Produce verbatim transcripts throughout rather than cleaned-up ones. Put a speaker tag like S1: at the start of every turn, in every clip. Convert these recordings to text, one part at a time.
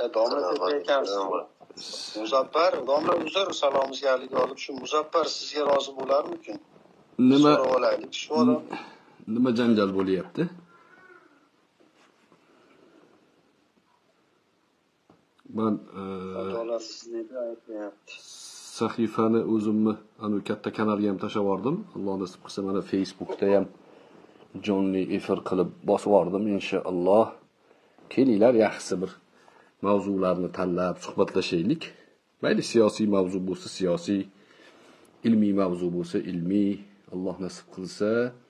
S1: domla deb ekansiz. Muzaffar, domla uzr salomingizga olib shu Muzaffar sizga rozi bo'larmikin?
S2: Nima
S1: so'rab olaylik shu odam.
S2: Nima janjal bo'lyapti? Men
S1: adolatsizlikni aytyapti.
S2: sahifani o'zimni anu katta kanalga ham tashlab yubordim. Alloh nasib qilsa mana Facebookda ham jonli efir qilib bosib yubordim inshaalloh. Kelinglar, yaxshisi bir mavzularni tanlab suhbatlashaylik. Mayli siyosiy mavzu bo'lsa siyosiy, ilmiy mavzu bo'lsa ilmiy. Alloh nasib qilsa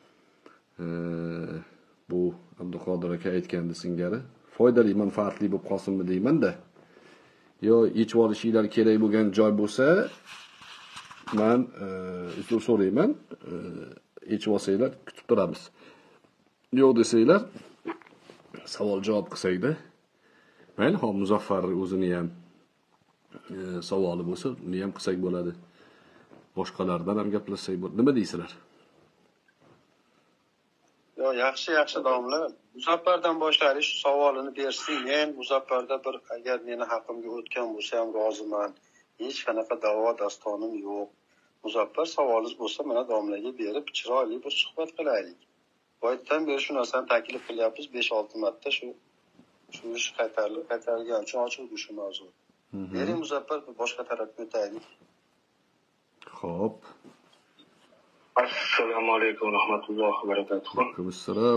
S2: bu Abduqodir aka aytgandi singari foydali, manfaatli bo'lib qolsinmi deyman-da. Yo yechib olishinglar kerak bo'lgan joy bo'lsa, men uzr so'rayman, yechib olsanglar kutib turamiz. Yo'q desanglar savol javob qilsak-da. Mayli, ho Muzaffar o'zini ham savoli bo'lsa, uni ham qilsak bo'ladi. Boshqalardan ham gaplashsak bo'ladi. Nima deysizlar?
S1: Yo, yaxshi, yaxshi domla. Muzaffardan boshlaylik, shu savolini bersin. Men Muzaffarda bir agar meni haqimga o'tgan bo'lsa ham roziman. Hech qanaqa da'vo dastonim yo'q. Muzaffar savolingiz bo'lsa, mana domlaga berib chiroyli bir suhbat qilaylik. Boydan beri shu narsani taklif qilyapmiz besh olti marta shu shu ish qaytarilib qaytarilgan uchun ochiq shu mavzu. Bering Muzaffar, boshqa tarafga o'taylik.
S2: Xo'p.
S3: Assalomu alaykum va rahmatullohi va barakatuh.
S2: Alaykum assalom.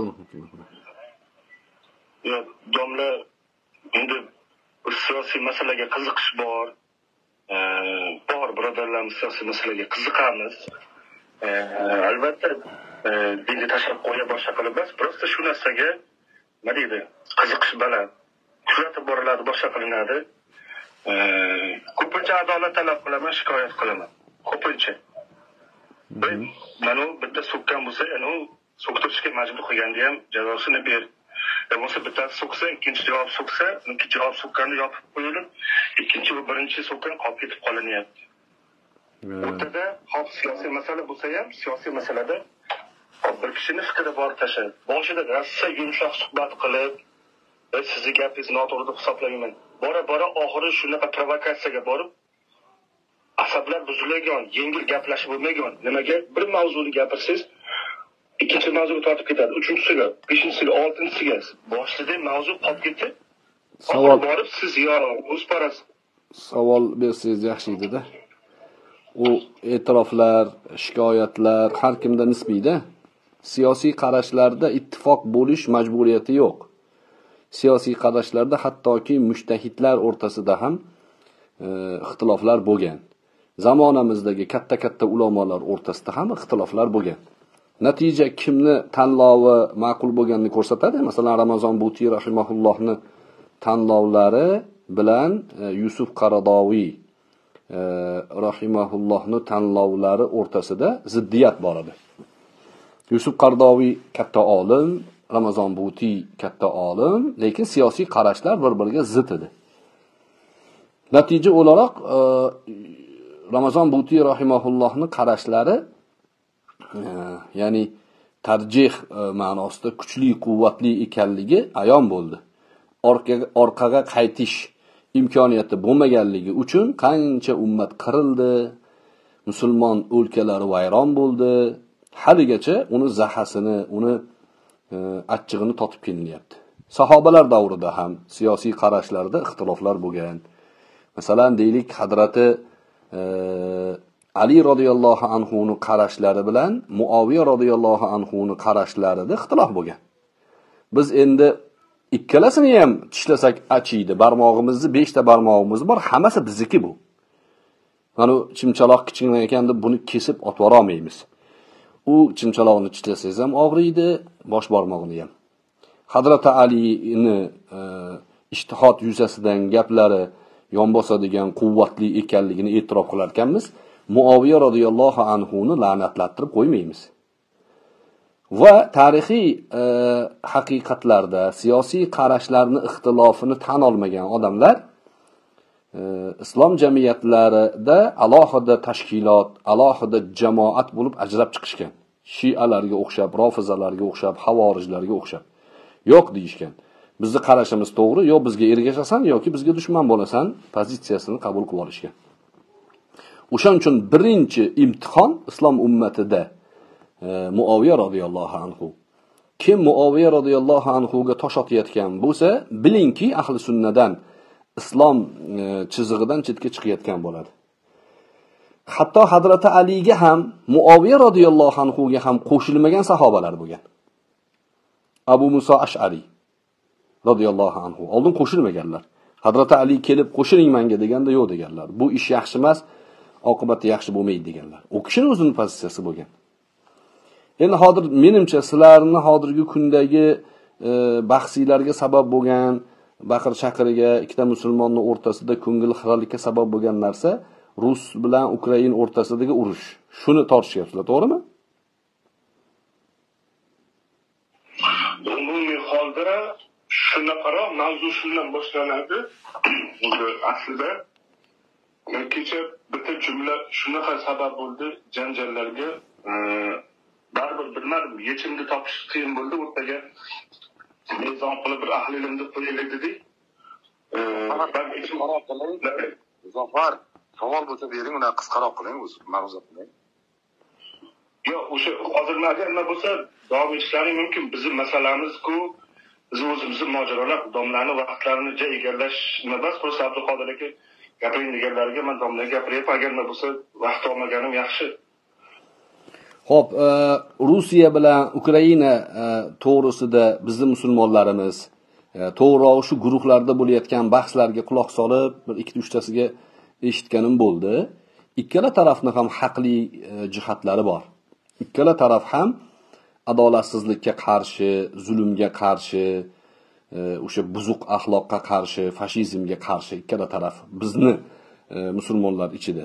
S3: Ya, domla, endi siyosiy masalaga qiziqish bor. Bor birodarlarimiz siyosiy masalaga qiziqamiz. Albatta, dinga tashlab qo'ya boshqa qilib emas, prosta shu narsaga nima deydi, qiziqish baland. Kuzatib boriladi, boshqa qilinadi. Ko'pincha adolat talab qilaman, shikoyat qilaman. Ko'pincha. Mana bitta so'kkan bo'lsa, yana so'ktirishga majbur qilganda ham jazosini ber. Bo'lsa bittasi so'ksa, ikkinchi javob so'ksa, ikkinchi javob so'kkanni yopib qo'yilib, ikkinchi va birinchi so'kkan qolib ketib qolinyapti. O'rtada hop siyosiy masala bo'lsa ham, siyosiy masalada bir kishini fikri bor tashab, boshida rosa yumshoq suhbat qilib, sizni gapingizni noto'g'ri deb hisoblayman. Bora-bora oxiri shunaqa provokatsiyaga borib, asablar buzilgan, yengil gaplashib bo'lmagan. Nimaga bir mavzuni gapirsangiz, ikkinchi mavzuga tortib ketadi, uchinchisiga, beshinchisiga, oltinchisiga. Boshida mavzu qolib ketdi. Savol borib siz yo o'zparas
S2: savol bersangiz yaxshi edi-da. U e'tiroflar, shikoyatlar har kimda nisbiyda. Siyosiy qarashlarda ittifoq bo'lish majburiyati yo'q. Siyosiy qarashlarda hattoki mujtahidlar o'rtasida ham ixtiloflar bo'lgan. Zamonamizdagi katta-katta ulamolar o'rtasida ham ixtiloflar bo'lgan. Natija kimni tanlovi ma'qul bo'lganini ko'rsatadi. Masalan, Ramazon Buti rahimahullohni tanlovlari bilan Yusuf Qaradaviy rahimahullohni tanlovlari o'rtasida ziddiyat bor edi. Yusuf Qaradaviy katta olim, Ramazon Buti katta olim, lekin siyosiy qarashlar bir-biriga zid edi. Natija o'laroq Ramazon Buti rahimahullohni qarashlari ya'ni tarjih ma'nosida kuchli, quvvatli ekanligi ayon bo'ldi. Orqaga orqaga qaytish imkoniyati bo'lmaganligi uchun qancha ummat qirildi, musulmon o'lkalari vayron bo'ldi. Haligacha uni zahasini, uni achchig'ini totib kelinyapti. Sahobalar davrida ham siyosiy qarashlarda ixtiloflar bo'lgan. Masalan, deylik, Hazrati Ali radhiyallohu anhu ning qarashlari bilan Muaviya radhiyallohu anhu ning qarashlarida ixtilof bo'lgan. Biz endi ikkalasini ham tishlasak achiydi. Barmog'imizni beshta barmog'imiz bor, hammasi bizniki bu. Mana chimchaloq kichkina ekan deb buni kesib otib olmaymiz. U chimchaloqni tishlasangiz ham og'riydi, bosh barmog'ini ham. Hazrati Ali'ni ijtihod yuzasidan gaplari yon bosadigan quvvatli ekanligini e'tirof qilar ekanmiz. Muaviya radhiyallohu anhu ni la'natlattirib qo'ymaymiz. Va tarixiy haqiqatlarda siyosiy qarashlarni ixtilofini tan olmagan odamlar islom jamiyatlarida alohida tashkilot, alohida jamoat bo'lib ajrab chiqishgan. Shialarga o'xshab, rofizalarga o'xshab, havorijlarga o'xshab. Yo'q deyishgan. bizni qarashimiz to'g'ri, yo bizga ergashasan yoki bizga dushman bo'lasan pozitsiyasini qabul qilib olishgan. O'shaning uchun birinchi imtihon islom ummatida e, Muaviya radhiyallohu anhu. Kim Muaviya radhiyallohu anhu ga tosh otayotgan bo'lsa, bilingki ahli sunnadan islom e, chizig'idan chetga chiqayotgan bo'ladi. Hatto Hazrati Aliga ham Muaviya radhiyallohu anhu ga ham qo'shilmagan sahobalar bo'lgan. Abu Musa Ash'ari radhiyallohu anhu oldin qo'shilmaganlar. Hazrati Ali kelib qo'shiling menga deganda yo'q deganlar. Bu ish yaxshi emas, oqibati yaxshi bo'lmaydi deganlar. O kishining o'zining pozitsiyasi bo'lgan. Endi hozir menimcha sizlarni hozirgi kundagi e, bahsiylarga sabab bo'lgan, baqir chaqiriga ikkita musulmonning o'rtasida ko'ngil xiralikka sabab bo'lgan narsa Rus bilan Ukraina o'rtasidagi urush. Shuni tortishyapsizlar, to'g'rimi?
S3: Umumiy holda shunaqaroq mavzu shundan boshlanadi. Aslida kecha bitta jumla shunaqa sabab bo'ldi janjallarga. Baribir bilmadim, yechimni topish qiyin bo'ldi. O'rtaga mezon qilib bir ahli ilmni qo'yaylik dedik. Ben yechim
S4: Zafar, savol bo'lsa bering, uni qisqaroq qiling, o'zi ma'ruza qiling.
S3: Yo'q, o'sha hozir nima bo'lsa davom etishlari mumkin. Bizning masalamiz-ku, biz o'zimizning mojarolar, domlarni vaqtlarini joy egallash emas, xo'sh Abduqodir aka gapiring deganlarga men domlarga gapiryapman, agar nima bo'lsa vaqt olmaganim yaxshi.
S2: Xo'p, e, Rossiya bilan Ukraina e, to'g'risida bizning musulmonlarimiz e, to'g'ri shu guruhlarda bo'layotgan bahslarga quloq solib, bir ikki uchtasiga eshitganim bo'ldi. Ikkala tarafning ham haqli e, jihatlari bor. Ikkala taraf ham adolatsizlikka qarshi, zulmga qarshi, o'sha e, buzuq axloqqa qarshi, fashizmga qarshi ikkala taraf bizni e, musulmonlar ichida.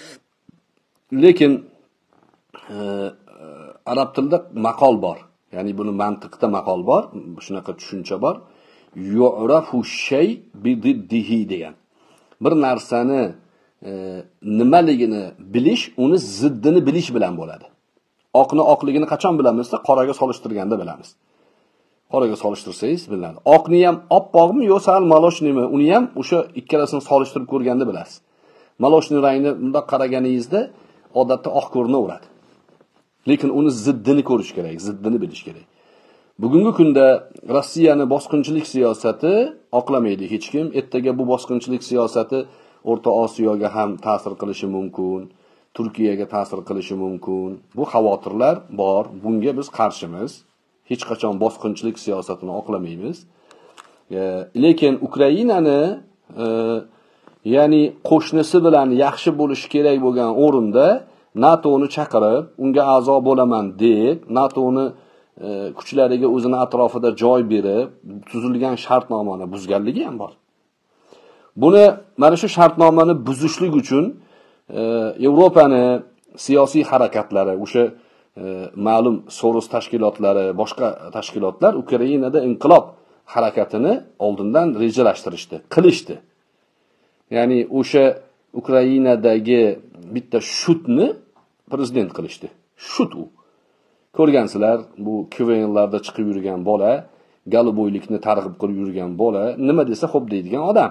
S2: Lekin e, arab tilida maqol bor. Ya'ni buni mantiqda maqol bor, shunaqa tushuncha bor. Yu'rafu shay bididdihi degan. Bir narsani e, nimaligini bilish, uni ziddini bilish bilan bo'ladi. Oqni oqligini qachon bilamiz? Qoraga solishtirganda bilamiz. Qoraga solishtirsangiz biladi. Oqni ham oppoqmi yo sal maloshnimi? Uni ham o'sha ikkalasini solishtirib ko'rganda bilasiz. Maloshni rangni bundoq qaraganingizda odatda oq ko'rinaveradi. Lekin uni ziddini ko'rish kerak, ziddini bilish kerak. Bugungi kunda Rossiyani bosqinchilik siyosati oqlamaydi hech kim. Ertaga bu bosqinchilik siyosati O'rta Osiyoga ham ta'sir qilishi mumkin. Turkiyaga ta'sir qilishi mumkin. Bu xavotirlar bor. Bunga biz qarshimiz. Hech qachon bosqinchilik siyosatini oqlamaymiz. E, lekin Ukrainani e, ya'ni qo'shnisi bilan yaxshi bo'lish kerak bo'lgan o'rinda NATOni chaqirib, unga a'zo bo'laman deb, NATOni e, kuchlariga o'zini atrofida joy berib, tuzilgan shartnomani buzganligi ham bor. Buni mana shu shartnomani buzishlik uchun e, Yevropani siyosiy harakatlari, o'sha e, ma'lum Soros tashkilotlari, boshqa tashkilotlar Ukrainada inqilob harakatini oldindan rejalashtirishdi, qilishdi. Ya'ni o'sha Ukrainadagi bitta shutni prezident qilishdi. Shut u. Ko'rgansizlar, bu Q V N'larda chiqib yurgan bola, galoboylikni targ'ib qilib yurgan bola, nima desa xo'p deydigan odam.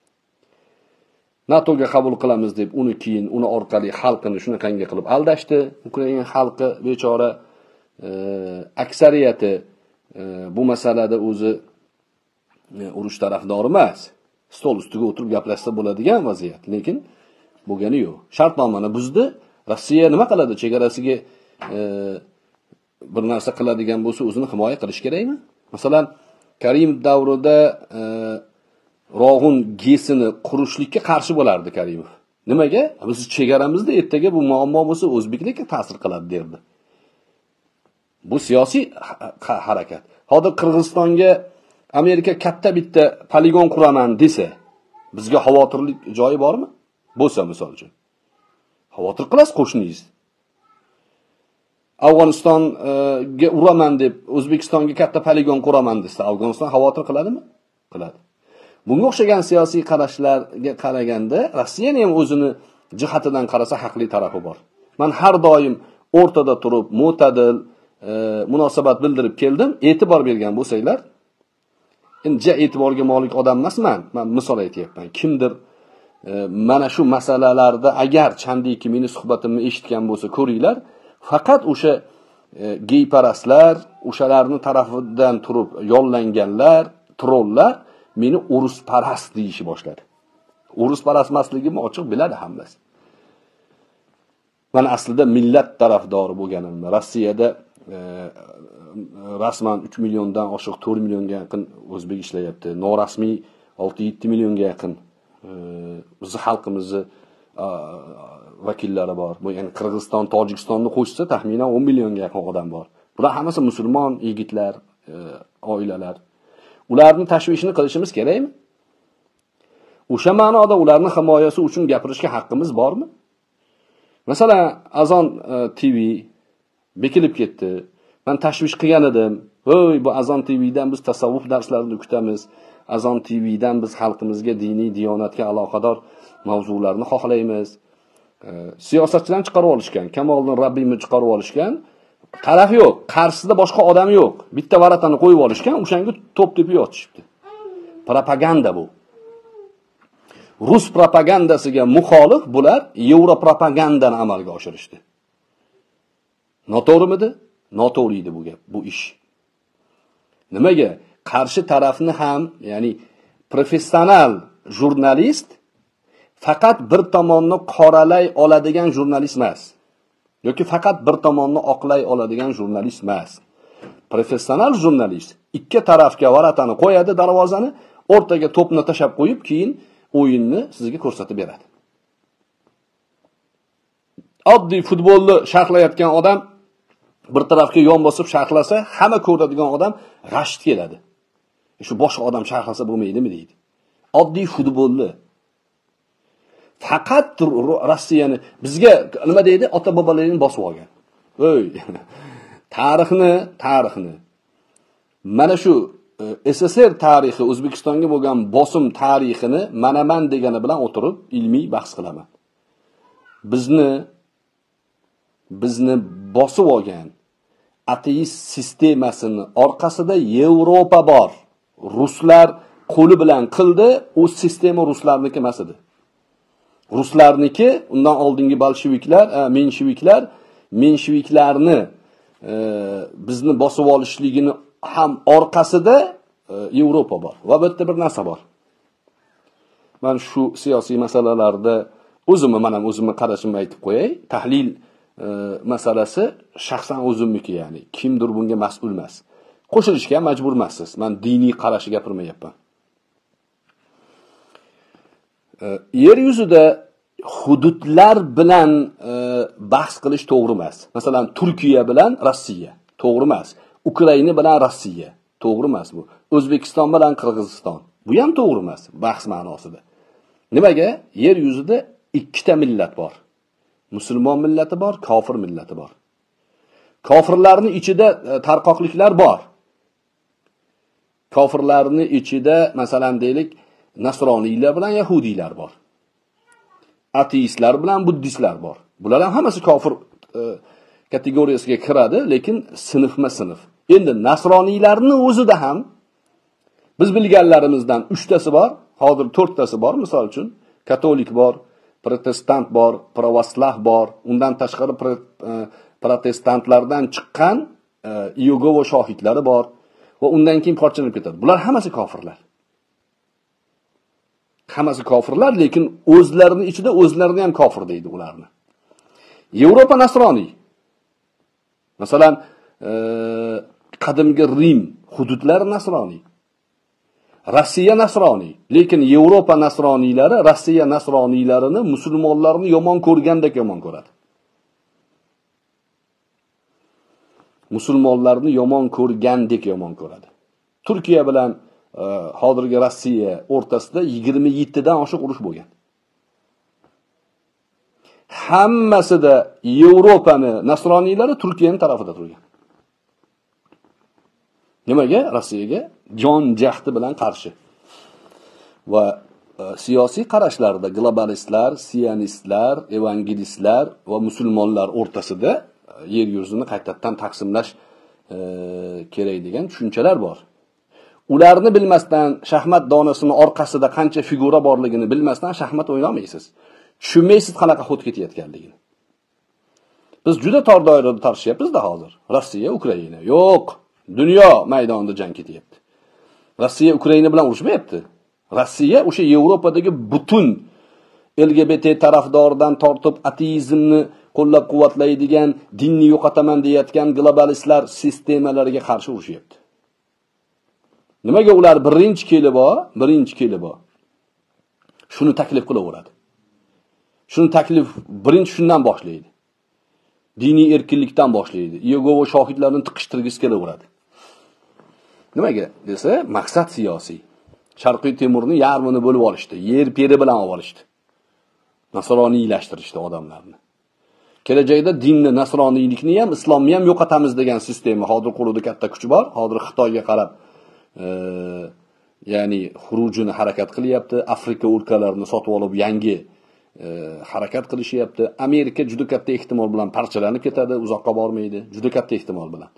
S2: NATOga qabul qilamiz deb uni keyin uni orqali xalqini shunaqangi qilib aldashdi. Ukraina xalqi bechora e, aksariyati e, bu masalada o'zi e, urush tarafdori emas. Stol ustiga o'tirib gaplashsa bo'ladigan vaziyat, lekin bo'lgani yo'q. Shartnomani buzdi. Rossiya nima qiladi? Chegarasiga e, bir narsa qiladigan bo'lsa, o'zini himoya qilish kerakmi? Masalan, Karimov davrida e, Rog'un gesini qurishlikka qarshi bo'lardi Karimov. Nimaga? Biz chegaramizda ertaga bu muammo bo'lsa o'zbeklikka ta'sir qiladi derdi. Bu siyosiy harakat. Hozir Qirg'izistonga Amerika katta bitta poligon quraman desa, bizga xavotirlik joyi bormi? Bo'lsa misol uchun. Xavotir qilasiz qo'shningiz. Afg'onistonga uraman deb O'zbekistonga katta poligon quraman desa, Afg'oniston xavotir qiladimi? Qiladi. Bunga o'xshagan siyosiy qarashlarga qaraganda Rossiyaning ham o'zini jihatidan qarasa haqli tarafi bor. Men har doim o'rtada turib, mo'tadil e, munosabat bildirib keldim. E'tibor bergan bo'lsanglar, endi ja e'tiborga molik odam emasman, men misol aytyapman. Kimdir e, mana shu masalalarda agar chandiki meni suhbatimni eshitgan bo'lsa, ko'ringlar, faqat o'sha e, geyparastlar, o'shalarni tarafidan turib yollanganlar, trollar meni urusparast deyishni boshladi. Urusparast emasligimni ochiq biladi hammasi. Men aslida millat tarafdori bo'lganimni, Rossiyada e, rasman uch milliondan oshiq to'rt millionga yaqin o'zbek ishlayapti. Norasmiy olti yetti millionga yaqin e, bizni xalqimizni e, vakillari bor. Bu ya'ni Qirg'iziston, Tojikistonni qo'shsa taxminan o'n millionga yaqin odam bor. Bular hammasi musulmon yigitlar, e, oilalar. Ularni tashvishini qilishimiz kerakmi? O'sha ma'noda ularning himoyasi uchun gapirishga haqqimiz bormi? Masalan, Azon e, T V bekilib ketdi. Men tashvish qilgan edim. Voy, bu Azon T Vdan biz tasavvuf darslarini o'qitamiz. Azon T Vdan biz xalqimizga diniy, diyonatga aloqador mavzularni xohlaymiz. E, siyosatchilarni chiqarib olishgan, Kamoliddin Rabbiyni chiqarib olishgan. Taraf yo'q, qarshisida boshqa odam yo'q. Bitta varatani qo'yib olishgan, o'shanga to'p tepib yotishibdi. Propaganda bu. Rus propagandasiga muxolif bular Yevro propagandani amalga oshirishdi. Noto'g'rimidi? Noto'g'ri edi bu gap, bu ish. Nimaga? Qarshi tarafni ham, ya'ni professional jurnalist faqat bir tomonni qoralay oladigan jurnalist emas. Yoki faqat bir tomonni oqlay oladigan jurnalist emas. Professional jurnalist ikki tarafga varatani qo'yadi, darvozani, o'rtaga to'pni tashab qo'yib, keyin o'yinni sizga ko'rsatib beradi. Oddiy futbolni sharhlayotgan odam bir tarafga yon bosib sharhlasa, hamma ko'radigan odam g'asht keladi. Shu boshqa odam sharhlasa bo'lmaydimi deydi. Oddiy futbolni faqat Rossiyani bizga nima deydi? Ota-bobolarini bosib olgan. Voy. Tarixni, tarixni. Mana shu S S R tarixi, O'zbekistonga bo'lgan bosim tarixini manaman degani bilan o'tirib ilmiy bahs qilaman. Bizni bizni bosib olgan ateist sistemasini orqasida Yevropa bor. Ruslar qo'li bilan qildi, u sistema ruslarniki emas edi. Ruslarniki, undan oldingi bolsheviklar, mensheviklar, mensheviklarni e, bizni bosib olishligini ham orqasida e, Yevropa bor. Va bu yerda bir narsa bor. Men shu siyosiy masalalarda o'zimni, men ham o'zimni qarashimni aytib qo'yay. Tahlil e, masalasi shaxsan o'zimniki, ya'ni kimdir bunga mas'ul emas. Qo'shilishga majbur emassiz. Men diniy qarashga gapirmayapman. E, yer yuzida hududlar bilan e, bahs qilish to'g'ri emas. Masalan, Turkiya bilan Rossiya to'g'ri emas. Ukraina bilan Rossiya to'g'ri emas bu. O'zbekiston bilan Qirg'iziston bu ham to'g'ri emas bahs ma'nosida. Nimaga? Yer yuzida ikkita millat bor. Musulmon millati bor, kofir millati bor. Kofirlarning ichida e, tarqoqliklar bor. Kofirlarning ichida, masalan, deylik, nasroniylar bilan yahudiylar bor. Ateistlar bilan buddistlar bor. Bular ham hammasi kofir e, kategoriyasiga kiradi, lekin sinfma-sinf. Endi nasroniylarning o'zida ham biz bilganlarimizdan uchtasi bor, hozir to'rttasi bor, misol uchun, katolik bor, protestant bor, pravoslav bor, undan tashqari e, protestantlardan chiqqan e, Yegova shohidlari bor va undan keyin parchalanib ketadi. Bular hammasi kofirlar. Hammasi kofirlar, lekin o'zlarining ichida o'zlarini ham kofir deydi ularni. Yevropa nasroniy. Masalan, e, qadimgi Rim hududlari nasroniy. Rossiya nasroniy, lekin Yevropa nasroniylari Rossiya nasroniylarini musulmonlarni yomon ko'rgandek yomon ko'radi. Musulmonlarni yomon ko'rgandek yomon ko'radi. Turkiya bilan e, hozirgi Rossiya o'rtasida yigirma yetti dan oshiq urush bo'lgan. Hammasida Yevropani nasroniylari Turkiyaning tarafida turgan. Nimaga? Rossiyaga jon jahdi bilan qarshi. Va e, siyosiy qarashlarda globalistlar, sionistlar, evangelistlar va musulmonlar o'rtasida e, yer yuzini qaytadan taqsimlash e, kerak degan tushunchalar bor. Ularni bilmasdan, shaxmat donasining orqasida qancha figura borligini bilmasdan shaxmat o'ynamaysiz. Tushunmaysiz qanaqa xud ketayotganligini. Biz juda tor doirada tortishyapmiz-da hozir. Rossiya, Ukraina. Yo'q, dunyo maydonida jang ketyapti. Rossiya Ukraina bilan urushmayapti. Rossiya o'sha Yevropadagi butun L G B T tarafdoridan tortib ateizmni qo'llab-quvvatlaydigan, dinni yo'qotaman deyotgan globalistlar sistemalariga qarshi urushyapti. Nimaga ular birinchi kelib bor, birinchi kelib bor. Shuni taklif qilaveradi. Shuni taklif birinchi shundan boshlaydi. Diniy erkinlikdan boshlaydi. Yegov shohidlarni tiqishtirgisi kelaveradi. Nimaga desa, maqsad siyosiy. Sharqiy Temurni yarmini bo'lib olishdi, yer peri bilan olib olishdi. Nasroniylashtirishdi odamlarni. Kelajakda dinni, nasroniylikni ham, islomni ham yo'qotamiz degan sistema hozir qo'lida katta kuch bor. Hozir Xitoyga qarab, e, ya'ni xurujini harakat qilyapti. Afrika o'lkalarini sotib olib yangi e, harakat qilishyapti. Amerika juda katta ehtimol bilan parchalanib ketadi, uzoqqa bormaydi. Juda katta ehtimol bilan.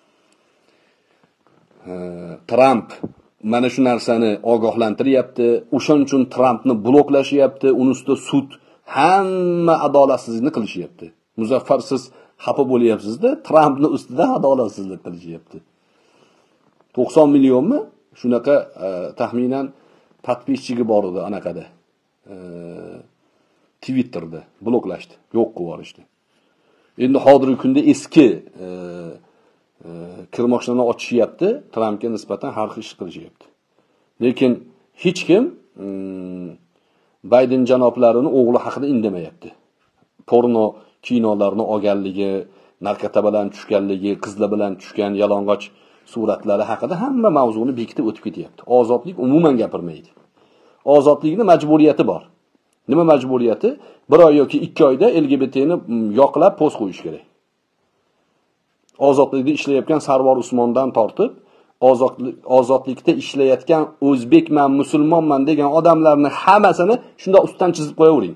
S2: E, Trump mana shu narsani ogohlantiryapti. O'shaning uchun Trumpni bloklashyapti. Uning ustida sud hamma adolatsizlikni qilishyapti. Muzaffar, siz xafa bo'lyapsiz-da, Trumpni ustida adolatsizlik qilishyapti. to'qson millionmi? Shunaqa e, taxminan podpischiga bor edi anaqada. E, Twitterda bloklashdi, yo'q qilib yuborishdi. Endi hozirgi kunda eski e, e, kirmoqchilarni ochishyapti, Trumpga nisbatan har xil ish qilishyapti. Lekin hech kim mm, Biden janoblarining o'g'li haqida indamayapti. Porno kinolarni olganligi, narkotabadan tushganligi, qizlar bilan tushgan yalang'och suratlari haqida hamma mavzuni bekitib o'tib ketyapti. Ozodlik umuman gapirmaydi. Ozodlikning majburiyati bor. Nima majburiyati? Bir oy yoki ikki oyda L G B T'ni yoqlab post qo'yish kerak. Ozodlikda ishlayotgan Sarvar Usmondan tortib, ozodlik ozodlikda ishlayotgan o'zbekman, musulmonman degan odamlarni hammasini shunda ustidan chizib qo'yavering.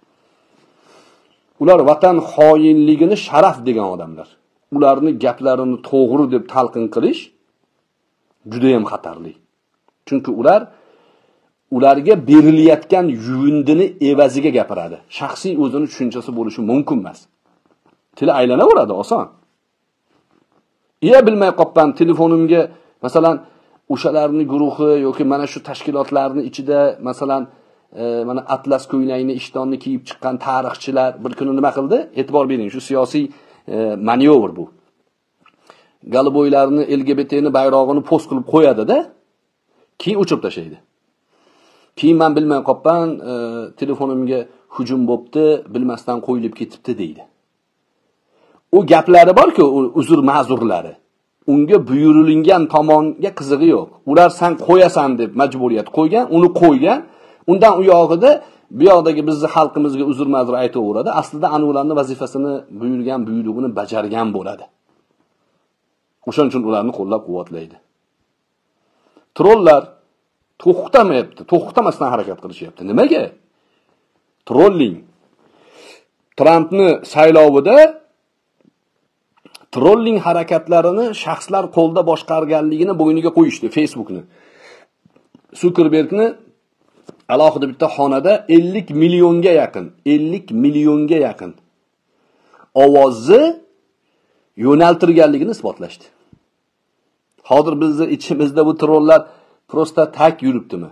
S2: Ular vatan xoinligini sharaf degan odamlar. Ularni gaplarini to'g'ri deb talqin qilish juda ham xatarli. Chunki ular ularga berilayotgan yuvindini evaziga gapiradi. Shaxsiy o'zini tushunchasi bo'lishi mumkin emas. Tili aylanaveradi, oson. Iya bilmay qoppan telefonimga masalan o'shalarning guruhi yoki mana shu tashkilotlarning ichida masalan e, mana atlas ko'ylakni ishtonni kiyib chiqqan tarixchilar bir kuni nima qildi? E'tibor bering, shu siyosiy e, manevr bu. Galiboylarni L G B T'ni bayrog'ini post qilib qo'yadi-da, keyin o'chirib tashlaydi. Keyin men bilmay qoppan e, telefonimga hujum bo'pti, bilmasdan qo'yilib ketibdi deydi. O gaplari bor-ku, uzr ma'zurlari. Unga buyurilgan tomonga qizig'i yo'q. Ular sen qo'yasan deb majburiyat qo'ygan, uni qo'ygan. Undan u yog'ida bu yoqdagi bizni xalqimizga uzr ma'zur aytaveradi. Aslida anularning vazifasini buyurgan, buyruqini bajargan bo'ladi. O'shaning uchun ularni qo'llab-quvvatlaydi. Trollar to'xtamayapti, to'xtamasdan harakat qilishyapti. Nimaga? Trolling. Trumpni saylovida trolling harakatlarini shaxslar qo'lda boshqarganligini bo'yniga qo'yishdi Facebookni. Zuckerbergni alohida bitta xonada ellik millionga yaqin, ellik millionga yaqin ovozni yo'naltirganligini isbotlashdi. Hozir bizning ichimizda bu trollar prosta tak yuribdimi?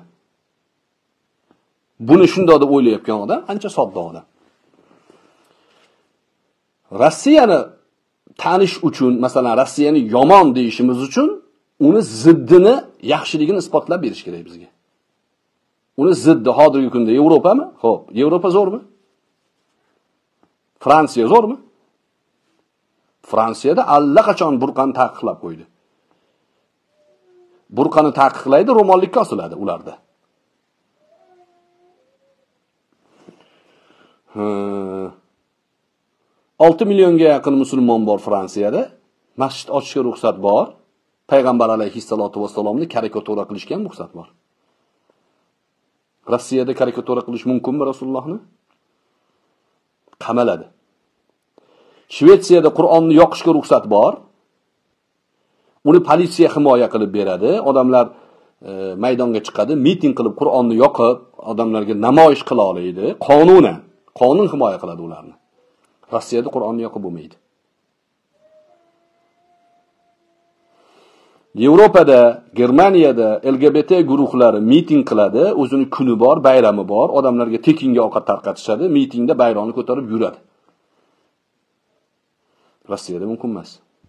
S2: Buni shunday deb o'ylayotgan odam ancha sodda odam. Rossiyani tanish uchun, masalan, Rossiyani yomon deyishimiz uchun uni ziddini, yaxshiligini isbotlab berish kerak bizga. Uni ziddi hozirgi kunda Yevropami? Xo'p, Yevropa zo'rmi? Fransiya zo'rmi? Fransiyada allaqachon burqani taqiqlab qo'ydi. Burqani taqiqlaydi, ro'mollikka osiladi ularda. Hmm. olti millionga yaqin musulmon bor Fransiyada. Masjid ochishga ruxsat bor. Payg'ambar alayhissalatu vassalomni karikatura qilishga ham ruxsat bor. Rossiyada karikatura qilish mumkinmi Rasulullohni? Qamaladi. Shvetsiyada Qur'onni yoqishga ruxsat bor. Uni politsiya himoya qilib beradi. Odamlar e, maydonga chiqadi, miting qilib, Qur'onni yoqib, odamlarga namoyish qila oladi, qonunan, qonun himoya qiladi ularni. Rossiyada Qur'onni yoqib bo'lmaydi. Yevropada, Germaniyada L G B T guruhlari miting qiladi, o'zini kuni bor, bayrami bor, odamlarga tekinga ovqat tarqatishadi, mitingda bayronni ko'tarib yuradi. Rossiyada mumkin emas.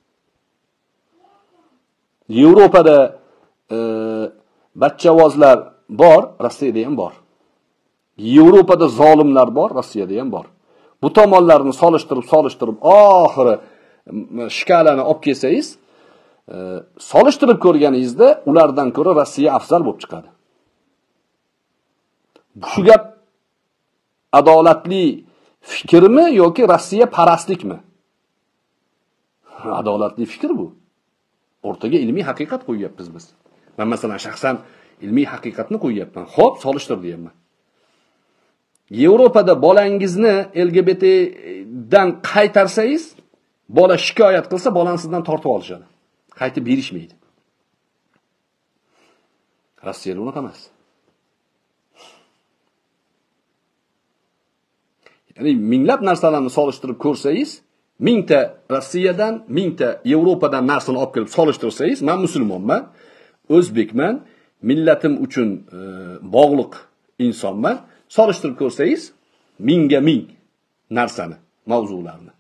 S2: Yevropada e, bachchavozlar bor, Rossiyada ham bor. Yevropada zolimlar bor, Rossiyada ham bor. Bu tomonlarni solishtirib, solishtirib, oxiri shkalani olib kelsangiz, e, solishtirib ko'rganingizda ulardan ko'ra Rossiya afzal bo'lib chiqadi. Shu gap adolatli fikrmi yoki Rossiya parastlikmi? Adolatli fikr bu. O'rtaga ilmiy haqiqat qo'yyapmiz biz. Men masalan shaxsan ilmiy haqiqatni qo'yyapman. Xo'p, solishtir deyapman. Yevropada bolangizni L G B T dan qaytarsangiz, bola shikoyat qilsa, bolani sizdan tortib olishadi. Qaytib berishmaydi. Rossiyada unaqa emas. Ya'ni minglab narsalarni solishtirib ko'rsangiz, mingta Rossiyadan, mingta Yevropadan narsani olib kelib solishtirsangiz, men musulmonman, o'zbekman, millatim uchun e, bog'liq insonman. Solishtirib ko'rsangiz, mingga ming narsani, mavzularni.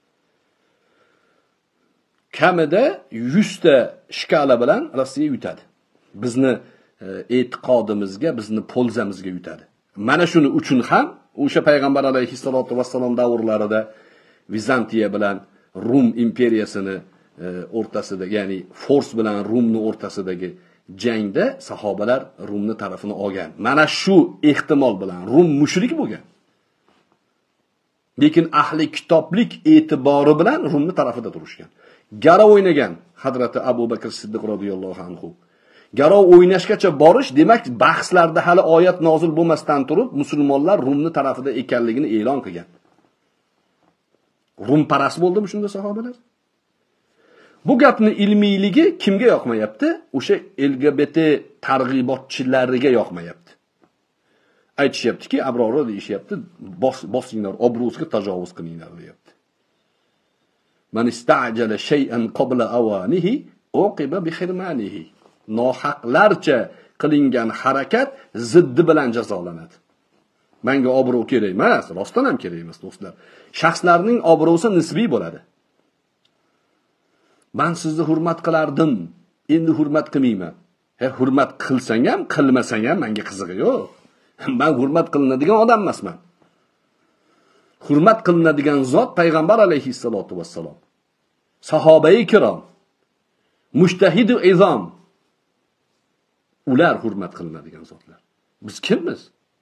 S2: Kamida yuz ta shkala bilan Rossiya yutadi. Bizni e, e'tiqodimizga, bizni polzamizga yutadi. Mana shuni uchun ham o'sha payg'ambar alayhissalotu vassalom davrlarida Vizantiya bilan Rum imperiyasini e, o'rtasida, ya'ni Fors bilan Rumni o'rtasidagi jangda sahobalar Rumni tarafini olgan. Mana shu ehtimol bilan Rum mushrik bo'lgan. Lekin ahli kitoblik e'tibori bilan Rumni tarafida turishgan. Garov o'ynagan Hazrati Abu Bakr Siddiq radhiyallohu anhu. Garov o'ynashgacha borish, demak, bahslarda hali oyat nozil bo'lmasdan turib, musulmonlar Rumni tarafida ekanligini e'lon qilgan. Rum parast bo'ldimi shunda sahobalar? Bu gapni ilmiyligi kimga yoqmayapti? O'sha L G B T targ'ibotchilariga yoqmayapti. Aytishyaptiki, abrori deyishyapti, bos, bosinglar, obro'siga tajovuz qilinglar deyapti. Man istajala shay'an qabla awanihi uqiba bi khirmanihi. Nohaqlarcha qilingan harakat ziddi bilan jazolanadi. Menga obro' kerak emas, rostdan ham kerak emas, do'stlar. Shaxslarning obro'si nisbiy bo'ladi. Men sizni hurmat qilardim, endi hurmat qilmayman. He, hurmat qilsang ham, qilmasang ham menga qizig'i yo'q. Men hurmat qilinadigan odam emasman. Hurmat qilinadigan zot payg'ambar alayhissalotu vassalom. Sahobai kirom, mujtahidu izom. Ular hurmat qilinadigan zotlar. Biz kimmiz?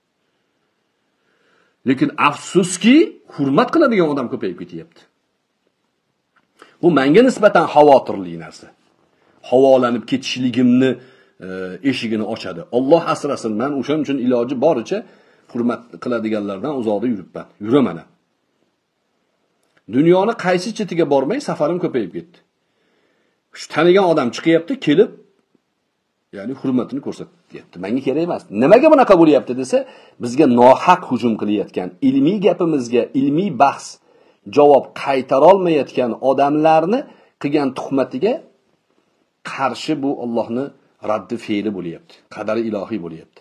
S2: Lekin afsuski, hurmat qiladigan odam ko'payib ketyapti. Bu menga nisbatan xavotirli narsa. Havolanib ketishligimni e, eshigini ochadi. Alloh asrasin, men o'shaning uchun iloji boricha hurmat qiladiganlardan uzoqda yuribman. Yuraman. Dunyoni qaysi chetiga bormay safarim ko'payib ketdi. Shu tanigan odam chiqyapti, kelib, ya'ni hurmatini ko'rsatyapti. Menga kerak emas. Nimaga bunaqa bo'lyapti desa, bizga nohaq hujum qilayotgan, ilmiy gapimizga, ilmiy bahs javob qaytara olmayotgan odamlarni qilgan tuhmatiga qarshi bu Allohning raddi fe'li bo'lyapti. Qadari ilohiy bo'lyapti.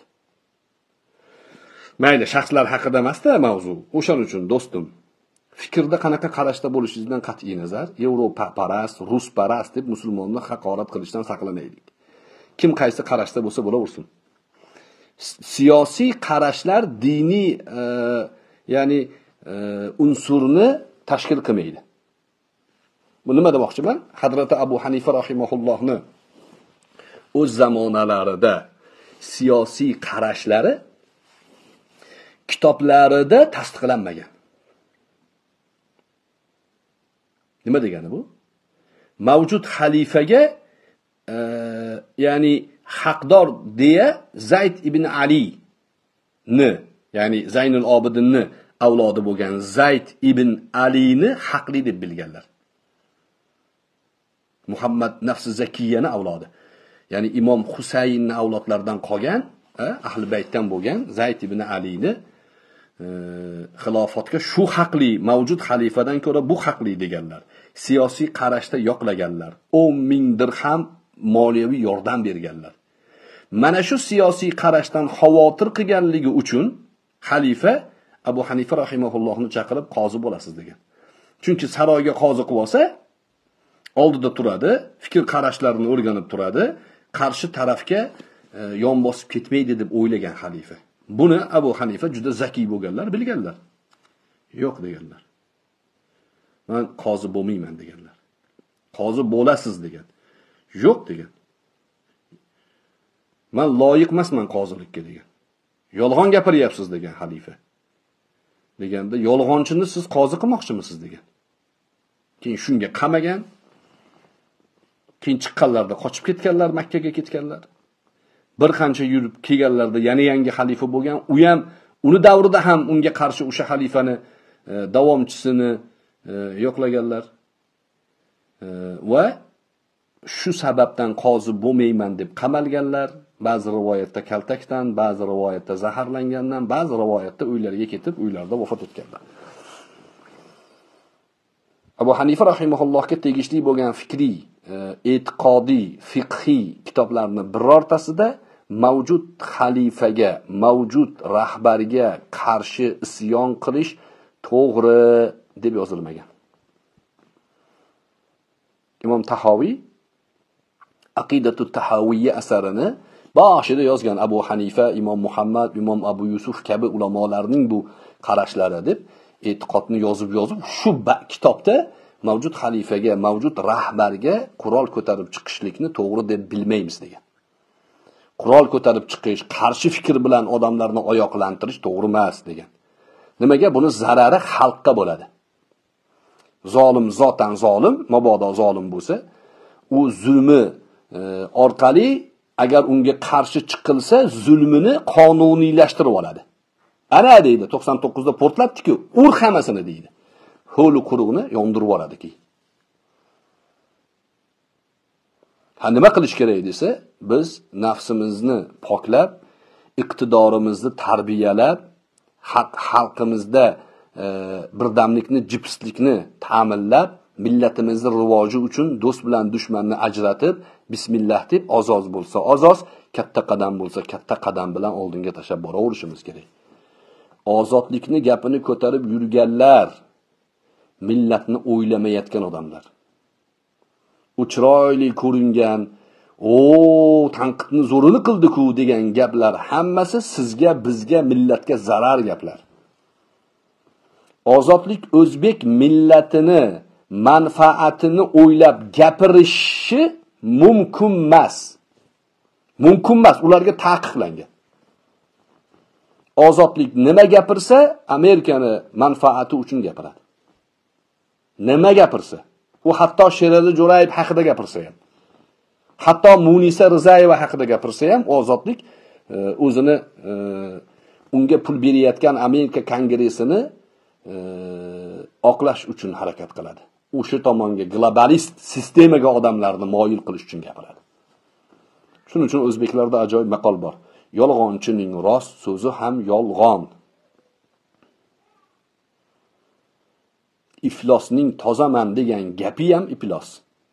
S2: Mayli, shaxslar haqida emas-da mavzu. O'shaning uchun do'stim, fikrda qanaqa qarashda bo'lishingizdan qat'iy nazar, Yevropa parast, Rus parast deb musulmonni haqorat qilishdan saqlanaylik. Kim qaysi qarashda bo'lsa bo'laversin. Siyosiy qarashlar diniy e, ya'ni e, unsurni tashkil qilmaydi. Bu nima demoqchiman? Hazrati Abu Hanifa rahimahullohni o'z zamonalarida siyosiy qarashlari kitoblarida tasdiqlanmagan. Nima degani bu? Mavjud xalifaga e, ya'ni haqdor deya Zayd ibn Ali ni, ya'ni Zaynul Obidinni avlodi bo'lgan Zayd ibn Alini haqli deb bilganlar. Muhammad nafsi Zakiyani avlodi. ya'ni imom Husaynning avlodlaridan qolgan, ahli baytdan bo'lgan Zayd ibn Alini e, xilofatga shu haqli, mavjud xalifadan ko'ra bu haqli deganlar. Siyosiy qarashda yoqlaganlar. o'n ming dirham moliyaviy yordam berganlar. Mana shu siyosiy qarashdan xavotir qilganligi uchun xalifa Abu Hanifa rahimahullohni chaqirib qozi bo'lasiz degan. Chunki saroyga qozi qilib olsa, oldida turadi, fikr qarashlarini o'rganib turadi, qarshi tarafga e, yon bosib ketmaydi deb o'ylagan xalifa. Buni Abu Hanifa juda zakiy bo'lganlar, bilganlar. Yo'q deganlar. Men qozi bo'lmayman deganlar. Qozi bo'lasiz degan. Yo'q degan. Men loyiq emasman qozilikka degan. Yolg'on gapiryapsiz degan xalifa. Deganda yolg'onchini siz qozi qilmoqchimisiz degan. Keyin shunga qamagan. Keyin chiqqanlarda qochib ketganlar, Makka ga ketganlar. Bir qancha yurib kelganlarda yana yangi xalifa bo'lgan. U ham uni davrida ham unga qarshi o'sha xalifani e, davomchisini e, yo'qlaganlar. E, va shu sababdan qozi bo'lmayman deb qamalganlar. Ba'zi rivoyatda kaltakdan, ba'zi rivoyatda zaharlangandan, ba'zi rivoyatda uylariga ketib, uylarida vafot etganlar. Abu Hanifa rahimahullohga tegishli bo'lgan fikriy, e'tiqodiy, fiqhiy kitoblarning birortasida mavjud xalifaga, mavjud rahbarga qarshi isyon qilish to'g'ri deb yozilmagan. Imom Tahoviy Aqidatut Tahawiyya asarini boshida yozgan. Abu Hanifa, Imom Muhammad, Imom Abu Yusuf kabi ulamolarning bu qarashlari deb e'tiqodni yozib-yozib shu kitobda mavjud xalifaga, mavjud rahbarga qurol ko'tarib chiqishlikni to'g'ri deb bilmaymiz degan. Qurol ko'tarib chiqish, qarshi fikr bilan odamlarni oyoqlantirish to'g'ri emas degan. Nimaga? Buni zarari xalqqa bo'ladi. Zolim zotan zolim, mabodo zolim bo'lsa, u zulmi e, orqali agar unga qarshi chiqilsa, zulmini qonuniylashtirib oladi. Ana deydi, to'qson to'qqizda portlatdi-ku, ur hammasini deydi. Ho'li quruqni yondirib oladi-ki. Ha nima qilish kerak desa, biz nafsimizni poklab, iqtidorimizni tarbiyalab, haq xalqimizda e, birdamlikni, jipslikni ta'minlab, millatimizning rivoji uchun do'st bilan dushmanni ajratib, bismillah deb ozoz bo'lsa, ozoz, katta qadam bo'lsa, katta qadam bilan oldinga tashab boraverishimiz kerak. Ozodlikni gapini ko'tarib yurganlar millatni o'ylamayotgan odamlar. U chiroyli ko'ringan, "O, tanqidni zo'rini qildi-ku" degan gaplar hammasi sizga, bizga, millatga zarar gaplar. Ozodlik o'zbek millatini manfaatini o'ylab gapirishi mumkin emas. Mumkin emas, ularga taqiqlangan. Ozodlik nima gapirsa, Amerikani manfaati uchun gapiradi. Nima gapirsa, u hatto Sherali Jo'rayev haqida gapirsa ham, hatto Munisa Rizayeva haqida gapirsa ham, ozodlik o'zini e, unga pul berayotgan Amerika kongressini e, oqlash uchun harakat qiladi. O'sha tomonga globalist sistemaga odamlarni moyil qilish uchun gapiradi. Shuning uchun o'zbeklarda ajoyib maqol bor. Yolg'onchining rost so'zi ham yolg'on. Iflosning tozaman degan gapi ham iflos.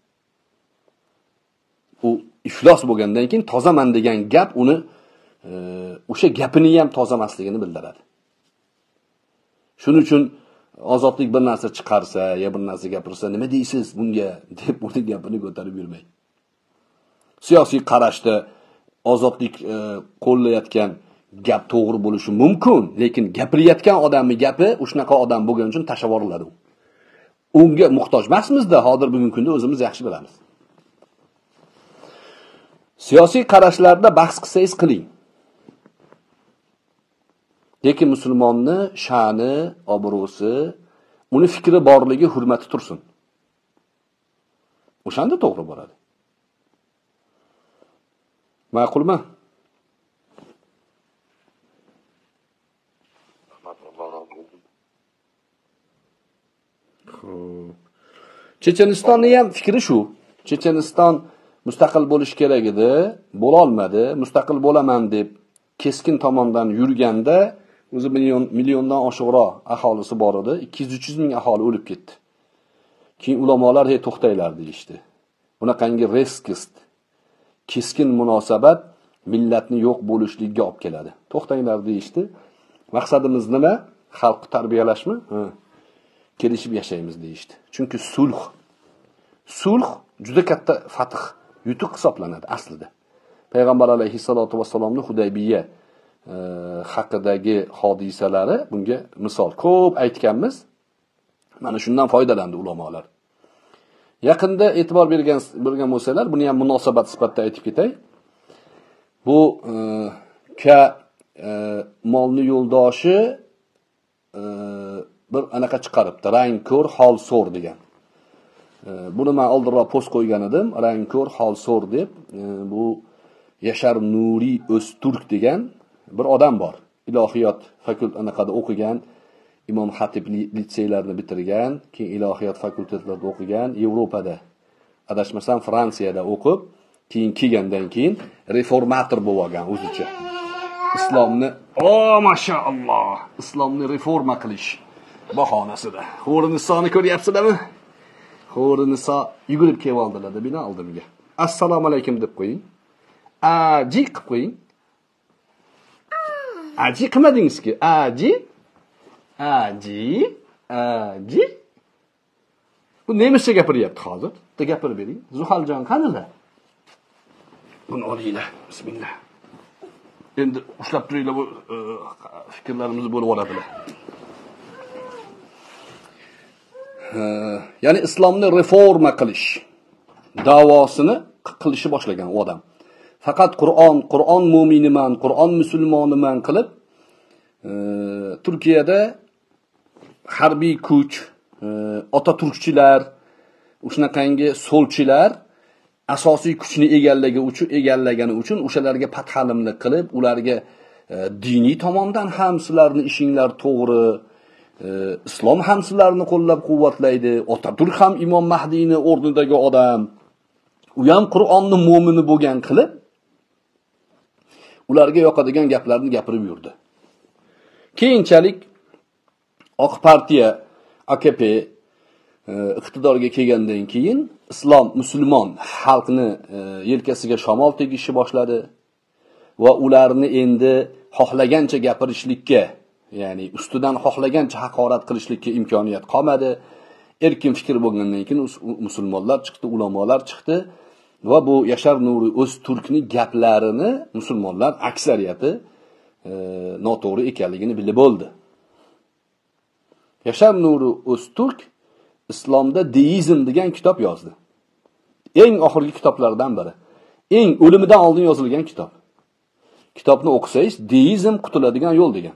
S2: U iflos bo'lgandan keyin tozaman degan gap uni e, o'sha gapini ham tozamasligini bildiradi. Shuning uchun ozodlik bir narsa chiqarsa, ya bir narsa gapirsa, nima deysiz bunga deb uni gapini ko'tarib yurmang. Siyosiy qarashda ozodlik e, qo'llayotgan gap to'g'ri bo'lishi mumkin, lekin gapirayotgan odamning gapi o'shanaqa odam bo'lgani uchun tashlab yuboriladi. Unga muhtoj emasmizda, hozir bugungi kunda o'zimiz yaxshi bilamiz. Siyosiy qarashlarda bahs qilsangiz qiling. Lekin musulmonni sha'ni, obro'si, uni fikri borligi, hurmati tursin. O'shanda to'g'ri bo'ladi. Ma'qulmi? Chechenistonning ham fikri shu. Checheniston mustaqil bo'lish kerak edi, bo'la olmadi, mustaqil bo'laman deb keskin tomondan yurganda o'zi million milliondan oshiqroq aholisi bor edi, ikki yuz uch yuz ming aholi o'lib ketdi. Keyin ulamolar "Hey, to'xtanglar" deyishdi. Bunaqangi riskist, keskin munosabat millatni yo'q bo'lishligiga olib keladi. To'xtanglar deyishdi. Maqsadimiz nima? Xalqni tarbiyalashmi? Ha. Kelishib yashaymiz deyishdi. Chunki sulh sulh juda katta fath, yutuq hisoblanadi aslida. Payg'ambar alayhissalatu vassalomning Hudaybiya e, haqidagi hodisalari bunga misol. Ko'p aytganmiz. Mana shundan foydalandi ulamolar. Yaqinda e'tibor bergan bergan bo'lsalar, buni ham munosabat sifatida aytib ketay. Bu e, ka e, molni yo'ldoshi e, bir anaqa chiqaribdi, rang-ko'r, hol-so'r degan. E, buni men oldinroq post qo'ygan edim, rang-ko'r, hol-so'r deb. E, bu Yashar Nuriy O'zturk degan bir odam bor. Ilohiyot fakultetida anaqada o'qigan, Imom Xatib litseylarini bitirgan, keyin ilohiyot fakultetlarida o'qigan, Yevropada, adashmasam Fransiyada o'qib, keyin kelgandan keyin reformator bo'lib olgan o'zicha. Islomni, o mashaalloh, islomni reforma qilish bahonasida. Xo'rinisoni ko'ryapsizlarmi? Xo'riniso yugurib kelib oldilar deb bino oldimga. Assalomu alaykum deb qo'ying. Aji qilib qo'ying. Aji qilmadingizki? Aji Aji, aji. Bu nemischa gapiryapti hozir. Bitta gapirib bering. Zuhaljon qanilar? Buni olinglar. Bismillah. Endi ushlab turinglar, bu fikrlarimiz bo'lib oladilar. Ya'ni islomni reforma qilish davosini qilishni boshlagan u odam. Faqat Qur'on, Qur'on mu'miniman, Qur'on musulmoniman qilib Turkiyada harbiy kuch, Otaturkchilar, o'shanaqangi so'lchilar asosiy kuchni egallagan uchun egallagani uchun o'shalarga pathalimlik qilib, ularga diniy tomondan ham sizlarning ishinglar to'g'ri, islom ham sizlarni qo'llab-quvvatlaydi, Otaturk ham Imom Mahdiyni o'rnidagi odam, u ham Qur'onni mu'mini bo'lgan qilib, ularga yoqadigan gaplarni gapirib yurdi. Keyinchalik Oq partiya A K P iqtidorga kelgandan keyin islom, musulmon xalqni yelkasiga shamol tegishni boshladi va ularni endi xohlagancha gapirishlikka, ya'ni ustidan xohlagancha haqorat qilishlikka imkoniyat qolmadi. Erkin fikr bo'lgandan keyin musulmonlar chiqdi, ulamolar chiqdi va bu Yashar Nuriy O'zturkning gaplarini musulmonlar aksariyati e, noto'g'ri ekanligini bilib bo'ldi. Yashar Nuriy O'zturk islomda deizm degan kitob yozdi. Eng oxirgi kitoblardan biri. Eng o'limidan oldin yozilgan kitob. Kitobni o'qisangiz, deizm qutuladigan yo'l degan.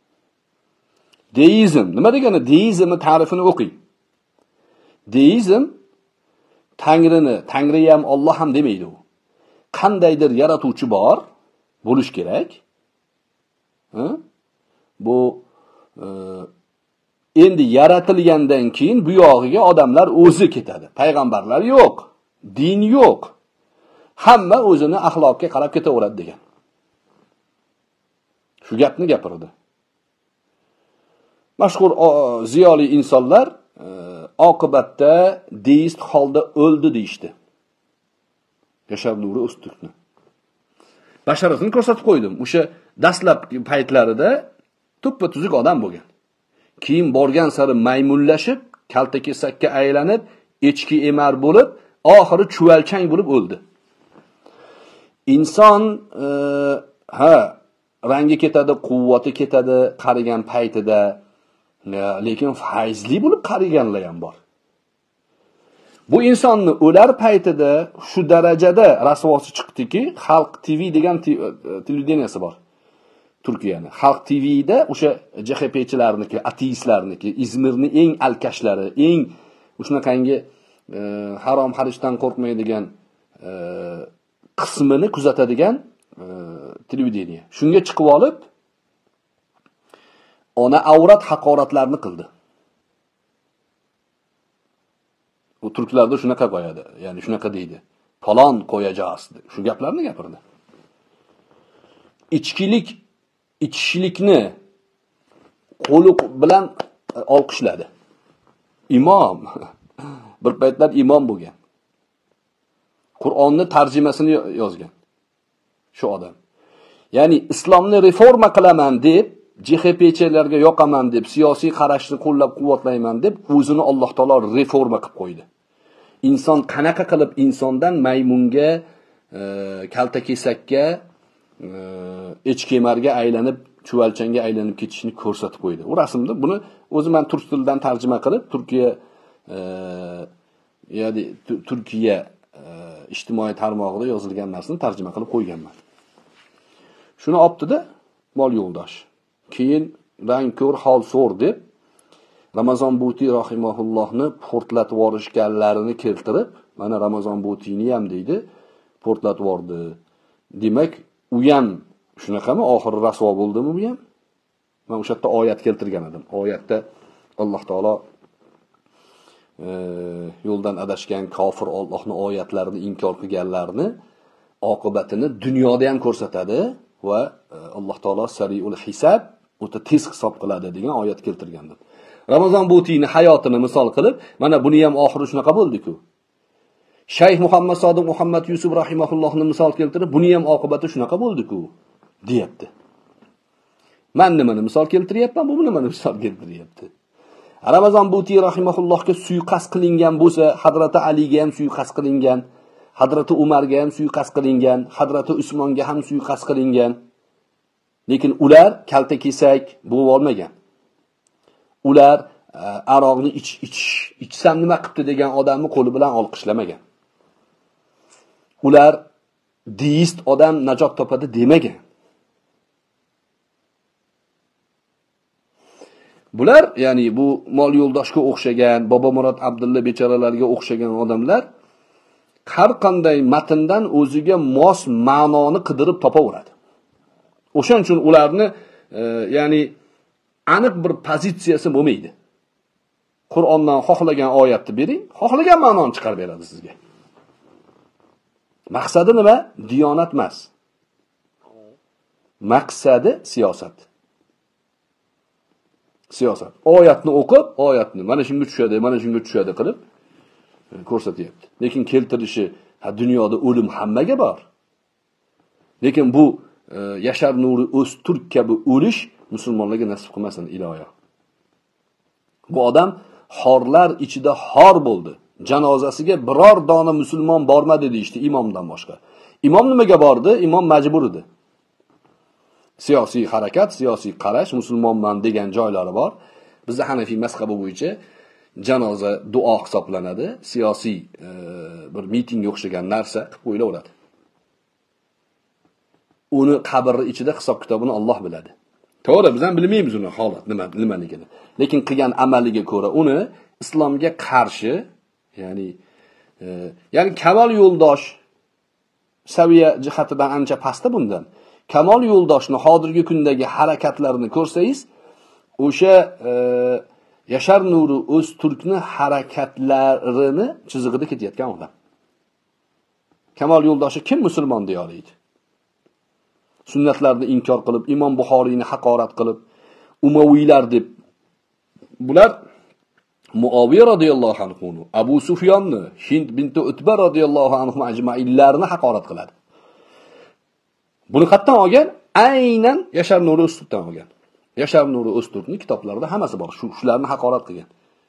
S2: Deizm nima degani? Deizmning ta'rifini o'qing. Deizm Tangrini, Tangri ham Alloh ham demaydi u. Qandaydir yaratuvchi bor, bo'lish kerak. Ha? Bu e, endi yaratilgandan keyin bu yog'iga odamlar o'zi ketadi. Payg'ambarlar yo'q, din yo'q. Hamma o'zini axloqqa qarab ketaveradi degan. Shu gapni gapirdi. Mashhur ziyoli insonlar e, oqibatda deist holda o'ldi deyishdi. Yashar Nuriy O'zturkni. Basharatini ko'rsatib qo'ydim. O'sha dastlab paytlarida tuppa tuzuk odam bo'lgan. Keyin borgan sari maymunlashib, kalta kesakka aylanib, echki emar bo'lib, oxiri chuvalchang bo'lib o'ldi. Inson e, ha, rangi ketadi, quvvati ketadi qarigan paytida, lekin fayzli bo'lib qariganlar ham bor. Bu insonni o'lar paytida shu darajada rasvosi chiqdiki, Xalq T V degan televideniyasi bor. Turkiyani. Xalq T V'da o'sha C H P'chilarniki, ateistlarniki, Izmirning eng alkashlari, eng shunaqangi e, harom harishdan qo'rqmaydigan e, qismini kuzatadigan e, televideniya. Shunga chiqib olib, ona avrat haqoratlarni qildi. U turklarda shunaqa qo'yadi, ya'ni shunaqa deydi. falon qo'yacağız. Shu gaplarni gapirdi. Ichkilik, ichishlikni qo'li bilan olqishladi. Imom. Bir paytlar imom bo'lgan. Qur'onni tarjimasini yozgan. Shu odam. Ya'ni islomni reforma qilaman deb, J H P'chilarga yoqaman deb, siyosiy qarashni qo'llab-quvvatlayman deb o'zini Alloh taolo reforma qilib qo'ydi. Inson qanaqa qilib insondan maymunga, e, kalta kesakka, e, echkemarga aylanib, chuvalchanga aylanib ketishni ko'rsatib qo'ydi. U rasmda buni o'zi men turk tilidan tarjima qilib, Turkiya e, ya'ni Turkiya e, ijtimoiy tarmog'ida yozilgan narsani tarjima qilib qo'yganman. Shuni optida mol yo'ldosh. Keyin rang ko'r hol so'r deb Ramazon Buti rahimahullohni portlatib yorishganlarini keltirib, mana Ramazon Butini ham deydi, portlatib yordi. Demak, u ham shunaqami, oxiri rasvo bo'ldimi bu ham? Men o'sha yerda oyat keltirgan edim. Oyatda Alloh taolo e, yo'ldan adashgan kofir Allohning oyatlarini inkor qilganlarni oqibatini dunyoda ham ko'rsatadi va e, Alloh taolo sariul hisob, o'ta tez hisob qiladi degan oyat keltirgandim. Ramazon Butini hayotini misol qilib, mana buni ham oxiri shunaqa bo'ldi-ku. Shayx Muhammad Sodiq Muhammad Yusuf rahimahullohni misol keltirib, buni ham oqibati shunaqa bo'ldi-ku, deyapti. Men nimani misol keltiryapman, bu nimani misol keltiryapti. Ramazon Buti rahimahullohga suiqasd qilingan bo'lsa, Hazrati Aliga ham suiqasd qilingan, Hazrati Umarga ham suiqasd qilingan, Hazrati Usmonga ham suiqasd qilingan. Lekin ular kalta kesak bo'lib olmagan. Ular aroqni ich ich ichsam nima qilibdi degan odamni qo'li bilan olqishlamagan. Ular deist odam najot topadi demagan. Bular, ya'ni bu mol yo'ldoshga o'xshagan, Bobomurod Abdulla bechoralarga o'xshagan odamlar har qanday matndan o'ziga mos ma'noni qidirib topaveradi. O'shaning uchun ularni e, ya'ni aniq bir pozitsiyasi bo'lmaydi. Qur'ondan xohlagan oyatni bering, xohlagan ma'noni chiqarib beradi sizga. Maqsadi nima? Diyonat emas. Maqsadi siyosat. Siyosat. Oyatni o'qib, oyatni mana shunga tushadi, mana shunga tushadi qilib ko'rsatyapti. Lekin keltirishi, ha dunyoda o'lim hammaga bor. Lekin bu e, Yashar Nuri O'zturk kabi o'lish musulmonlarga nasib qilmasin iloyo. Bu odam xorlar ichida xor bo'ldi. Janozasiga biror dona musulmon bormadi deydi imomdan boshqa. Imom nimaga bordi? Imom majbur edi. Siyosiy harakat, siyosiy qarash, musulmonman degan joylari bor. Bizda Hanafiy mazhabi bo'yicha janoza duo hisoblanadi. Siyosiy e, bir mitingga o'xshagan narsa qilib qo'yilaveradi. Uni qabri ichida hisob kitobini Alloh biladi. To'g'ri, biz ham bilmaymiz uni holat nima nimaligini. Lekin qilgan amaliga ko'ra uni islomga qarshi, ya'ni e, ya'ni Kamol yo'ldosh saviya jihatidan ancha pastda bundan. Kamol yo'ldoshni hozirgi kundagi harakatlarini ko'rsangiz, o'sha e, Yashar Nuri O'zturkni harakatlarini chizig'ida ketayotgan odam. Kamol yo'ldoshi kim musulmon deya oladi? Sunnatlarni inkor qilib, Imom Buxoriyni haqorat qilib, Umaviylar deb bular Muaviya radhiyallohu anhu, Abu Sufyonni, Hind binti Utba radhiyallohu anhu ajmaillarni haqorat qiladi. Buni qayerdan olgan? Aynan Yashar Nuri O'zturkdan olgan. Yashar Nuri O'zturkning kitoblarida hammasi bor. Shu shularni haqorat qilgan.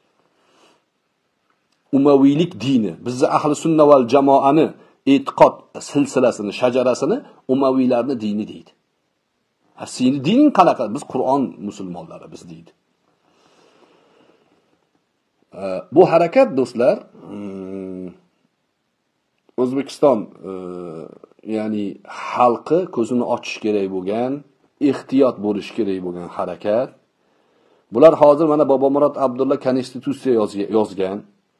S2: Umaviylik dini, bizning ahli sunna val jamoani e'tiqod silsilasini, shajarasini Umaviylarning dini deydi. Ha, seni dining qanaqa? Biz Qur'on musulmonlari biz deydi. Bu harakat do'stlar, O'zbekiston ya'ni xalqi ko'zini ochish kerak bo'lgan, ehtiyot bo'lish kerak bo'lgan harakat. Bular hozir mana Bobomurod Abdulla konstitutsiya yozgan.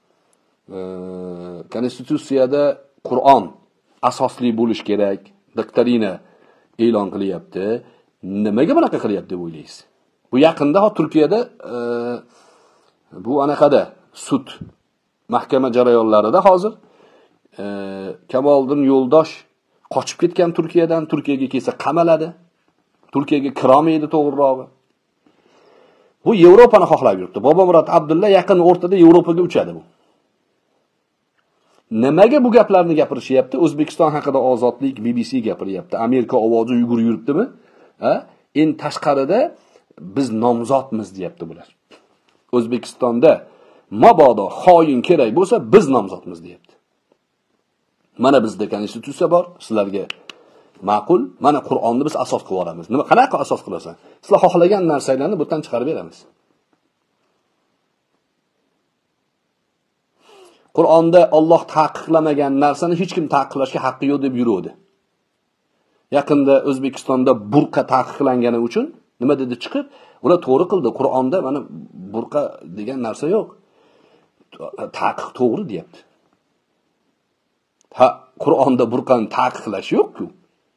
S2: Konstitutsiyada Qur'on asosli bo'lish kerak, doktrina e'lon qilyapti. Nimaga bunaqa qilyapti deb o'ylaysiz? Bu yaqinda ho Turkiyada e, bu anaqada sud mahkama jarayonlarida hozir e, Kamoliddin Yo'ldosh qochib ketgan Turkiyadan, Turkiyaga kelsa qamaladi. Turkiyaga kirolmaydi to'g'rirog'i. Bu Yevropani xohlab yuribdi. Bobomurod Abdulla yaqin o'rtada Yevropaga uchadi bu. Nimaga bu gaplarni gapirishyapti? O'zbekiston haqida ozodlik, B B C gapiryapti. Amerika ovozi yugur yuribdimi? Ha? En tashqarida biz nomzodmiz deyapti bular. O'zbekistonda mabodo xoin kerak bo'lsa biz nomzodmiz deyapti. Mana bizda konstitutsiya bor, sizlarga ma'qul. Mana Qur'onni biz asos qilib olamiz. Nima qanaqa asos qilasan? Sizlar xohlagan narsalarni bu yerdan chiqarib beramiz. Qur'onda Alloh taqiqlamagan narsani hech kim taqiqlashga haqqi yo'q deb yuruvdi. Yaqinda O'zbekistonda burqa taqiqlangani uchun nima dedi chiqib? Ular to'g'ri qildi. Qur'onda mana burqa degan narsa yo'q. Taqiq to'g'ri deyapti. Ha, Qur'onda burqani taqiqlash yo'q-ku.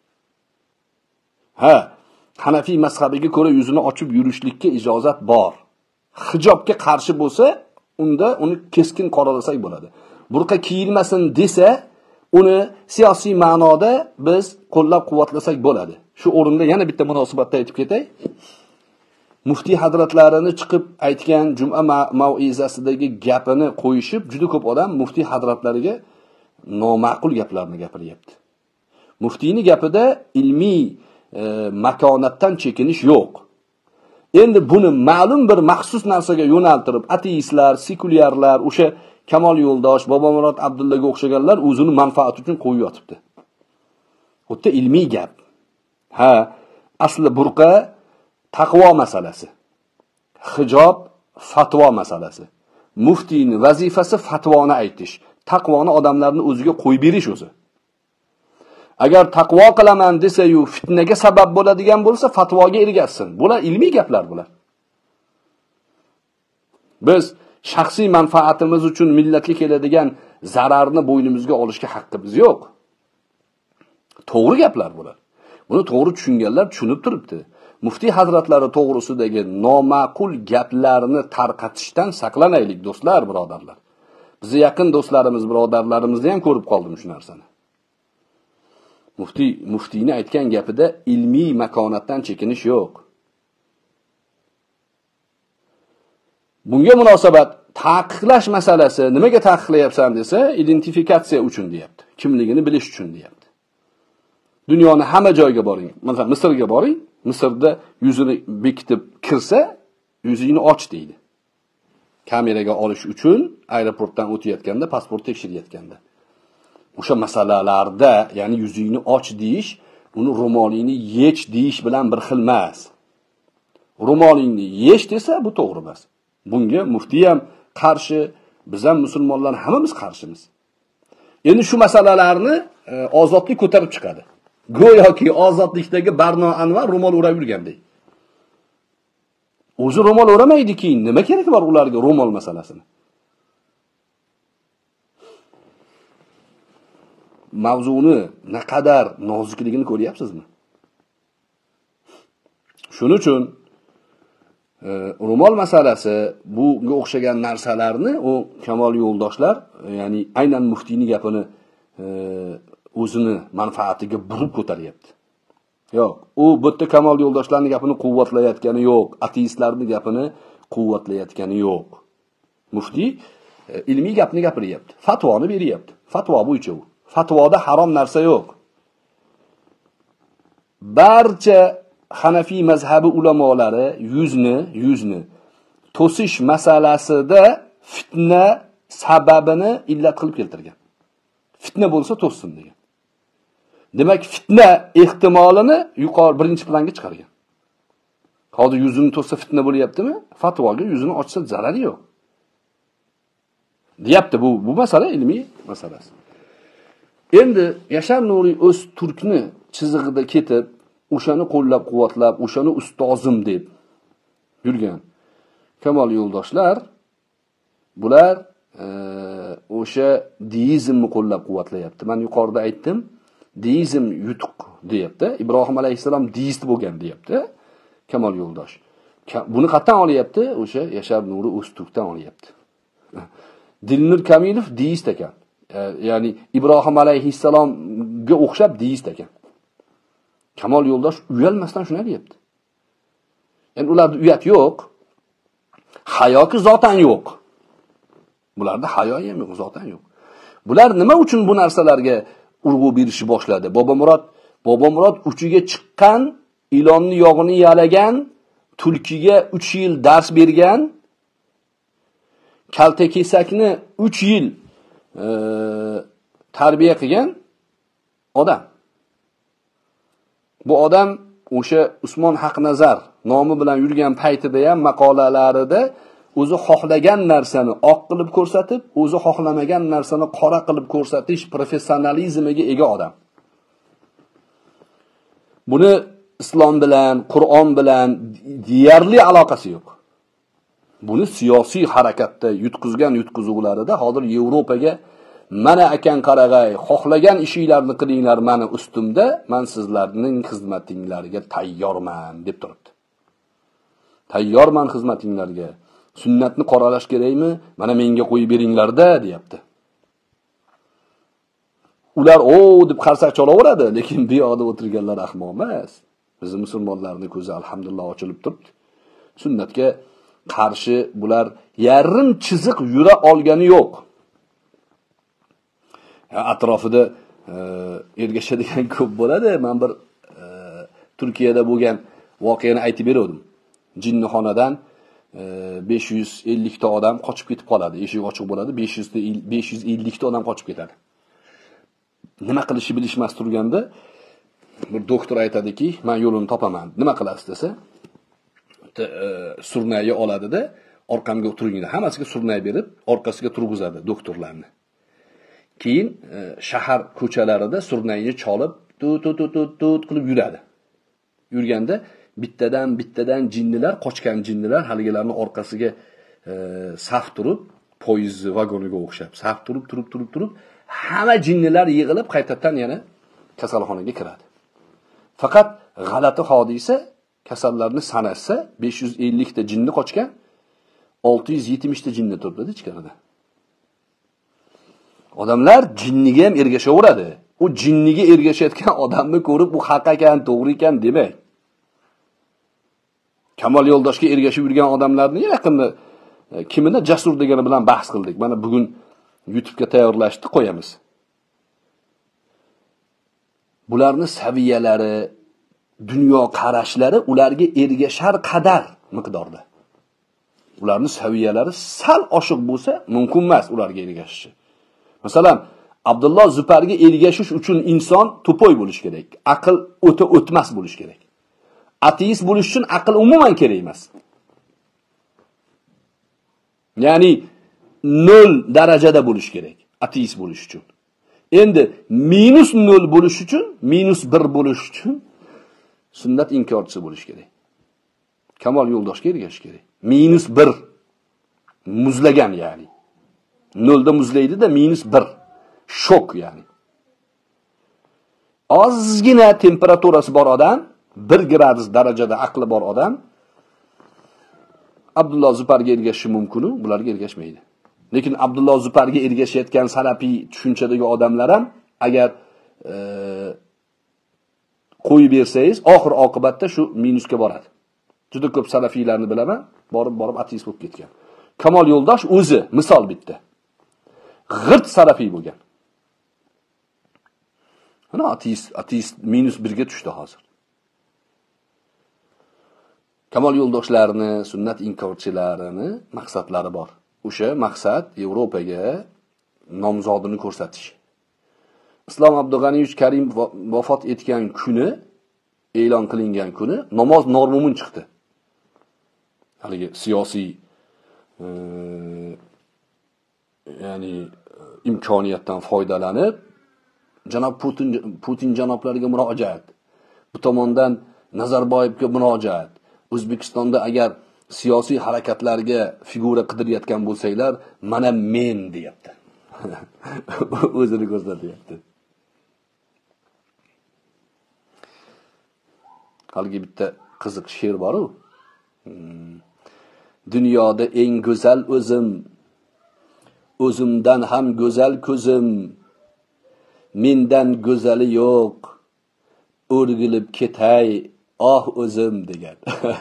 S2: Ha, Hanafiy mazhabiga ko'ra yuzini ochib yurishlikka ijozat bor. Hijobga qarshi bo'lsa, unda uni keskin qoralasak bo'ladi. Burqa kiyilmasin desa, uni siyosiy ma'noda biz qo'llab-quvvatlasak bo'ladi. Shu o'rinda yana bitta munosabatda aytib ketay. Muftiy hazratlarini chiqib aytgan juma mau'izasidagi gapini qo'yishib, juda ko'p odam muftiy hazratlariga noma'qul gaplarni gapiryapti. Muftiyning gapida ilmiy e, makonatdan chekinish yo'q. Endi buni ma'lum bir maxsus narsaga yo'naltirib, ateistlar, sekulyarlar, o'sha Kamol Yo'ldosh, Bobomurod Abdullaga o'xshaganlar o'zini manfaati uchun qo'yib yotibdi. Xuddi ilmiy gap. Ha, asli burqa taqvo masalasi. Hijob fatvo masalasi. Muftiyning vazifasi fatvoni aytish, taqvoni odamlarning o'ziga qo'yib berish o'zi. Agar taqvo qilaman desa-yu fitnaga sabab bo'ladigan bo'lsa, fatvoga ergashsin. Bular ilmiy gaplar bular. Biz shaxsiy manfaatimiz uchun millatga keladigan zararni bo'ynimizga olishga haqqimiz yo'q. To'g'ri gaplar bular. Buni to'g'ri tushunganlar tushunib turibdi. Muftiy hazratlari to'g'risidagi noma'qul gaplarni tarqatishdan saqlanaylik do'stlar, birodarlar. Bizi yaqin do'stlarimiz, birodarlarimizni ham ko'rib qoldim shu narsani. Muftiy muftiyni aytgan gapida ilmiy makonatdan chekinish yo'q. Bunga munosabat taqiqlash masalasi, nimaga taqiqlayapsan desa, identifikatsiya uchun deyapti. Kimligini bilish uchun deyapti. Dunyoni hamma joyga boring. Masalan, Misrga boring. Misrda yuzini bekitib kirsa, yuzingni och deydi. Kameraga olish uchun aeroportdan o'tayotganda, pasport tekshirayotganda. O'sha masalalarda, ya'ni yuzingni och deyish, uni ro'molingni yech deyish bilan bir xil emas. Ro'molingni yech desa, bu to'g'ri emas. Bunga muftiy ham qarshi, biz ham musulmonlar hammamiz qarshimiz. Endi shu masalalarni e, ozodlik ko'tarib chiqadi. Go'yoki ozodlikdagi Barno Anvar ro'mol o'rab yurgandek. O'zi ro'mol o'ramaydi-ki, nima kerak bor ularga ro'mol masalasini? Mavzuni naqadar nozikligini ko'ryapsizmi? Shuning uchun e, ro'mol masalasi, bunga o'xshagan narsalarni o Kamol Yo'ldoshlar, ya'ni aynan muftiyning gapini e, o'zini manfaatiga burib ko'taryapti. Yo'q, u bu yerda Kamol Yo'ldoshlarning gapini quvvatlayotgani yo'q, ateistlarning gapini quvvatlayotgani yo'q. Muftiy e, ilmiy gapni gapiryapti, fatvoni beryapti. Fatvo bo'yicha u. Fatvoda harom narsa yo'q. Barcha Hanafiy mazhabi ulamolari yuzni, yuzni to'sish masalasida fitna sababini illat qilib keltirgan. Fitna bo'lsa to'ssin degan. Demak, fitna ehtimolini yuqori birinchi planga chiqargan. Hozir yuzini to'ssa fitna bo'lyaptimi? Fatvoga yuzini ochsa zarari yo'q. Deyapti, bu bu masala ilmiy masalasi. Endi Yashar Nuriy o'z turkni chizig'ida ketib, o'shani qo'llab-quvvatlab, o'shani ustozim deb yurgan Kamol Yo'ldoshlar bular o'sha deizmni qo'llab-quvvatlayapti. Men yuqorida aytdim, deizm yutuq deyapti. Ibrohim alayhisalom deist bo'lgan deyapti. Kamol Yo'ldosh. Buni qayerdan olyapti? O'sha Yashar Nuriy o'z turkdan olyapti. Dilnur Kamilov deist ekan. e, ya'ni Ibrohim alayhissalomga o'xshab deist ekan. Kamol Yo'ldosh uyalmasdan shuni deyapti. Ya'ni ularda uyat yo'q. Hayoki zotan yo'q. Bularda hayo ham yo'q, zotan yo'q. Bular nima uchun bu narsalarga urg'u berishni boshladi? Bobomurod, Bobomurod uchiga chiqqan, ilonni yog'ini yalagan, tulkiga uch yil dars bergan, kaltakesakni uch yil e, tarbiya qilgan odam. Bu odam o'sha Usmon Haqnazar nomi bilan yurgan paytida ham maqolalarida o'zi xohlagan narsani oq qilib ko'rsatib, o'zi xohlamagan narsani qora qilib ko'rsatish professionalizmiga ega odam. Buni islom bilan, Qur'on bilan deyarli aloqasi yo'q. Buni siyosiy harakatda yutqizgan yutqizuvlarida hozir Yevropaga mana akan qarag'ay, xohlagan ishinglarni qilinglar meni ustimda, men sizlarning xizmatinglarga tayyorman deb turibdi. Tayyorman xizmatinglarga. Sunnatni qoralash kerakmi? Mana menga qo'yib beringlar-da, deyapti. Ular o deb qarsak chalaveradi, lekin bu yoqda o'tirganlar ahmoq emas. Bizning musulmonlarning ko'zi alhamdulillah ochilib turibdi. Sunnatga qarshi bular yarim chiziq yura olgani yo'q. Atrofida e, ergashadigan ko'p bo'ladi. Men bir e, Turkiyada bo'lgan voqeani aytib berdim. Jinnixonadan e, besh yuz ellik ta odam qochib ketib qoladi. Eshik ochiq bo'ladi, besh yuz besh yuz ellik ta odam qochib ketadi. Nima qilishni bilishmas turganda bir doktor aytadiki, men yo'lini topaman. Nima qilasiz desa, e, surnayni oladida, orqamga o'tiringlar. Hammasiga surnay berib, orqasiga turg'izadi doktorlarni. Keyin e, shahar ko'chalarida surnayni cholib, tut tut tut tut qilib yuradi. Yurganda bittadan bittadan jinnilar, qochgan jinnilar haligilarning orqasiga e, saf turib, poyezd vagoniga o'xshab, saf turib, turib, turib, turib, hamma jinnilar yig'ilib qaytadan yana kasalxonaga kiradi. Faqat g'alati hodisa, kasallarni sanasa besh yuz ellik ta jinni qochgan, olti yuz yetmish ta jinni turibdi ichkarida. Odamlar jinniga ham ergashaveradi. U jinniga ergashayotgan odamni ko'rib, bu haq ekan, to'g'ri ekan demak. Kamol Yo'ldoshga ergashib yurgan odamlarni yaqinda kimini jasur degani bilan bahs qildik. Mana bugun YouTube'ga tayyorlashni qo'yamiz. Bularning saviyalari, dunyo qarashlari ularga ergashar qadar miqdorda. Ularning saviyalari sal oshiq bo'lsa, mumkin emas ularga ergashishi. Masalan, Abdulloh Zuparga ergashish uchun inson to'poy bo'lish kerak. Aql o'ta o'tmas bo'lish kerak. Ateist bo'lish uchun aql umuman kerak emas. Ya'ni nol darajada bo'lish kerak ateist bo'lish uchun. Endi minus nol bo'lish uchun, minus bir bo'lish uchun sunnat inkorchisi bo'lish kerak. Kamol Yo'ldoshga ergashish kerak. minus bir muzlagan ya'ni. nolda muzlaydi-da minus bir. Shok ya'ni. Ozgina temperaturasi bor odam, bir gradus darajada aqli bor odam Abdulloh Zuparga ergashishi mumkin-ku, bularga ergashmaydi. Lekin Abdulloh Zuparga ergashayotgan salafiy tushunchadagi odamlar ham agar e, qo'yib bersangiz, oxir oqibatda shu minusga boradi. Juda ko'p salafiylarni bilaman, borib-borib ateist bo'lib ketgan. Kamol Yo'ldosh o'zi misol bitta. G'irt salafiy bo'lgan. Ana ateist, ateist minus birga tushdi hozir. Kamol Yo'ldoshlarini, sunnat inkorchilarini maqsadlari bor. O'sha maqsad Yevropaga nomzodini ko'rsatish. Islom Abdug'aniyevich Karim vafot etgan kuni, e'lon qilingan kuni namoz normumun chiqdi. Haligi siyosiy e, ya'ni imkoniyatdan foydalanib janob Putin Putin janoblariga murojaat. Bu tomondan Nazarboyevga murojaat. O'zbekistonda agar siyosiy harakatlarga figura qidirayotgan bo'lsanglar, mana men deyapti. O'zini ko'rsatyapti. Haligi bitta qiziq she'r bor-ku. Hmm. Dunyoda eng go'zal o'zim, o'zimdan ham go'zal ko'zim, mendan go'zali yo'q, o'rgilib ketay, oh o'zim degan.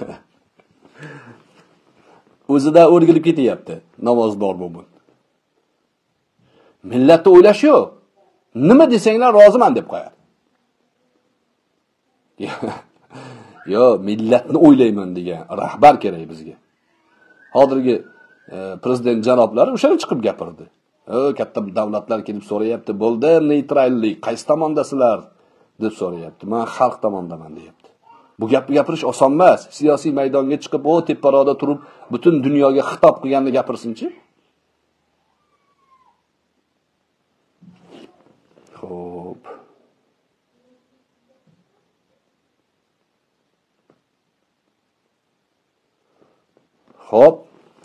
S2: O'zida o'rgilib ketyapti namozdor mo'min. Millatni o'ylash yo'q. Nima desanglar roziman deb qo'yadi. Yo, millatni o'ylayman degan rahbar kerak bizga. Hozirgi e, prezident janoblari o'shani chiqib gapirdi. O, katta davlatlar kelib so'rayapti, bo'ldi neytrallik, qaysi tomondasizlar deb so'rayapti. Men xalq tomondaman deyapti. Bu gapni gapirish oson emas. Siyosiy maydonga chiqib, o teparoqda turib, butun dunyoga xitob qilganini gapirsin-chi. Xo'p. Xo'p.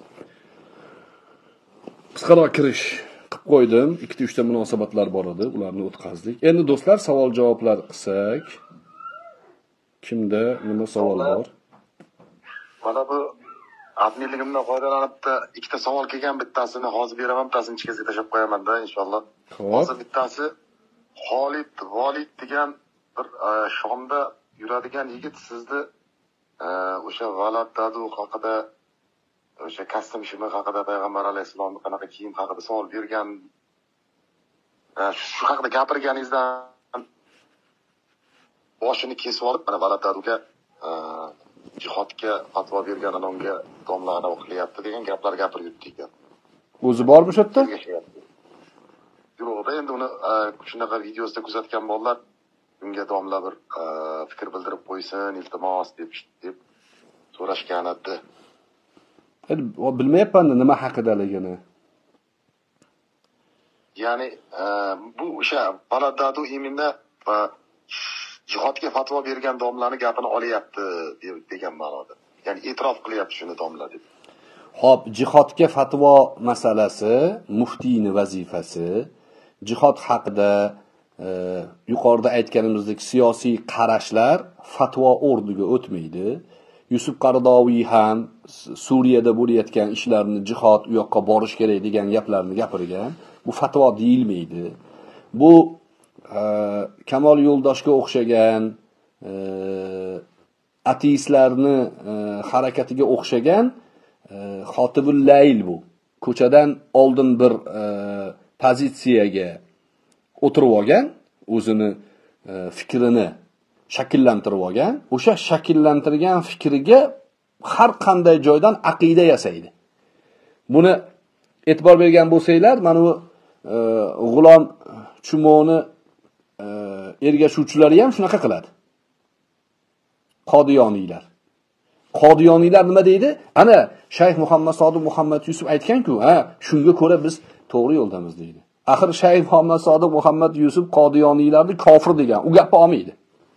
S2: Qisqaroq kirish qilib qo'ydim. ikkita uchta munosabatlar bor edi, ularni o'tkazdik. Endi do'stlar, savol-javoblar qilsak, kimda nima savol bor?
S4: Mana bu adminligimdan foydalanib ikkita savol kelgan, bittasini hozir beraman, bittasini ichkasiga tashlab qo'yaman-da inshaalloh. Hozir bittasi Xolid Volid degan bir Shomda yuradigan yigit sizni o'sha Valad Dadu haqida, o'sha kastim shimi haqida, payg'ambar alayhisolamni qanaqa kiyim haqida savol bergan, shu haqida gapirganingizdan boshini kesib olib, mana Valad Daduga jihodga fatvo bergan anonga domlani o'qilyapti degan gaplar gapirib yurdi ekan.
S2: O'zi bormi shu yerda?
S4: Yo'q, endi uni shunaqa videosida kuzatgan bolalar unga domla bir fikr bildirib qo'ysin, iltimos deb deb so'rashgan edi.
S2: Bilmayapman nima haqidaligini.
S4: Ya'ni bu o'sha Baladadu iminda jihodga fatvo bergan domlani gapini olyapti degan ma'noda. Ya'ni e'tirof qilyapti shuni domla deb.
S2: Xo'p, jihodga fatvo masalasi muftiyning vazifasi. Jihod haqida e, yuqorida aytganimizdek siyosiy qarashlar fatvo o'rniga o'tmaydi. Yusuf Qaradaviy ham Suriyada bo'layotgan ishlarni jihod u yoqqa borish kerak degan gaplarni gapirgan. Bu fatvo deyilmaydi. Bu e, Kamol Yo'ldoshga o'xshagan e, ateistlarni e, harakatiga o'xshagan e, Xotibul Layl bu. Ko'chadan oldin bir e, pozitsiyaga o'tirib olgan, o'zini e, fikrini shakllantirib olgan, o'sha shakllantirgan fikriga har qanday joydan aqida yasaydi. Buni e'tibor bergan bo'lsanglar, mana bu e, G'ulom Chumoni e, ergashuvchilari ham shunaqa qiladi. Qodiyoniylar. Qodiyoniylar nima deydi? Ana Shayx Muhammad Sodiq Muhammad Yusuf aytgan-ku, ha, shunga ko'ra biz to'g'ri yo'ldamiz deydi. Axir Shayx Muhammad Sodiq Muhammad Yusuf Qodiyoniylarni kofir degan, u gapni olmaydi.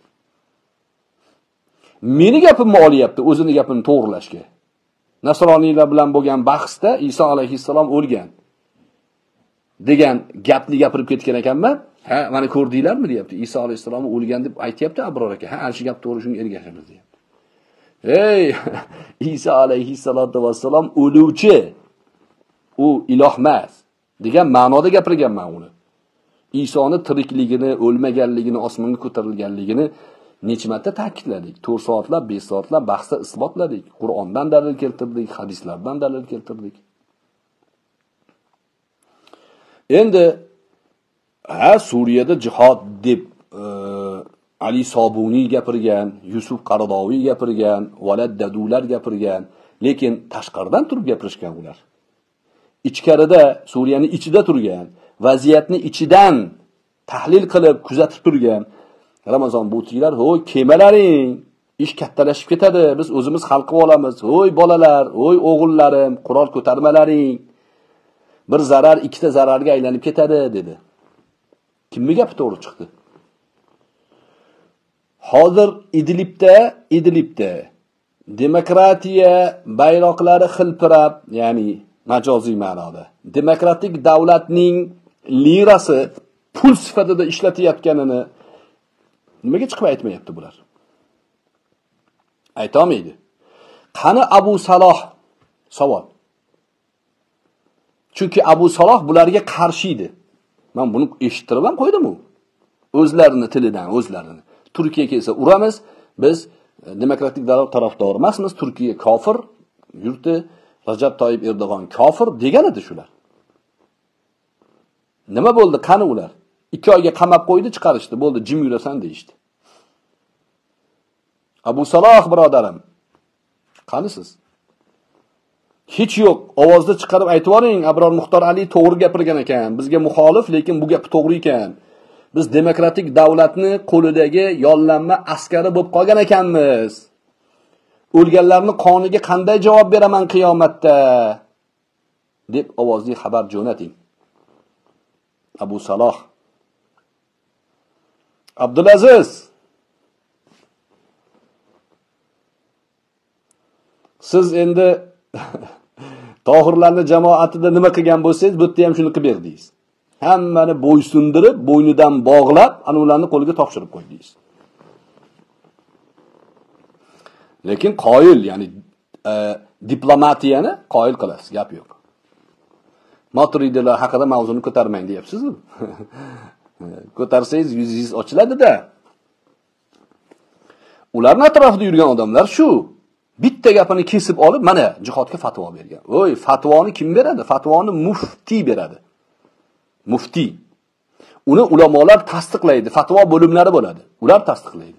S2: Meni gapimni olyapti, o'zini gapini to'g'rilashga. Nasroniylar bilan bo'lgan bahsda Iso alayhissalom o'lgan degan gapni gapirib ketgan ekanman. Ha, mana ko'rdinglarmi deyapti. Iso alayhissalom o'lgan deb aytayapti Abror aka. Ha, shu gap to'g'ri, shunga ergashamiz deyapti. Ey, Iso alayhissalatu vassalom o'luvchi. U iloh emas degan ma'noda gapirganman uni. Isoni tirikligini, o'lmaganligini, osmonga ko'tarilganligini necha marta ta'kidladik. to'rt soatlab, besh soatlab bahsda isbotladik. Qur'ondan dalil keltirdik, hadislardan dalil keltirdik. Endi ha Suriyada jihod deb e, Ali Sobuniy gapirgan, Yusuf Qaradaviy gapirgan, Valad Dadular gapirgan, lekin tashqaridan turib gapirishgan ular. Ichkarida, Suriyaning ichida turgan, vaziyatni ichidan tahlil qilib, kuzatib turgan Ramazon bo'tilar, "Ho'y, kemalaring, ish kattalashib ketadi. Biz o'zimiz hal qilib olamiz. Ho'y bolalar, ho'y o'g'illarim, qurol ko'tarmalaring. Bir zarar ikkita zararga aylanib ketadi" dedi. Kimning gapi to'g'ri chiqdi? Hozir Idlibda, Idlibda demokratiya bayroqlari xilpirab, ya'ni majoziy ma'noda, demokratik davlatning lirasi pul sifatida ishlatayotganini nimaga chiqib aytmayapti bular? Ayta olmaydi. Qani Abu Saloh savol. Chunki Abu Saloh bularga qarshi edi. Men buni eshittirib ham qo'ydim u. O'zlarini tilidan, o'zlarini. Turkiya kelsa uramiz, biz demokratik davlat tarafdori emasmiz, Turkiya kofir, yurti Rajab Toyib Erdo'g'on kofir degan edi shular. Nima bo'ldi? Qani ular? ikki oyga qamab qo'ydi, chiqarishdi. Bo'ldi, jim yurasan deyishdi. Abu Saloh birodarim, qani siz? Hech yo'q, ovozda chiqarib aytib oling, Abror Muxtor Ali to'g'ri gapirgan ekan. Bizga muxolif, lekin bu gap to'g'ri ekan. Biz demokratik davlatni qo'lidagi yollanma askari bo'lib qolgan ekanmiz. O'lganlarning qoniga qanday javob beraman qiyomatda? deb ovozli xabar jo'nating. Abu Saloh. Abdulaziz. Siz endi Tohirlarning jamoatida nima qilgan bo'lsangiz, bu yerda ham shuni qilib berdingiz. Hammani bo'ysundirib, bo'ynidan bog'lab, ana ularni qo'liga topshirib qo'ydingiz. Lekin qoyil, ya'ni e, diplomatiyani qoyil qilasiz, gap yo'q. Maturidilar haqida mavzuni ko'tarmang deyapsiz-ku. Ko'tarsangiz yuzingiz ochiladi-da. Ularning atrofida yurgan odamlar shu. Bitta gapini kesib olib, mana jihodga fatvo bergan. Voy, fatvoni kim beradi? Fatvoni mufti beradi. Mufti. Uni ulamolar tasdiqlaydi, fatvo bo'limlari bo'ladi. Ular tasdiqlaydi.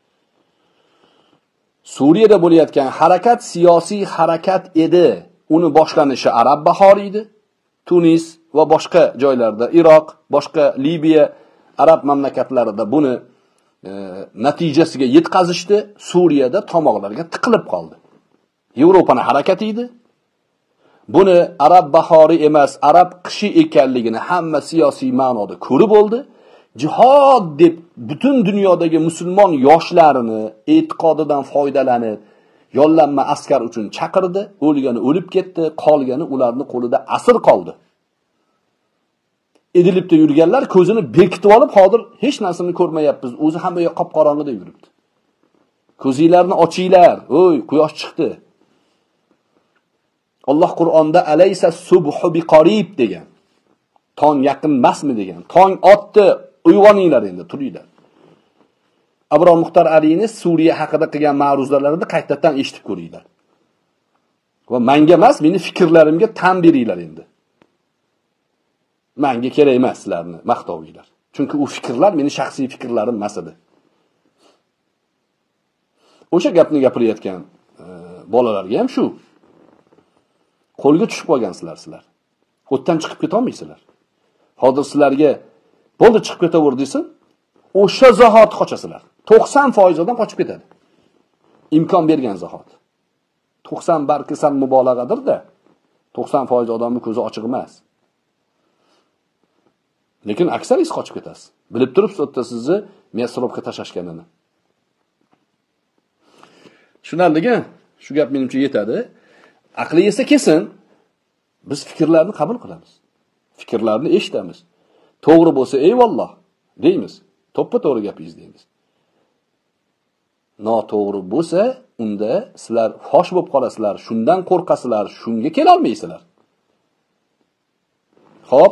S2: Suriyada bo'layotgan harakat siyosiy harakat edi. Uni boshlanishi Arab bahori edi. Tunis va boshqa joylarda, Iroq, boshqa Liviya, Arab mamlakatlarida buni e, natijasiga yetkazishdi. Suriyada tomoqlarga tiqilib qoldi. Yevropaning harakati edi. Buni Arab bahori emas, Arab qishi ekanligini hamma siyosiy ma'noda ko'rib oldi. Jihod deb butun dunyodagi musulmon yoshlarini e'tiqodidan foydalanib, yollanma askar uchun chaqirdi. O'lgani o'lib ketdi, qolgani ularning qo'lida asir qoldi. Idlibda yurganlar ko'zini bekitib olib, hozir hech narsani ko'rmayapmiz. O'zi hamma yoq qop-qorong'ida yuribdi. Ko'zinglarni ochinglar. O'y, quyosh chiqdi. Alloh Qur'onda alaysa subhu biqarib degan. Tong yaqin emasmi degan. Tong otdi, uyg'oninglar endi, turinglar. Abror Muxtor Alini Suriya haqida qilgan ma'ruzalarida qaytadan eshitib ko'ringlar. Va menga emas, meni fikrlarimga tan beringlar endi. Menga kerak emas sizlarni maqtovinglar. Chunki u fikrlar meni shaxsiy fikrlarim emas edi. O'sha gapni gapirayotgan e, bolalarga ham shu. Qo'lga tushib qolgansizlar sizlar. O'tdan chiqib keta olmaysizlar. Hozir sizlarga bo'ldi chiqib ketaver desin, o'sha zahot qochasizlar. to'qson foiz odam qochib ketadi. Imkon bergan zahot. to'qson balki sal mubolag'adir-da. to'qson foiz odamning ko'zi ochiq emas. Lekin aksaringiz qochib ketasiz. Bilib turibsiz, o'tda sizni mesrobga tashashganini. Shunarligi, shu gap menimcha yetadi. Aqli esa kesin, biz fikrlarni qabul qilamiz. Fikrlarni eshitamiz. To'g'ri bo'lsa, eyvalloh deymiz. To'ppa-to'g'ri gapingiz deymiz. Noto'g'ri bo'lsa, unda sizlar fosh bo'lib qolasizlar, shundan qo'rqasizlar, shunga kela olmaysizlar. Xo'p.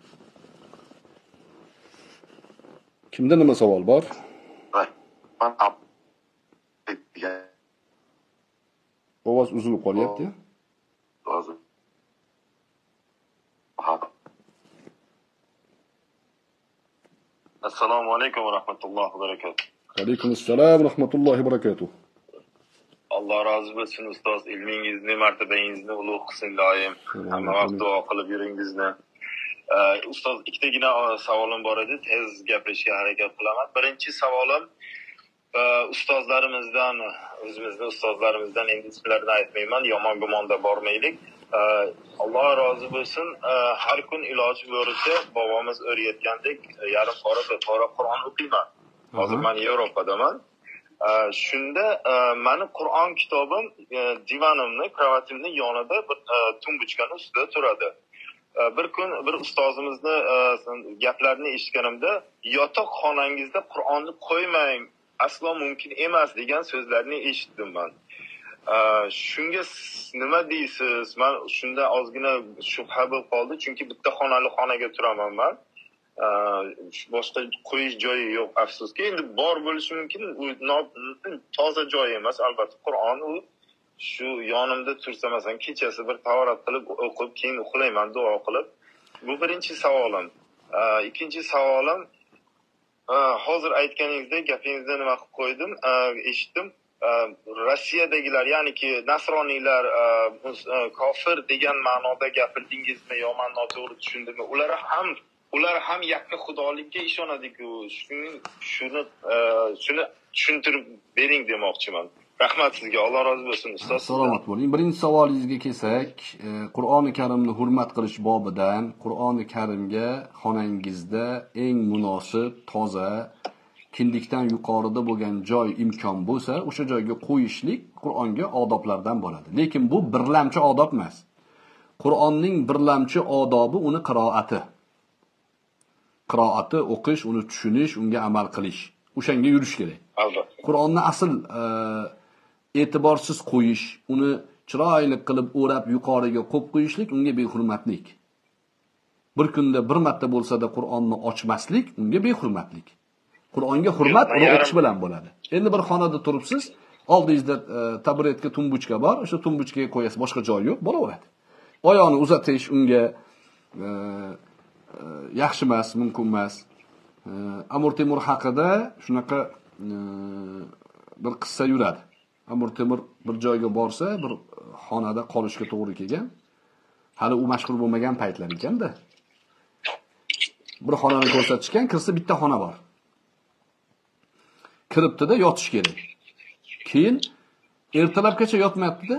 S2: Kimda nima savol bor?
S4: Men
S2: Ovoz uzilib qolyapti.
S4: Hozir.
S3: Assalomu alaykum va rahmatullohi va barakatuh.
S2: Alaykum assalom va rahmatullohi va barakatuh.
S3: Alloh rozi bo'lsin ustoz, ilmingizni, martabangizni ulug' qilsin doim. Hamma vaqt duo qilib yuringizni. Ustoz, ikkitagina savolim bor edi, tez gapirishga harakat qilaman. Birinchi savolim ustozlarimizdan, o'zimizning ustozlarimizdan, endi ismlarini aytmayman, yomon gumonda bormaylik. Alloh rozi bo'lsin, har kun iloji bo'yicha bobomiz o'rgatgandek yarim qora qora Qur'on o'qiyman. Hozir men Yevropadaman. Shunda meni Qur'on kitobim divanimni, kravatimning yonida bir tumbuchkani ustida turadi. Bir kun bir ustozimizni gaplarini eshitganimda, yotoqxonangizda Qur'onni qo'ymang, aslo mumkin emas degan so'zlarni eshitdim men.
S5: shunga nima deysiz? Men shunda ozgina shubha bo'lib qoldi, chunki bitta xonali xonaga turaman men. Boshqa qo'yish joyi yo'q, afsuski. Endi bor bo'lishi mumkin, u toza joy emas, albatta. Qur'on u shu yonimda tursa, masalan, kechasi bir tahorat qilib o'qib, keyin uxlayman duo qilib. Bu birinchi savolim. Ikkinchi savolim, hozir aytganingizdek gapingizda nima qilib qo'ydim, eshitdim. Rossiyadagilar, ya'niki nasroniylar kofir degan ma'noda gapirdingizmi yo men noto'g'ri tushundimmi? Ular ham ular ham yakka xudolikka ishonadi-ku. Shuni shuni shuni tushuntirib bering demoqchiman. Rahmat sizga, Alloh rozi bo'lsin ustoz.
S2: Salomat bo'ling. Birinchi savolingizga kelsak, Qur'oni Karimni hurmat qilish bobidan Qur'oni Karimga xonangizda eng munosib, toza, kindikdan yuqorida bo'lgan joy imkon bo'lsa, o'sha joyga qo'yishlik Qur'onga odoblardan bo'ladi. Lekin bu birlamchi odob emas. Qur'onning birlamchi odobi uni qiroati. Qiroati, o'qish, uni tushunish, unga amal qilish. O'shanga yurish kerak.
S5: Albatta.
S2: Qur'onni asl e'tiborsiz qo'yish, uni chiroyli qilib o'rab yuqoriga qo'yib qo'yishlik unga behurmatlik. Bir kunda bir marta bo'lsa-da Qur'onni ochmaslik unga behurmatlik. Qur'onga hurmat uni o'qish bilan bo'ladi. Endi bir xonada turibsiz, oldingizda taburetka, tumbuchka bor, o'sha tumbuchkaga qo'yasiz, boshqa joy yo'q, bo'laveradi. Oyoqni uzatish unga yaxshi emas, mumkin emas. Amir Temur haqida shunaqa bir qissa yuradi. Amir Temur bir joyga borsa, bir xonada qolishga to'g'ri kelgan. Hali u mashhur bo'lmagan paytlar ekanda. Bir xonani ko'rsatishgan, kirsa bitta xona bor. Kiribdi-da yotish kerak. Keyin ertalabgacha yotmayapti-da.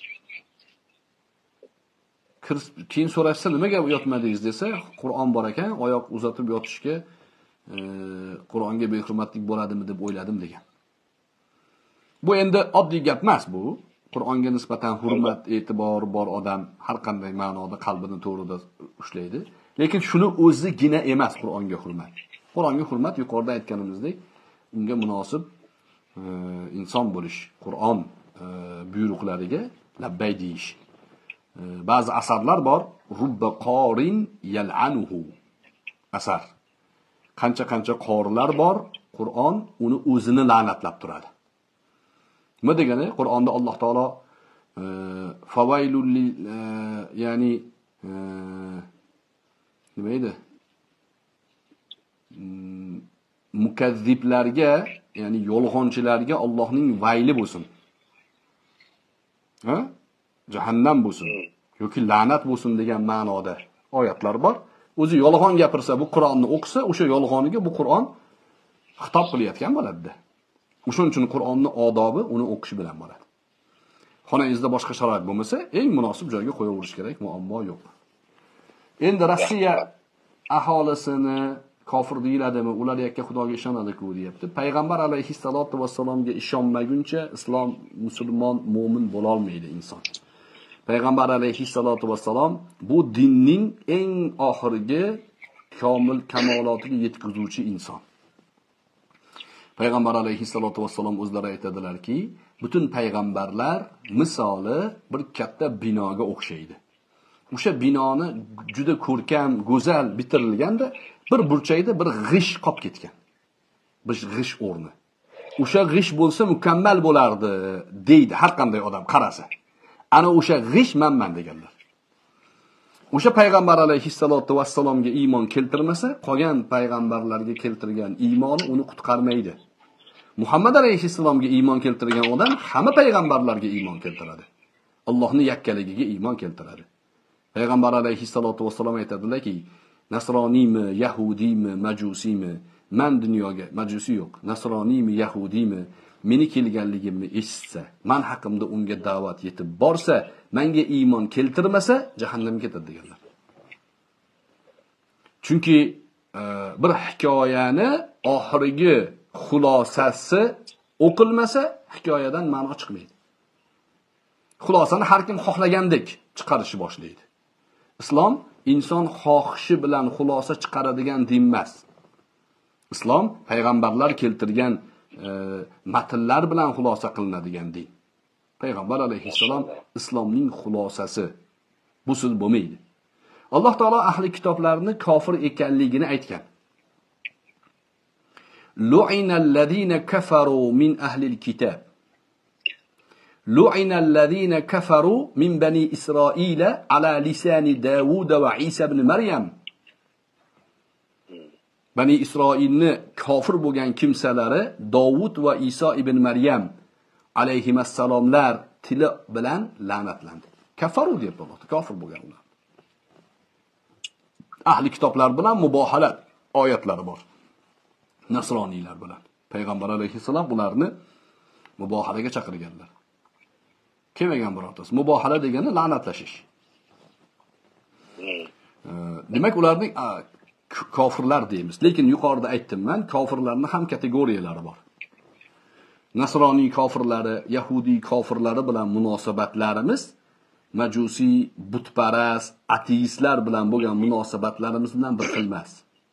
S2: Keyin so'rashsa, nimaga yotmadingiz desa, Qur'on bor ekan, oyoq uzatib yotishga Qur'onga behurmatlik bo'ladimi deb o'yladim degan. Bu endi oddiy gap emas bu. Qur'onga nisbatan hurmat, e'tibor bor odam har qanday ma'noda qalbini to'g'rida ushlaydi. Lekin shuni o'zigina emas Qur'onga hurmat. Qur'onga hurmat yuqorida aytganimizdek, unga munosib inson bo'lish, Qur'on buyruqlariga labbay deyish. Ba'zi asarlar bor, rubba qorin yal'anuhu. Asar. Qancha-qancha qorilar bor, Qur'on uni o'zini la'natlab turadi. Nima degani? Qur'onda Alloh taolo fawailul ya'ni nima edi? Mukazziblarga, ya'ni yolg'onchilarga Allohning vayli bo'lsin. Ha? Jahannam bo'lsin yoki la'nat bo'lsin degan ma'noda oyatlar bor. O'zi yolg'on gapirsa, bu Qur'onni o'qisa, o'sha yolg'oniga bu Qur'on xitob qilayotgan bo'ladi. O'shuning uchun Qur'onning odobi uni o'qish bilan bo'ladi. Xonangizda boshqa sharoit bo'lmasa, eng munosib joyga qo'yaverish kerak, muammo yo'q. Endi Rossiya aholisini kofir deyiladimi? Ular yakka Xudoga ishonadi-ku, deyapti. Payg'ambar alayhissalatu vassalomga ishonmaguncha islom, musulmon, mu'min bo'la olmaydi inson. Payg'ambar alayhissalatu vassalom bu dinning eng oxirgi komil kamolotiga yetkazuvchi inson. Payg'ambar alayhissalatu vassalom o'zlari aytadilarki, butun payg'ambarlar misoli bir katta binoga o'xshaydi. O'sha binoni juda ko'rkam, go'zal bitirilganda bir burchakda bir g'ish qolib ketgan. Bir g'ish o'rni. O'sha g'ish bo'lsa mukammal bo'lardi, deydi har qanday odam qarasa. Ana o'sha g'ish manman deganlar. O'sha payg'ambar alayhissalatu vassalomga iymon keltirmasa, qolgan payg'ambarlarga keltirgan iymoni uni qutqarmaydi. Muhammad alayhissalomga iymon keltirgan odam hamma payg'ambarlarga iymon keltiradi. Allohning yakkaligiga iymon keltiradi. Payg'ambar alayhissalatu vassalom aytadilarki, nasroniymi, yahudiymi, majusiymi, men dunyoga majusi yo'q, nasroniymi, yahudiymi, meni kelganligimni eshitsa, men haqimda unga da'vat yetib borsa, menga iymon keltirmasa, jahannamga ketadi deganlar. Chunki bir hikoyani oxirgi xulosasi o'qilmasa, hikoyadan ma'no chiqmaydi. Xulosani har kim xohlagandek chiqarishni boshlaydi. Islom inson xohishi bilan xulosa chiqaradigan din emas. Islom payg'ambarlar keltirgan e, matnlar bilan xulosa qilinadigan din. Payg'ambar alayhissalom islomning xulosasi. Bu so'z bo'lmaydi. Alloh taolo ahli kitoblarni kofir ekanligini aytgan. Lu'inallazina kafaru min ahlil kitob. Lu'inallazina kafaru min bani Isroila ala lisani Davud va Isa ibn Maryam. Bani Isroilni kofir bo'lgan kimsalari Davud va Iso ibn Maryam alayhimassalomlar tili bilan la'natlandi. Kafaru deb bo'ladi, kofir bo'lganlar. Ahli kitoblar bilan mubohalat oyatlari bor. Nasroniylar bilan payg'ambar alayhissalom ularni mubohalaga chaqirganlar. Kelmagan birortasi. Mubohala degani la'natlashish. Demak, ularning kofirlar deymiz. Lekin yuqorida aytdim men, kofirlarning ham kategoriyalari bor. Nasroniy kofirlari, Yahudiy kofirlari bilan munosabatlarimiz majusi, butparast, ateistlar bilan bo'lgan munosabatlarimiz bilan bir xil emas.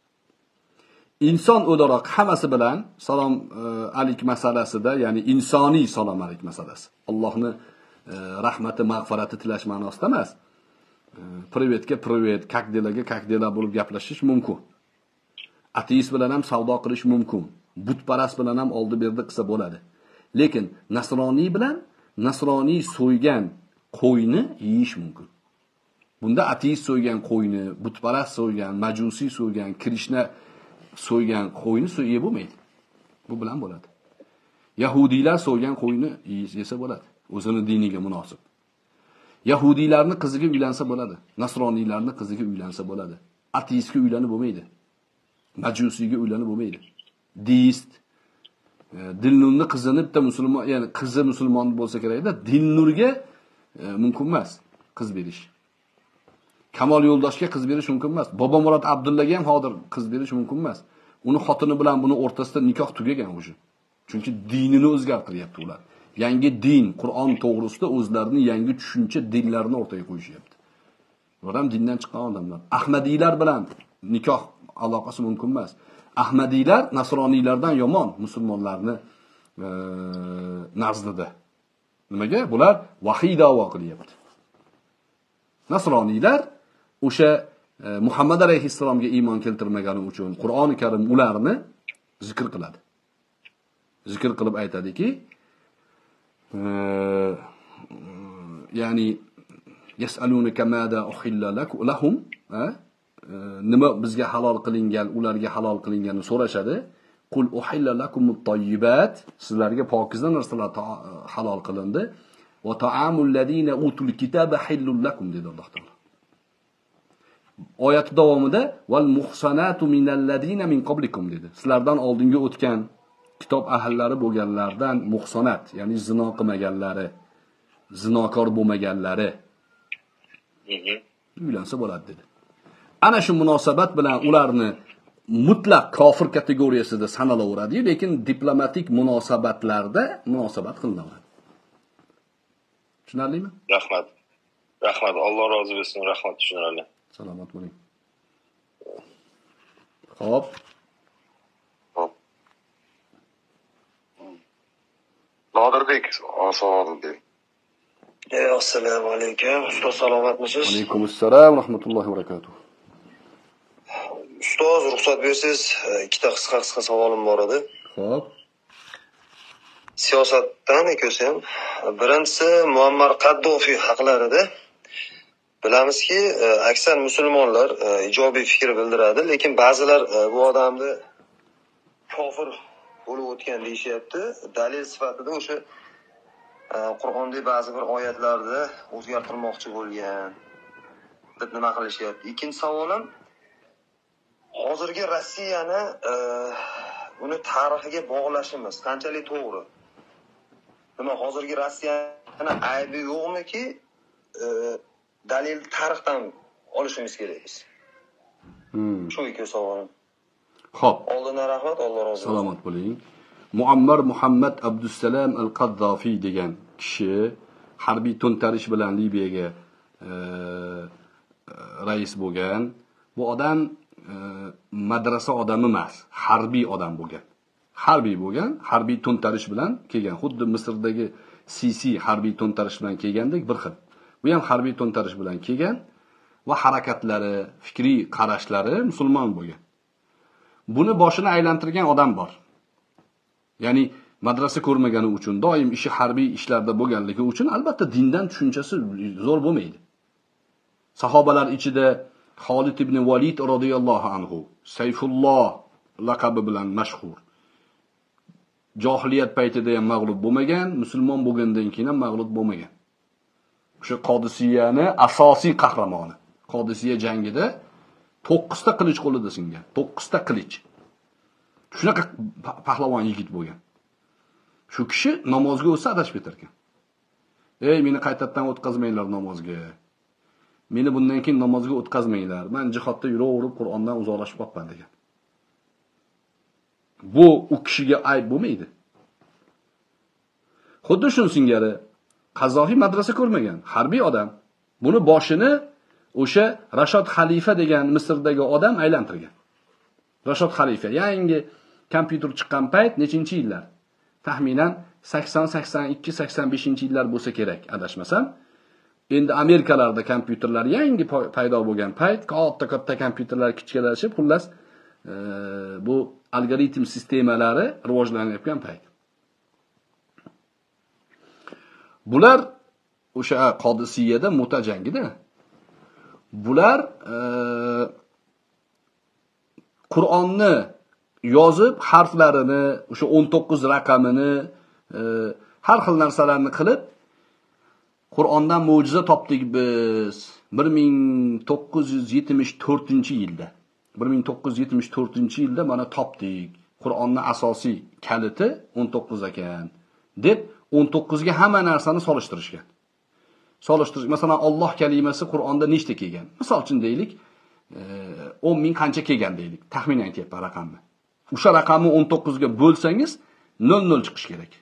S2: Inson o'laroq hammasi bilan salom alik masalasida, ya'ni insoniy salom alik masalasi. Allohni rahmati, mag'firati tilash ma'nosida emas. Privetga privet, kakdelaga kakdela bo'lib gaplashish mumkin. Ateist bilan ham savdo qilish mumkin. Butparast bilan ham oldi-berdi qilsa bo'ladi. Lekin nasroniy bilan nasroniy so'ygan qo'yni yeyish mumkin. Bunda ateist so'ygan qo'yni, butparast so'ygan, majusi so'ygan, Krishna so'ygan qo'yni so'yib bo'lmaydi. Bu bilan bo'ladi. Yahudiylar so'ygan qo'yni yesa bo'ladi. O'zini diniga munosib. Yahudiylarning qiziga uylansa bo'ladi. Nasroniylarning qiziga uylansa bo'ladi. Ateistga uylanib bo'lmaydi. Majusiyga uylanib bo'lmaydi. Deist, Dilnurning qizini bitta musulmon, ya'ni qizi musulmon bo'lsa kerak-da, Dilnurga mumkin emas qiz berish. Kamol Yo'ldoshga qiz berish mumkin emas. Bobomurod Abdullaga ham hozir qiz berish mumkin emas. Uni xotini bilan buni o'rtasida nikoh tugagan o'sha. Chunki dinini o'zgartiryapti ular. Yangi din, Qur'on to'g'risida o'zlarining yangi tushuncha dinlarini o'rtaga qo'yishyapti. Ular ham dindan chiqqan odamlar. Ahmadiylar bilan nikoh aloqasi mumkin emas. Ahmadiylar nasroniylardan yomon musulmonlarni e, nazdida. Nimaga? Bular vahiy da'vo qilyapti. Nasroniylar o'sha e, Muhammad alayhissalomga iymon keltirmagani uchun Qur'oni Karim ularni zikr qiladi. Zikr qilib aytadiki, e, ya'ni yas'alunaka mada uhilla lahum, e, nima bizga halol qilingan, ularga halol qilinganini so'rashadi. Qul uhilla lakumut tayyibat, sizlarga pokiza narsalar halol qilindi. Va ta'amul ladina utul kitaba hillul lakum dedi Alloh taolo. Oyat davomida val muhsanatu minal ladina min qablikum dedi. Sizlardan oldingi o'tgan kitob ahllari bo'lganlardan muhsanat, ya'ni zino qilmaganlari, zinokor bo'lmaganlari uylansa bo'ladi dedi. Ana shu munosabat bilan ularni mutlaq kofir kategoriyasida sanalaveradi, lekin diplomatik munosabatlarda munosabat qilinadi. Tushunarlimi?
S5: Rahmat. Rahmat. Alloh rozi bo'lsin. Rahmat, tushunarli.
S2: Salomat bo'ling. Xo'p.
S4: Xo'p. Nodirbek, savol ber.
S1: Assalomu alaykum. Ustoz salomatmisiz?
S2: Alaykum assalom, rahmatullohi va barakatuh.
S1: Ustoz, ruxsat bersangiz, ikkita qisqa-qisqa savolim bor edi.
S2: Xo'p.
S1: Siyosatdan ko'rsam, birinchisi Muammar Qaddofi haqlarida bilamizki, aksar musulmonlar ijobiy fikr bildiradi, lekin ba'zilar bu odamni kofir bo'lib o'tgan deyishyapti. Dalil sifatida o'sha Qur'ondagi ba'zi bir oyatlarda o'zgartirmoqchi bo'lgan deb nima qilishyapti. Ikkinchi savolim, hozirgi Rossiyani uni tarixiga bog'lashimiz qanchalik to'g'ri? Nima hozirgi Rossiyani aybi yo'qmiki, dalil tarixdan olishimiz kerak biz?
S2: Hmm.
S1: Shu ikki savolim.
S2: Xo'p.
S1: Oldindan rahmat, Alloh rozi bo'lsin.
S2: Salomat bo'ling. Muammar Muhammad Abdussalam al-Qaddafi degan kishi harbiy to'ntarish bilan Liviyaga e, rais bo'lgan. Bu odam e, madrasa odami emas, harbiy odam bo'lgan. Harbiy bo'lgan, harbiy to'ntarish bilan kelgan. Xuddi Misrdagi Sisi harbiy to'ntarish bilan kelgandek bir xil. Bu ham harbiy to'ntarish bilan kelgan va harakatlari, fikriy qarashlari musulmon bo'lgan. Buni boshini aylantirgan odam bor. Ya'ni madrasa ko'rmagani uchun, doim ishi harbiy ishlarda bo'lganligi uchun albatta dindan tushunchasi zo'r bo'lmaydi. Sahobalar ichida Xolid ibn Valid radhiyallohu anhu, Sayfulloh laqabi bilan mashhur. Johiliyat paytida ham mag'lub bo'lmagan, musulmon bo'lgandan keyin ham mag'lub bo'lmagan. O'sha Qodisiyani asosiy qahramoni. Qodisiya jangida to'qqiz ta qilich qo'lida singan. to'qqiz ta qilich. Shunaqa pahlavon yigit bo'lgan. Shu kishi namozga o'tsa adashib ketar ekan. Ey, meni qaytadan o'tkazmanglar namozga. Meni bundan keyin namozga o'tkazmanglar. Men jihodda yuraverib Qur'ondan uzoqlashib qolibman degan. Bu u kishiga ayb bo'lmaydi. Xuddi shun singari Qazofiy madrasa ko'rmagan, harbiy odam. Buni boshini o'sha Rashod Xalifa degan Misrdagi odam aylantirgan. Rashod Xalifa yangi kompyuter chiqqan payt nechinchi yillar? Taxminan sakson, sakson ikki, sakson beshinchi yillar bo'lsa kerak, adashmasam. Endi Amerikalarda kompyuterlar yangi paydo bo'lgan payt, katta-katta kompyuterlar kichkalashib, xullas e, bu algoritm sistemalari rivojlanayotgan payt. Bular o'sha Qodisiyada Mu'ta jangida bular e, Qur'onni yozib, harflarini, o'sha o'n to'qqiz raqamini, e, har xil narsalarni qilib Qur'ondan mo'jiza topdik biz bir ming to'qqiz yuz yetmish to'rtinchi yilda. bir ming to'qqiz yuz yetmish to'rtinchi yilda mana topdik. Qur'onning asosiy kaliti o'n to'qqiz ekan deb o'n to'qqiz ga hamma narsani solishtirishgan. Solishtirish, masalan, Alloh kalimasi Qur'onda nechta kelgan? Misol uchun deylik, o'n ming qancha kelgan deylik. Taxmin aytyapman raqamni. O'sha raqamni o'n to'qqiz ga bo'lsangiz nol nol chiqish kerak.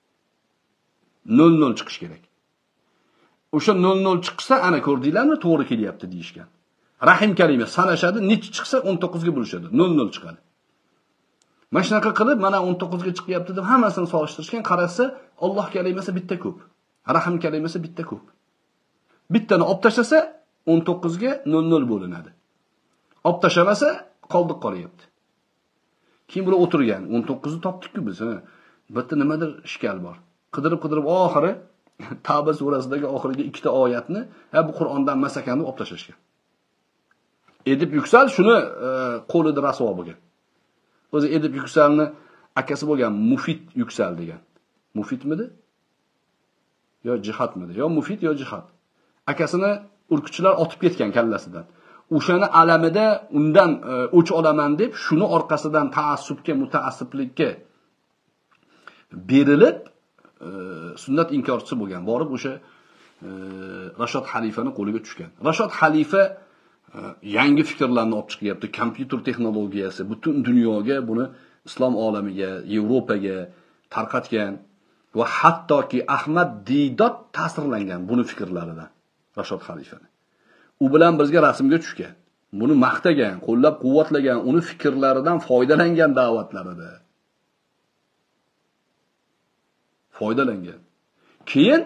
S2: nol nol chiqish kerak. O'sha nol nol chiqsa, ana ko'rdinglarmi, to'g'ri kelyapti deyishgan. Rahim kalima sanashadi, necha chiqsa o'n to'qqiz ga bo'lishadi, nol nol chiqadi. Mana shunaqa qilib, mana o'n to'qqiz ga chiqyapti deb hammasini solishtirishgan, qarasa, Alloh kalimasi bitta ko'p. Rahim kalimasi bitta ko'p. Bittani olib tashlasa, o'n to'qqiz ga nol nol bo'linadi. Olib tashlamasa, qoldiq qolyapti. Keyin bular o'tirgan, o'n to'qqiz ni topdik-ku biz, ha. Bitta nimadir ishkal bor. Qidirib-qidirib oxiri Tavba surasidagi oxirgi ikkita oyatni, ha bu Qur'ondan emas ekanini olib tashlashgan. Edib Yuksal shuni e, qo'lida rasvo bo'lgan. O'zi Edib Yuksalni akasi bo'lgan Mufid Yuksal degan. Mufidmidi? Yo jihatmidi? Yo Mufid yo jihat. Akasini urkuchilar otib ketgan kallasidan. O'shani alamida undan e, o'ch olaman deb shuni orqasidan taassubga, mutaassiblikka berilib e, sunnat inkorchisi bo'lgan. Borib o'sha e, Rashod Xalifani qo'liga tushgan. Rashod Xalifa e, yangi fikrlarni olib chiqyapti. Kompyuter texnologiyasi butun dunyoga, buni islom olamiga, Yevropaga tarqatgan va hattoki Ahmad Diydod ta'sirlangan buni fikrlaridan. Rashod Xalifani. U bilan bizga rasmga tushgan. Buni maqtagan, qo'llab-quvvatlagan, uni fikrlaridan foydalangan da'vatlarida. Foydalangan. Keyin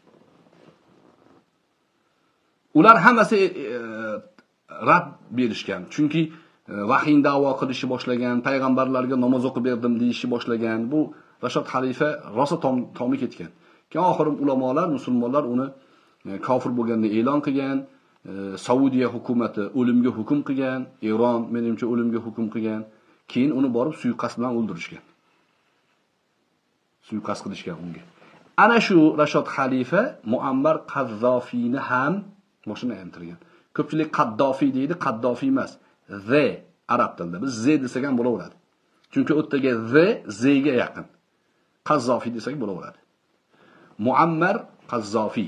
S2: ular hammasi e, rad berishgan. Chunki e, vahiy da'vo qilishni boshlagan, payg'ambarlarga namoz o'qib berdim deyishni boshlagan. Bu Rashod Xalifa rosa tom, tomi ketgan. Keyin oxiri ulamolar, musulmonlar uni e, kofir bo'lganini e'lon qilgan. E, Saudiya hukumati o'limga hukm qilgan, Eron menimcha o'limga hukm qilgan. Keyin uni borib suiqasd bilan o'ldirishgan. Suiqasd qilishgan unga. Ana shu Rashod Xalifa Muammar Qazzofiyni ham boshini aylantirgan. Ko'pchilik Qaddofiy deydi, Qaddofiy emas. Z arab tilida. Biz Z desak ham bo'laveradi. Chunki o'tdagi Z Z ga yaqin. Qazzofiy desak bo'laveradi. Muammar Qazzofiy.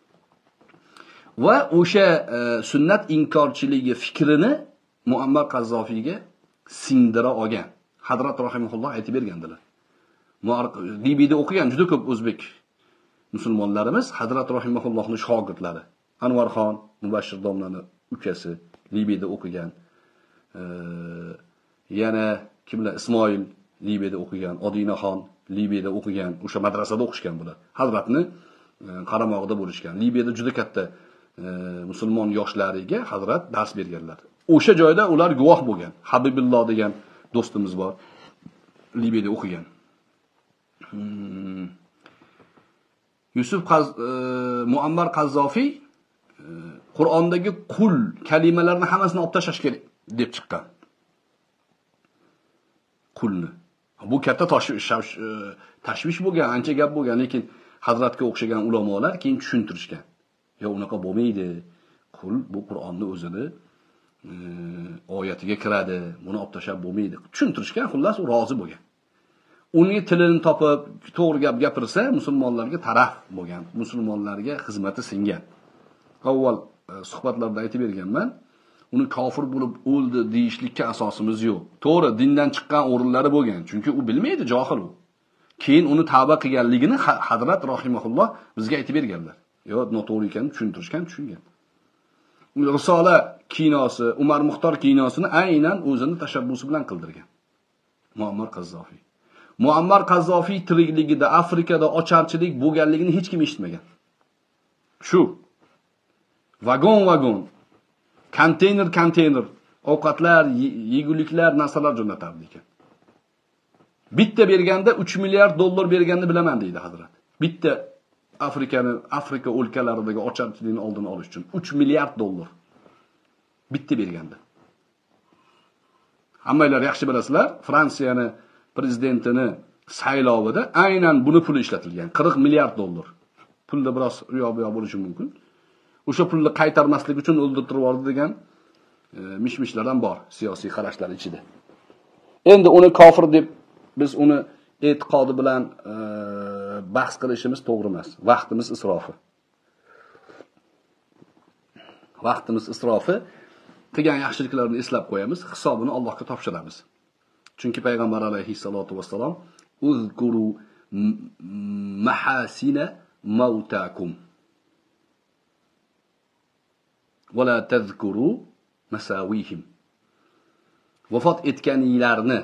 S2: Va o'sha e, sunnat inkorchiligi fikrini Muammar Qazzofiyga singdira olgan. Hazrat rahimahulloh aytib bergandilar. Libiyada o'qigan juda ko'p o'zbek musulmonlarimiz Hazrat rahimahullohning shogirdlari. Anvarxon Mubashshir domlani ukasi Libiyada o'qigan. E, yana kimlar Ismoil Libiyada o'qigan, Odinaxon Libiyada o'qigan, o'sha madrasada o'qishgan bular. Hazratni qaramog'ida bo'lishgan. Libiyada juda katta e, musulmon yoshlariga Hazrat dars berganlar. O'sha joyda ular guvoh bo'lgan. Habibulloh degan do'stimiz bor. Libiyada o'qigan. Hmm. Yusuf Qaz, e, Muammar Qazzofiy e, Qur'ondagi qul kalimalarini hammasini olib tashlash kerak deb chiqqan. Qulni. Bu katta tashvish bo'lgan, ancha gap bo'lgan, lekin Hazratga o'xshagan ulamolar keyin tushuntirishgan. Yo, unaqa bo'lmaydi. Qul bu Qur'onni o'zini e, oyatiga kiradi. Buni olib tashlab bo'lmaydi. Tushuntirishgan, xullas u rozi bo'lgan. Uning tilini topib, to'g'ri gap gapirsa, musulmonlarga taraf bo'lgan, musulmonlarga xizmati singan. Avval e, suhbatlarda aytib berganman, uni kofir bo'lib o'ldi deyishlikka asosimiz yo'q. To'g'ri, dindan chiqqan o'rinlari bo'lgan, chunki u bilmaydi, johil u. Keyin uni tavba qilganligini Hazrat rahimahulloh bizga aytib berganlar. Yo, noto'g'ri ekanini tushuntirishgan, tushungan. Risola kinosi, Umar Muxtor kinosini aynan o'zini tashabbusi bilan qildirgan. Muammar Qazzofiy. Muammar Qazzofiy tirikligida Afrikada ocharchilik bo'lganligini hech kim eshitmagan. Shu vagon-vagon, konteyner-konteyner ovqatlar, yeguliklar, narsalar jo'natardi ekan. Bitta berganda uch milliard dollar berganini bilaman deydi Hazrat. Bitta Afrikani, Afrika o'lkalaridagi ocharchilikni oldini olish uchun uch milliard dollar. Bitta berganda. Hammanglar yaxshi bilasizlar, Fransiyani prezidentini saylovida aynan buni puli ishlatilgan. qirq milliard dollar. Pulda biroz u yoq bu yoq bo'lishi mumkin. O'sha pulni qaytarmaslik uchun o'ldirtirib yubordi degan e, mish-mishlar ham bor siyosiy qarashlar ichida. Endi uni kofir deb biz uni e'tiqodi bilan e, bahs qilishimiz to'g'ri emas. Vaqtimiz isrofi. Vaqtimiz isrofi. Qilgan yaxshiliklarni eslab qo'yamiz, hisobini Allohga topshiramiz. Chunki payg'ambar alayhissalatu vassalom uzkuru mahasina mautakum va la tazkuru masawihim. Vafot etganinglarni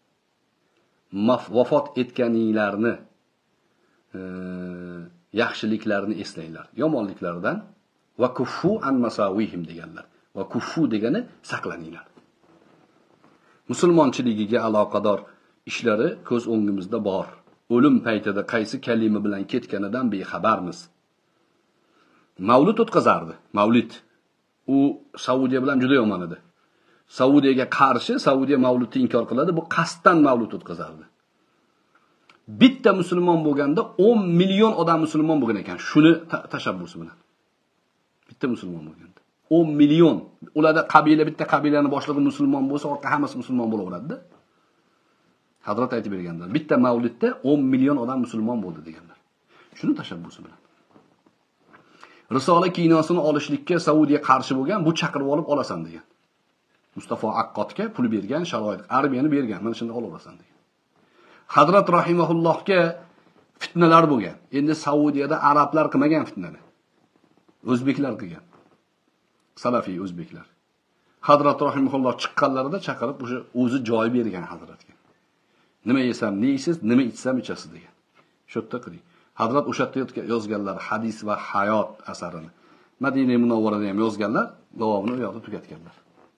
S2: vafot etganinglarni e, yaxshiliklarni eslanglar, yomonliklardan va kuffu an masawihim deganlar. Va kuffu degani saqlaninglar. Musulmonchiligiga aloqador ishlari ko'z o'ngimizda bor. O'lim paytida qaysi kalima bilan ketganidan bexabarmiz. Mavlud o'tkazardi. Mavlid. U Saudiya bilan juda yomon edi. Saudiyaga qarshi Saudiya mavludni inkor qiladi, bu qasddan mavlud o'tkazardi. Bitta musulmon bo'lganda o'n million odam musulmon bo'lgan ekan, shuni tashabbusi bilan. Bitta musulmon bo'lganda o'n million. Ularda qabila, bitta qabilani boshlig'i musulmon bo'lsa, orqa hammasi musulmon bo'laveradi-da. Hazrat aytib berganlar, bitta mavlidda o'n million odam musulmon bo'ldi deganlar. Shuni tashabbusi bilan. Risola kinosini olishlikka Saudiya qarshi bo'lgan, bu chaqirib olib olasan degan. Mustafa Aqqotga pul bergan, sharoit, armiyani bergan, mana shunda olasan degan. Hazrat rahimahullohga fitnalar bo'lgan. Endi Saudiyada arablar qilmagan fitnani. O'zbeklar qilgan. Salafiy o'zbeklar. Hazrat rahimahulloh chiqqanlarida chaqirib o'sha o'zi joy bergan Hazratga. Nima yesam, ne yeysiz, nima ichsam ichasiz degan. Shu yerda qiling. Hazrat o'sha yerda yozganlar hadis va hayot asarini. Madina Munawvarada ham yozganlar, davomini u yoqda tugatganlar.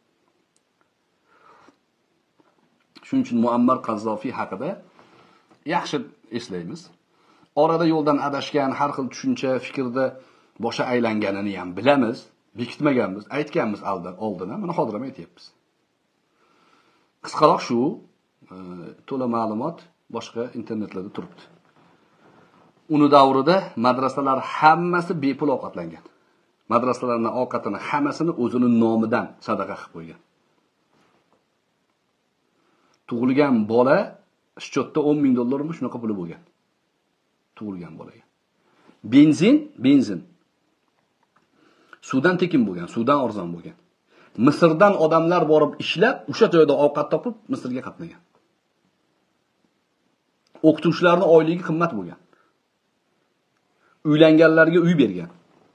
S2: Shuning uchun Muammar Qazzofiy haqida yaxshi eslaymiz. Orada yo'ldan adashgan, har xil tushuncha, fikrda boshi aylanganini ham bilamiz, bekitmaganmiz, aytganmiz oldin, oldin ham, mana hozir ham aytyapmiz. Qisqaroq shu, e, to'la ma'lumot boshqa internetlarda turibdi. Uni davrida madrasalar hammasi bepul ovqatlangan. Madrasalarning ovqatini hammasini o'zining nomidan sadaqa qilib qo'ygan. Tug'ilgan bola счетda o'n ming dollarmi shunaqa puli bo'lgan. Tug'ilgan bolaga. Benzin, benzin. Suvdan tekin bo'lgan, suvdan arzon bo'lgan. Misrdan odamlar borib ishlab, o'sha joyda ovqat topib Misrga qatnagan. O'qituvchilarning oyligi qimmat bo'lgan. Uylanganlarga uy bergan.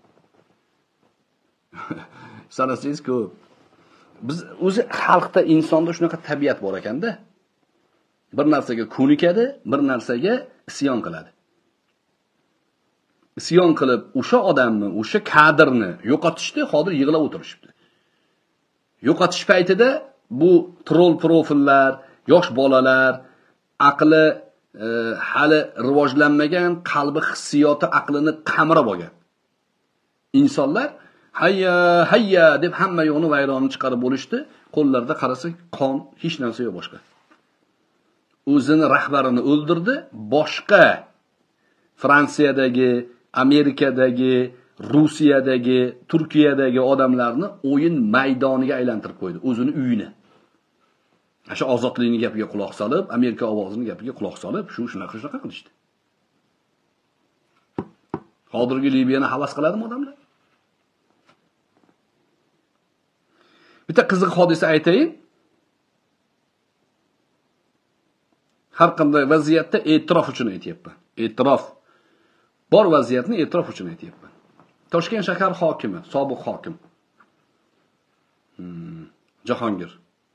S2: Sanasangiz ko'p. Biz o'zi xalqda, insonda shunaqa tabiat bor ekanda. bir narsaga ko'nikadi, bir narsaga isyon qiladi. Isyon qilib, o'sha odamni, o'sha kadrni yo'qotishdi, hozir yig'lab o'tirishibdi. Yo'qotish paytida bu troll profillar, yosh bolalar, aqli e, hali rivojlanmagan, qalbi hissiyoti aqlini qamirab olgan insonlar hayya hayya deb hamma yo'qni vayronni chiqarib bo'lishdi. Qo'llarida qarasa qon, hech narsa yo'q boshqa. O'zini rahbarini o'ldirdi, boshqa Fransiyadagi, Amerikadagi, Rusiyadagi, Turkiyadagi odamlarni o'yin maydoniga aylantirib qo'ydi, o'zini uyini. O'sha ozodlikning gapiga quloq solib, Amerika ovozining gapiga quloq solib, shu shunaqa shunaqa qilishdi. Hozirgi Libiyani havas qiladimi odamlar? Bitta qiziq hodisa aytayin. Har qanday vaziyatda e'tirof uchun aytyapman. E'tirof. Bor vaziyatni e'tirof uchun aytyapman. Toshkent shahar hokimi, sobiq hokim. Hmm, Jahongir.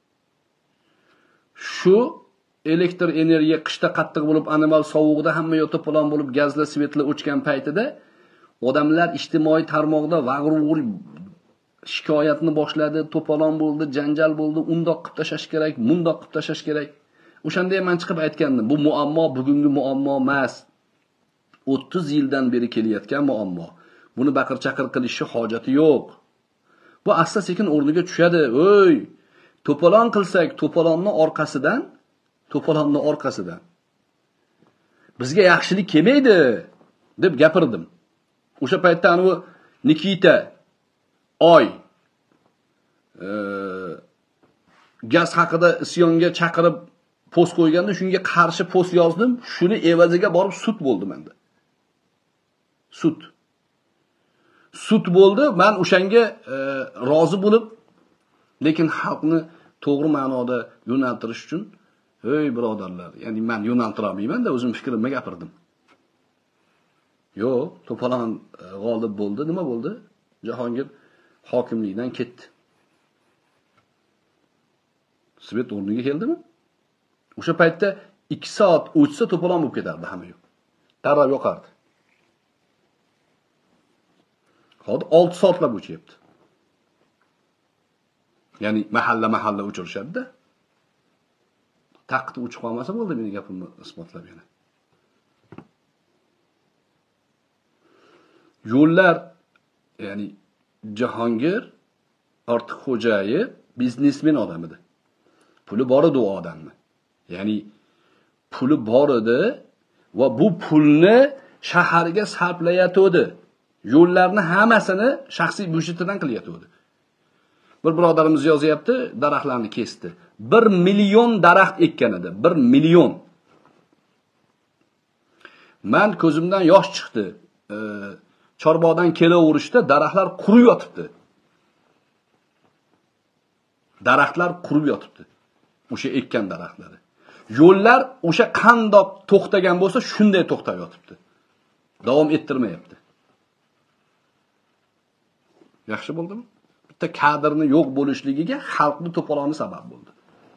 S2: Shu elektr energiya qishda qattiq bo'lib, animal sovuqda hamma yo'q to'polon bo'lib, gazlar, svetlar o'chgan paytida odamlar ijtimoiy tarmoqda vag'ruvg'ur shikoyatni boshladi, to'polon bo'ldi, janjal bo'ldi, undoq qilib tashash kerak, mundoq qilib tashash kerak. O'shanda ham men chiqib aytgandim, bu muammo bugungi muammo emas. o'ttiz yildan beri kelayotgan muammo. Buni baqir-chaqir qilishni hojati yo'q. Bu asta sekin o'rniga tushadi. O'y, to'polon qilsak, to'polonni orqasidan, to'polonni orqasidan bizga yaxshilik kelmaydi deb gapirdim. O'sha paytda anu Nikita Oy e, gaz haqida isyonga chaqirib post qo'yganda shunga qarshi post yozdim. Shuni evaziga borib sud bo'ldi menda. Sud. Sud bo'ldi. Men o'shanga e, rozi bo'lib, lekin xalqni to'g'ri ma'noda yo'naltirish uchun, ey birodarlar, ya'ni men yo'naltira olmayman-da, o'zim fikrimni gapirdim. Yo'q, to'polon e, g'olib bo'ldi. Nima bo'ldi? Jahongir hokimlikdan ketdi. Svet o'rniga keldimi? O'sha paytda ikki soat o'tsa to'polon bo'lib ketardi hamma yo'q. Darrov yo'qardi. Hozir olti soatlab o'chyapti. Ya'ni mahalla mahalla o'chirishadi-da. Taqti o'chib qolmasa bo'ldi, meni gapimni isbotlab yana. Yo'llar, ya'ni Jahongir Ortiqxo'jayev biznesmen odam edi. Puli bor edi u odamni. Ya'ni puli bor edi va bu pulni shaharga sarflayotdi. Yo'llarni hammasini shaxsiy byudjetidan qilyotdi. Bir birodarimiz yozyapti, daraxtlarni kesdi. bir million daraxt ekkan edi. bir million. Men ko'zimdan yosh chiqdi. E, Chorbog'dan kelaverishda daraxtlar qurib yotibdi. Daraxtlar qurib yotibdi. O'sha ekkan daraxtlari. Yo'llar o'sha qandoq to'xtagan bo'lsa, shunday to'xtab yotibdi. Davom ettirmayapti. Yaxshi bo'ldimi? Bitta kadrni yo'q bo'lishligiga xalqning to'poloni sabab bo'ldi.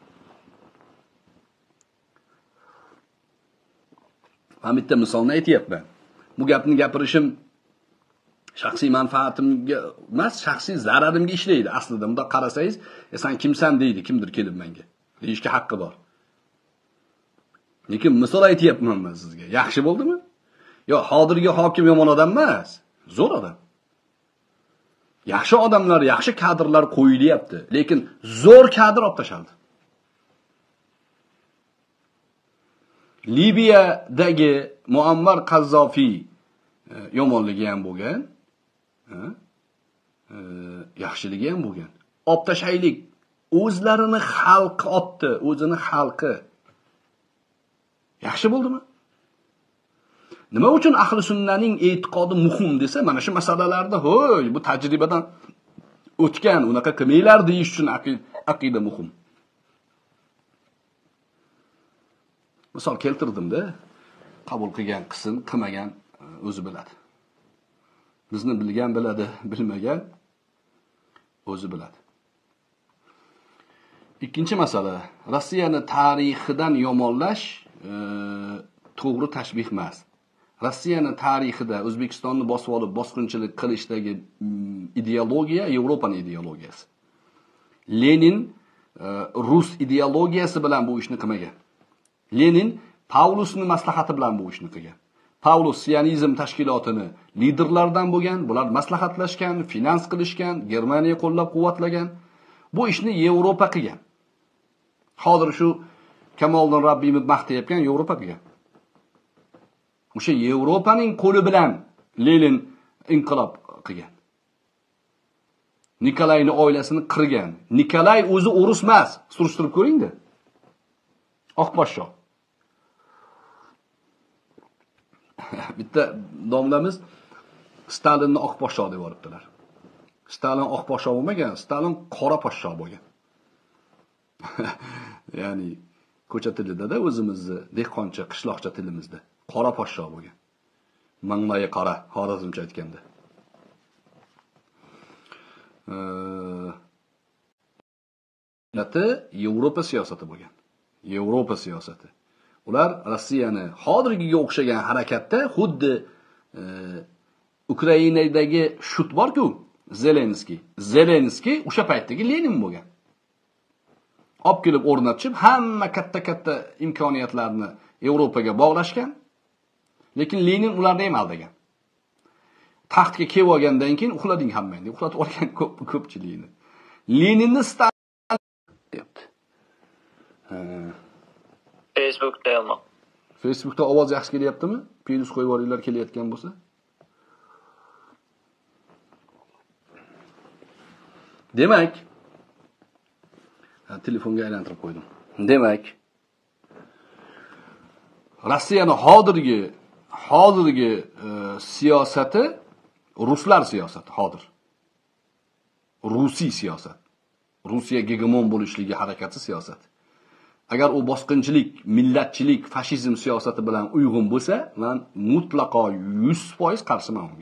S2: Men bitta misolni aytayapman. Bu gapni gapirishim shaxsiy manfaatimga emas, shaxsiy zararimga ishlaydi. Aslida bunda qarasangiz, "E sen kimsan?" deydi kimdir kelib menga. Deyishga haqqi bor. Lekin misol aytayapman men sizga. Yaxshi bo'ldimi? Yo, hozirgi hokim yomon odam emas, zo'r odam. Yaxshi odamlar, yaxshi kadrlar qo'yilyapti, lekin zo'r kadr olib tashaldi. Libiyadagi Muammar Qazzofiy e, yomonligi ham bo'lgan, e, e, yaxshiligi ham bo'lgan. Olib tashaylik. O'zlarini xalqi otdi, o'zini xalqi. Yaxshi bo'ldimi? Nima uchun ahli sunnaning e'tiqodi muhim desa, mana shu masalalarda, ho'y, bu tajribadan o'tgan, unaqa qilmaylar deyish uchun aqida muhim. Misol keltirdim-da, qabul qilgan qism, qilmagan o'zi biladi. Bizni bilgan biladi, bilmagan o'zi biladi. Ikkinchi masala, Rossiyani tarixidan yomonlash e, to'g'ri tashbih emas. Rossiyani tarixida O'zbekistonni bosib olib bosqinchilik qilishdagi ideologiya Yevropaning ideologiyasi. Lenin e, Rus ideologiyasi bilan bu ishni qilmagan. Lenin Paulusning maslahati bilan bu ishni qilgan. Paulus Siyonizm tashkilotini liderlardan bo'lgan, bular maslahatlashgan, finans qilishgan, Germaniya qo'llab-quvvatlagan. Bu ishni Yevropa qilgan. Hozir shu Kamoliddin Rabbiyni maqtayotgan Yevropa qilgan. O'sha Yevropaning qo'li bilan Lenin inqilob qilgan. Nikolayning oilasini qirgan. Nikolay o'zi o'rus emas, surishtirib ko'ring-da. Oqposhsho. Bitta domlamiz Stalinni oqposhsho deb olibdilar. Stalin oqposhsho bo'lmagan, Stalin qora poshsho bo'lgan. Ya'ni ko'cha tilida-da o'zimizni dehqoncha qishloqcha tilimizda qora poshsho bo'lgan. Manglayi qora, xorazmcha aytganda. Eee Yevropa siyosati bo'lgan. Yevropa siyosati. Ular Rossiyani hozirgiga o'xshagan harakatda xuddi e, Ukrainadagi shut bor-ku, Zelenskiy. Zelenskiy o'sha paytdagi Lenin bo'lgan. Olib kelib o'rnatib, hamma katta-katta imkoniyatlarni Yevropaga bog'lashgan. Lekin Lenin ularni ham aldagan. Taxtga kelib olgandan keyin uxlading hammang deb uxlatib olgan ko'p ko'pchilikni. Leninni Stalin deyapti.
S6: Facebookda ham.
S2: Facebookda ovoz yaxshi kelyaptimi? Plus qo'yib yuboringlar kelayotgan bo'lsa. Demak, telefonga aylantirib qo'ydim. Demak, Rossiyani hozirgi hozirgi e, siyosati ruslar siyosati hozir. Rusiy siyosat. Rossiya gegemon bo'lishligi harakati siyosat. Agar u bosqinchilik, millatchilik, fashizm siyosati bilan uyg'un bo'lsa, men mutlaqo yuz foiz qarshiman unga.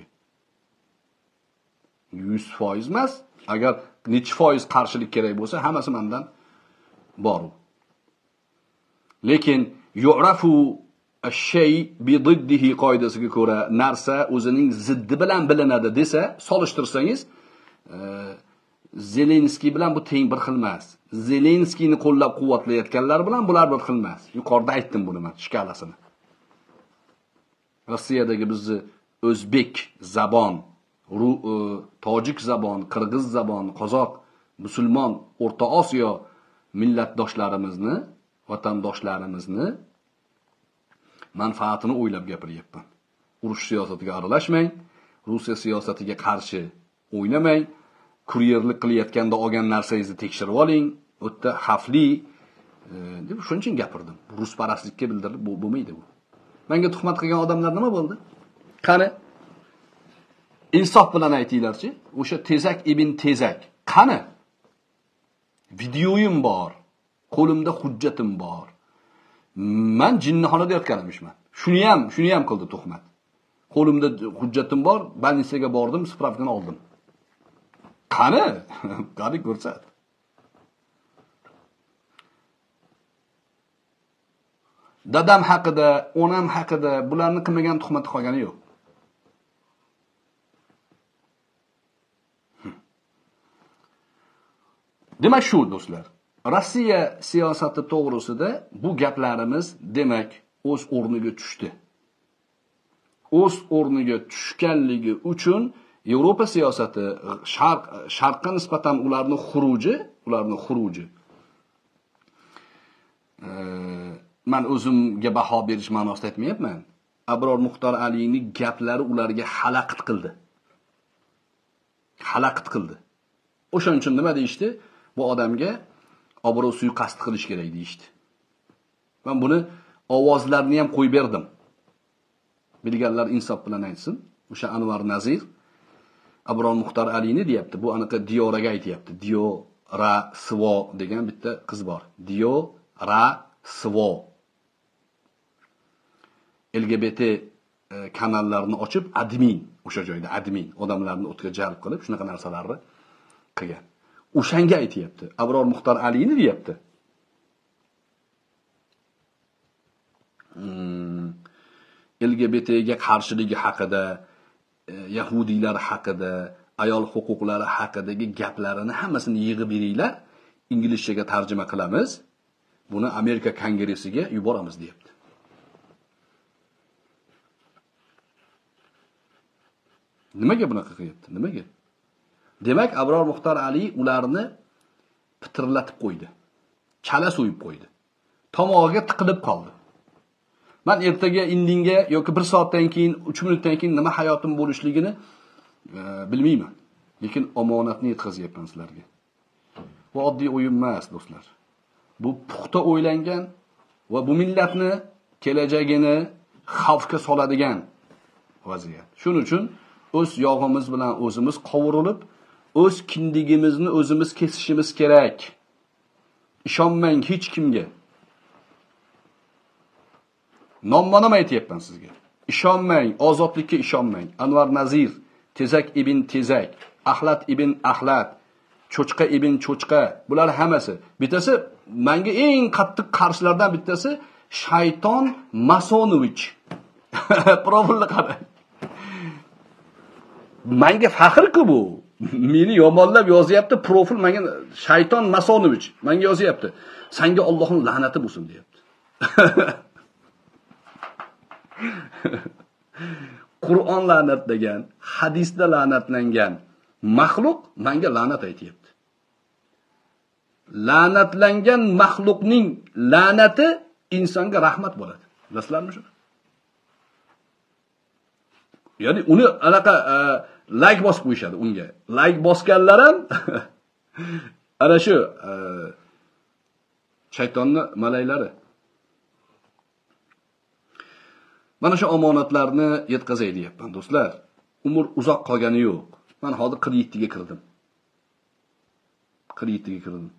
S2: yuz foiz emas, agar necha foiz qarshilik kerak bo'lsa, hammasi mendan bor. Lekin yu'rafu ash-shay bi diddihi qoidasiga ko'ra narsa o'zining ziddi bilan bilinadi desa, solishtirsangiz, e, Zelenskiy bilan bu teng bir xil emas. Zelenskiyni qo'llab-quvvatlayotganlar bilan bular bir xil emas. Yuqorida aytdim buni men shkalasini. Rossiyadagi bizni o'zbek zabon, ru, e, tojik zabon, qirg'iz zabon, qozoq, musulmon, O'rta Osiyo millatdoshlarimizni, vatandoshlarimizni manfaatini o'ylab gapiryapman. Urush siyosatiga aralashmang, Rossiya siyosatiga qarshi o'ynamang. Kuryerlik qilayotganda olgan narsangizni tekshirib oling. O'tda xavfli e, deb shuning uchun gapirdim. Rus parastlikka bildirib bo'lmaydi bu. Menga tuhmat qilgan odamlar nima bo'ldi? Qani? Insof bilan aytinglarchi, o'sha Tezak ibn Tezak qani? Videoyim bor, qo'limda hujjatim bor. Men jinnixonada yotganimishman. Shuni ham, shuni ham qildi tuhmat. Qo'limda hujjatim bor, больницаga bordim, spravkani oldim. Qani? Qani ko'rsat. Dadam haqida, onam haqida bularni qilmagan tuhmat qolgani yo'q. Demak shu do'stlar, Rossiya siyosati to'g'risida bu gaplarimiz demak o'z o'rniga tushdi. O'z o'rniga tushganligi uchun Yevropa siyosati sharq sharqqa nisbatan ularning xuruji, ularning xuruji. E, men o'zimga baho berish ma'nosida aytmayapman. Abror Muxtor Aliyning gaplari ularga xalaqit qildi. Xalaqit qildi. O'shaning uchun nima deyishdi? Bu odamga obro' suiqasd qilish kerak deyishdi. Men buni ovozlarini ham qo'yib berdim. Bilganlar insof bilan aytsin. O'sha Anvar Nazir Abror Muxtor Aliyni deyapti. Bu aniqa Diyoraga aytayapti. Diyo Ra Svo degan bitta qiz bor. Diyo Ra Svo. L G B T kanallarni ochib admin, o'sha joyda admin odamlarni o'tga jalb qilib shunaqa narsalarni qilgan. O'shanga aytayapti. Abror Muxtor Alini deyapti. Hmm. L G B T'ga qarshiligi haqida, yahudiylar haqida, ayol huquqlari haqidagi gaplarini hammasini yig'ib beringlar, inglizchaga tarjima qilamiz. Buni Amerika kongressiga yuboramiz deyapti. Nimaga bunaqa qilyapti? Nimaga? Demak, Abror Muxtor Ali ularni pitirlatib qo'ydi. Chala so'yib qo'ydi. Tomog'iga tiqilib qoldi. Men ertaga indinga yoki bir soatdan keyin, uch minutdan keyin nima hayotim bo'lishligini e, bilmayman. Lekin omonatni yetkazyapman sizlarga. Bu oddiy o'yin emas, do'stlar. Bu puxta o'ylangan va bu millatni kelajagini xavfga soladigan vaziyat. Shuning uchun o'z yog'imiz bilan o'zimiz qovurilib, o'z kindigimizni o'zimiz kesishimiz kerak. Ishonmang hech kimga. Nomma-nom aytayapman sizga. Ishonmang, ozodlikka ishonmang. Anvar Nazir, Tezak ibn Tezak, Ahlat ibn Ahlat, Cho'chqa ibn Cho'chqa, bular hammasi. Bittasi menga eng qattiq qarshilardan bittasi Shayton Masonovich. Profilni qarang. Menga faxr-ku bu. Meni yomonlab yozyapti, profil menga Shayton Masonovich menga yozyapti. Senga Allohning la'nati bo'lsin deyapti. Qur'on la'natlagan, hadisda la'natlangan maxluq menga la'nat aytayapti. La'natlangan maxluqning la'nati insonga rahmat bo'ladi. Bilasizlarmi shuni? Ya'ni uni anaqa like bosib qo'yishadi unga. Like bosganlar ham ana shu shaytonning malaylari. Mana shu omonatlarni yetkazay deyapman, do'stlar. Umr uzoq qolgani yo'q. Men hozir qirq yetti ga kirdim. qirq yetti ga kirdim.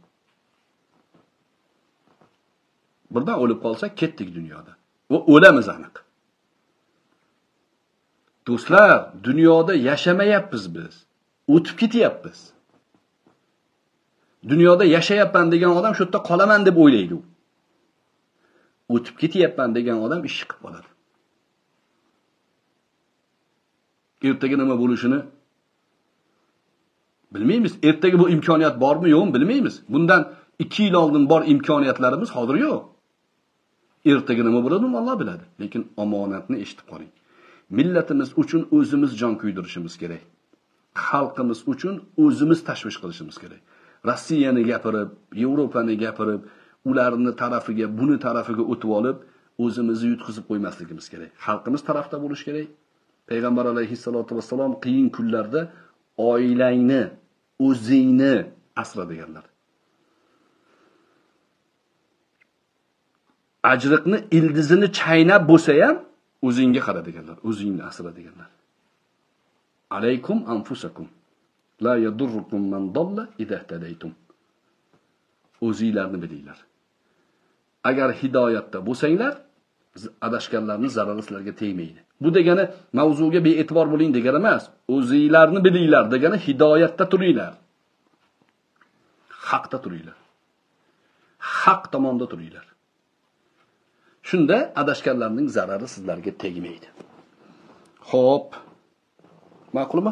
S2: Birdan o'lib qolsak, ketdik dunyoda. Va o'lamiz aniq. Do'stlar, dunyoda yashamayapmiz biz. O'tib ketyapmiz. Dunyoda yashayapman degan odam shu yerda qolaman deb o'ylaydi u. O'tib ketyapman degan odam ish qilib qoladi. Ertaga nima bo'lishini bilmaymiz. Ertaga bu imkoniyat bormi yo'qmi bilmaymiz. Bundan ikki yil oldin bor imkoniyatlarimiz hozir yo'q. Ertaga nima bo'ladimi Alloh biladi. Lekin omonatni eshitib qoling. Millatimiz uchun o'zimiz jon kuydirishimiz kerak. Xalqimiz uchun o'zimiz tashvish qilishimiz kerak. Rossiyani gapirib, Yevropani gapirib, ularni tarafiga, buni tarafiga o'tib olib, o'zimizni yutqizib qo'ymasligimiz kerak. Xalqimiz tarafda bo'lish kerak. Payg'ambar alayhissalatu vassalom qiyin kunlarda oilangni, o'zingni asra deganlar. Ajriqni ildizini chaynab bo'lsa ham o'zingga qara deganlar, o'zingni asra deganlar. Alaykum anfusakum la yadurrukum man dalla idha tadaytum. O'zinglarni bilinglar. Agar hidoyatda bo'lsanglar, adashganlarning zarari sizlarga tegmaydi. Bu degani mavzuga bee'tibor bo'ling degani emas. O'zinglarni bilinglar degani hidoyatda turinglar. Haqda turinglar. Haq tomonda turinglar. Shunda adashganlarning zarari sizlarga tegmaydi. Xo'p. Ma'qulmi?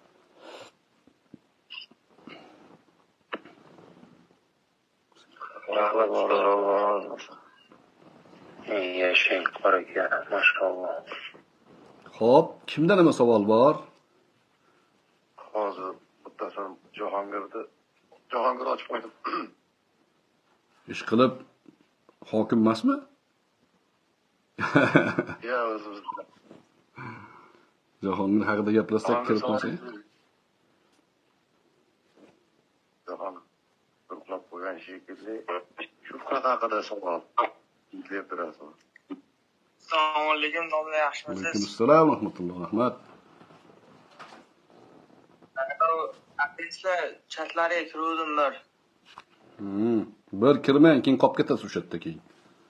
S6: Yashang qoraga, mashalloh.
S2: Xo'p, kimda nima savol bor?
S4: Hozir bittasi Jahongirni Jahongir ochib qo'ydim.
S2: Ish qilib hokim emasmi?
S4: Ya, o'zimiz.
S2: Jahongir haqida gaplashsak kirib qolsak.
S4: Jahongir uxlab qo'ygan shekilli. Shu haqida savol. Assalomu
S6: alaykum, domla, yaxshimisiz?
S2: Alaykum assalom, rahmatulloh, rahmat.
S6: Apenslar chatlariga kiruvdim bir.
S2: Hmm, bir kirmang, keyin qolib ketasiz o'sha yerda keyin.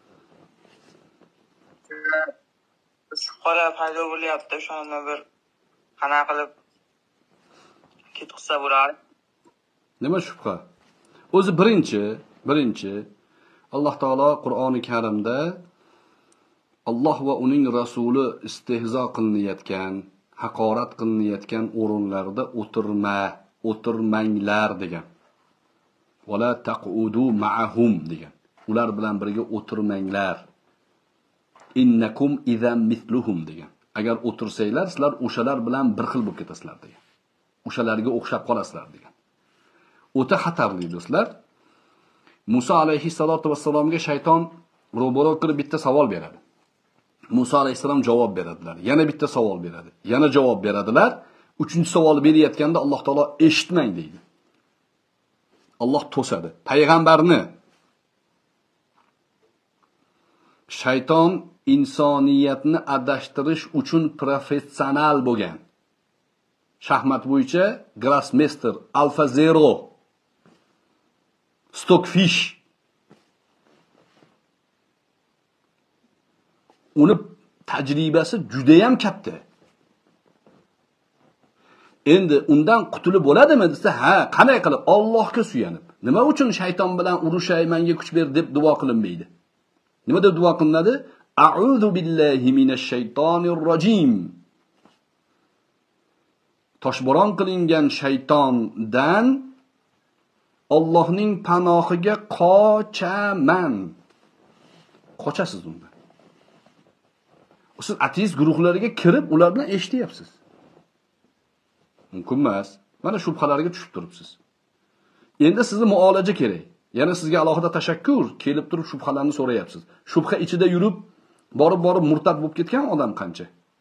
S6: Issiqxona paydo bo'lyapti, o'shani bir qana qilib ketkizsa bo'ladi.
S2: Nima shubha? O'zi birinchi, birinchi Alloh taolo Qur'oni Karimda Alloh va uning rasuli istehzo qilinayotgan, haqorat qilinayotgan o'rinlarda o'tirma, o'tirmanglar degan. Wala taqudu ma'ahum degan. Ular bilan birga o'tirmanglar. Innakum idzan mithluhum degan. Agar o'tirsanglar, sizlar o'shalar bilan bir xil bo'lib ketasizlar degan. O'shalarga o'xshab qolasizlar degan. O'ta xatarli do'stlar. Musa alayhissalatu vassalomga shayton ro'baro qilib bitta savol beradi. Musa alayhissalom javob beradilar. Yana bitta savol beradi. Yana javob beradilar. Uchinchi savol berayotganda Alloh taolo eshitmang deydi. Alloh to'sadi. Payg'ambarni shayton insoniyatni adashtirish uchun professional bo'lgan. Shaxmat bo'yicha Grossmeister, Alpha Zero, Stockfish. Uni tajribasi juda ham katta. Endi undan qutulib bo'ladimi desa, ha, qanday qilib? Allohga suyanib. Nima uchun shayton bilan urushay, menga kuch ber deb duo qilinmaydi? Nima deb duo qilinadi? A'udhu billahi minash shaytonir rojim. Toshbo'ron qilingan shaytondan Allohning panohiga qochaman. Qochasiz undan. Siz ateist guruhlariga kirib, ulardan eshityapsiz. Mumkin emas. Mana shubhalarga tushib turibsiz. Endi sizni muolaja kerak. Yana sizga alohida tashakkur, kelib turib shubhalarni so'rayapsiz. Shubha ichida yurib, borib-borib murtad bo'lib ketgan odam qancha?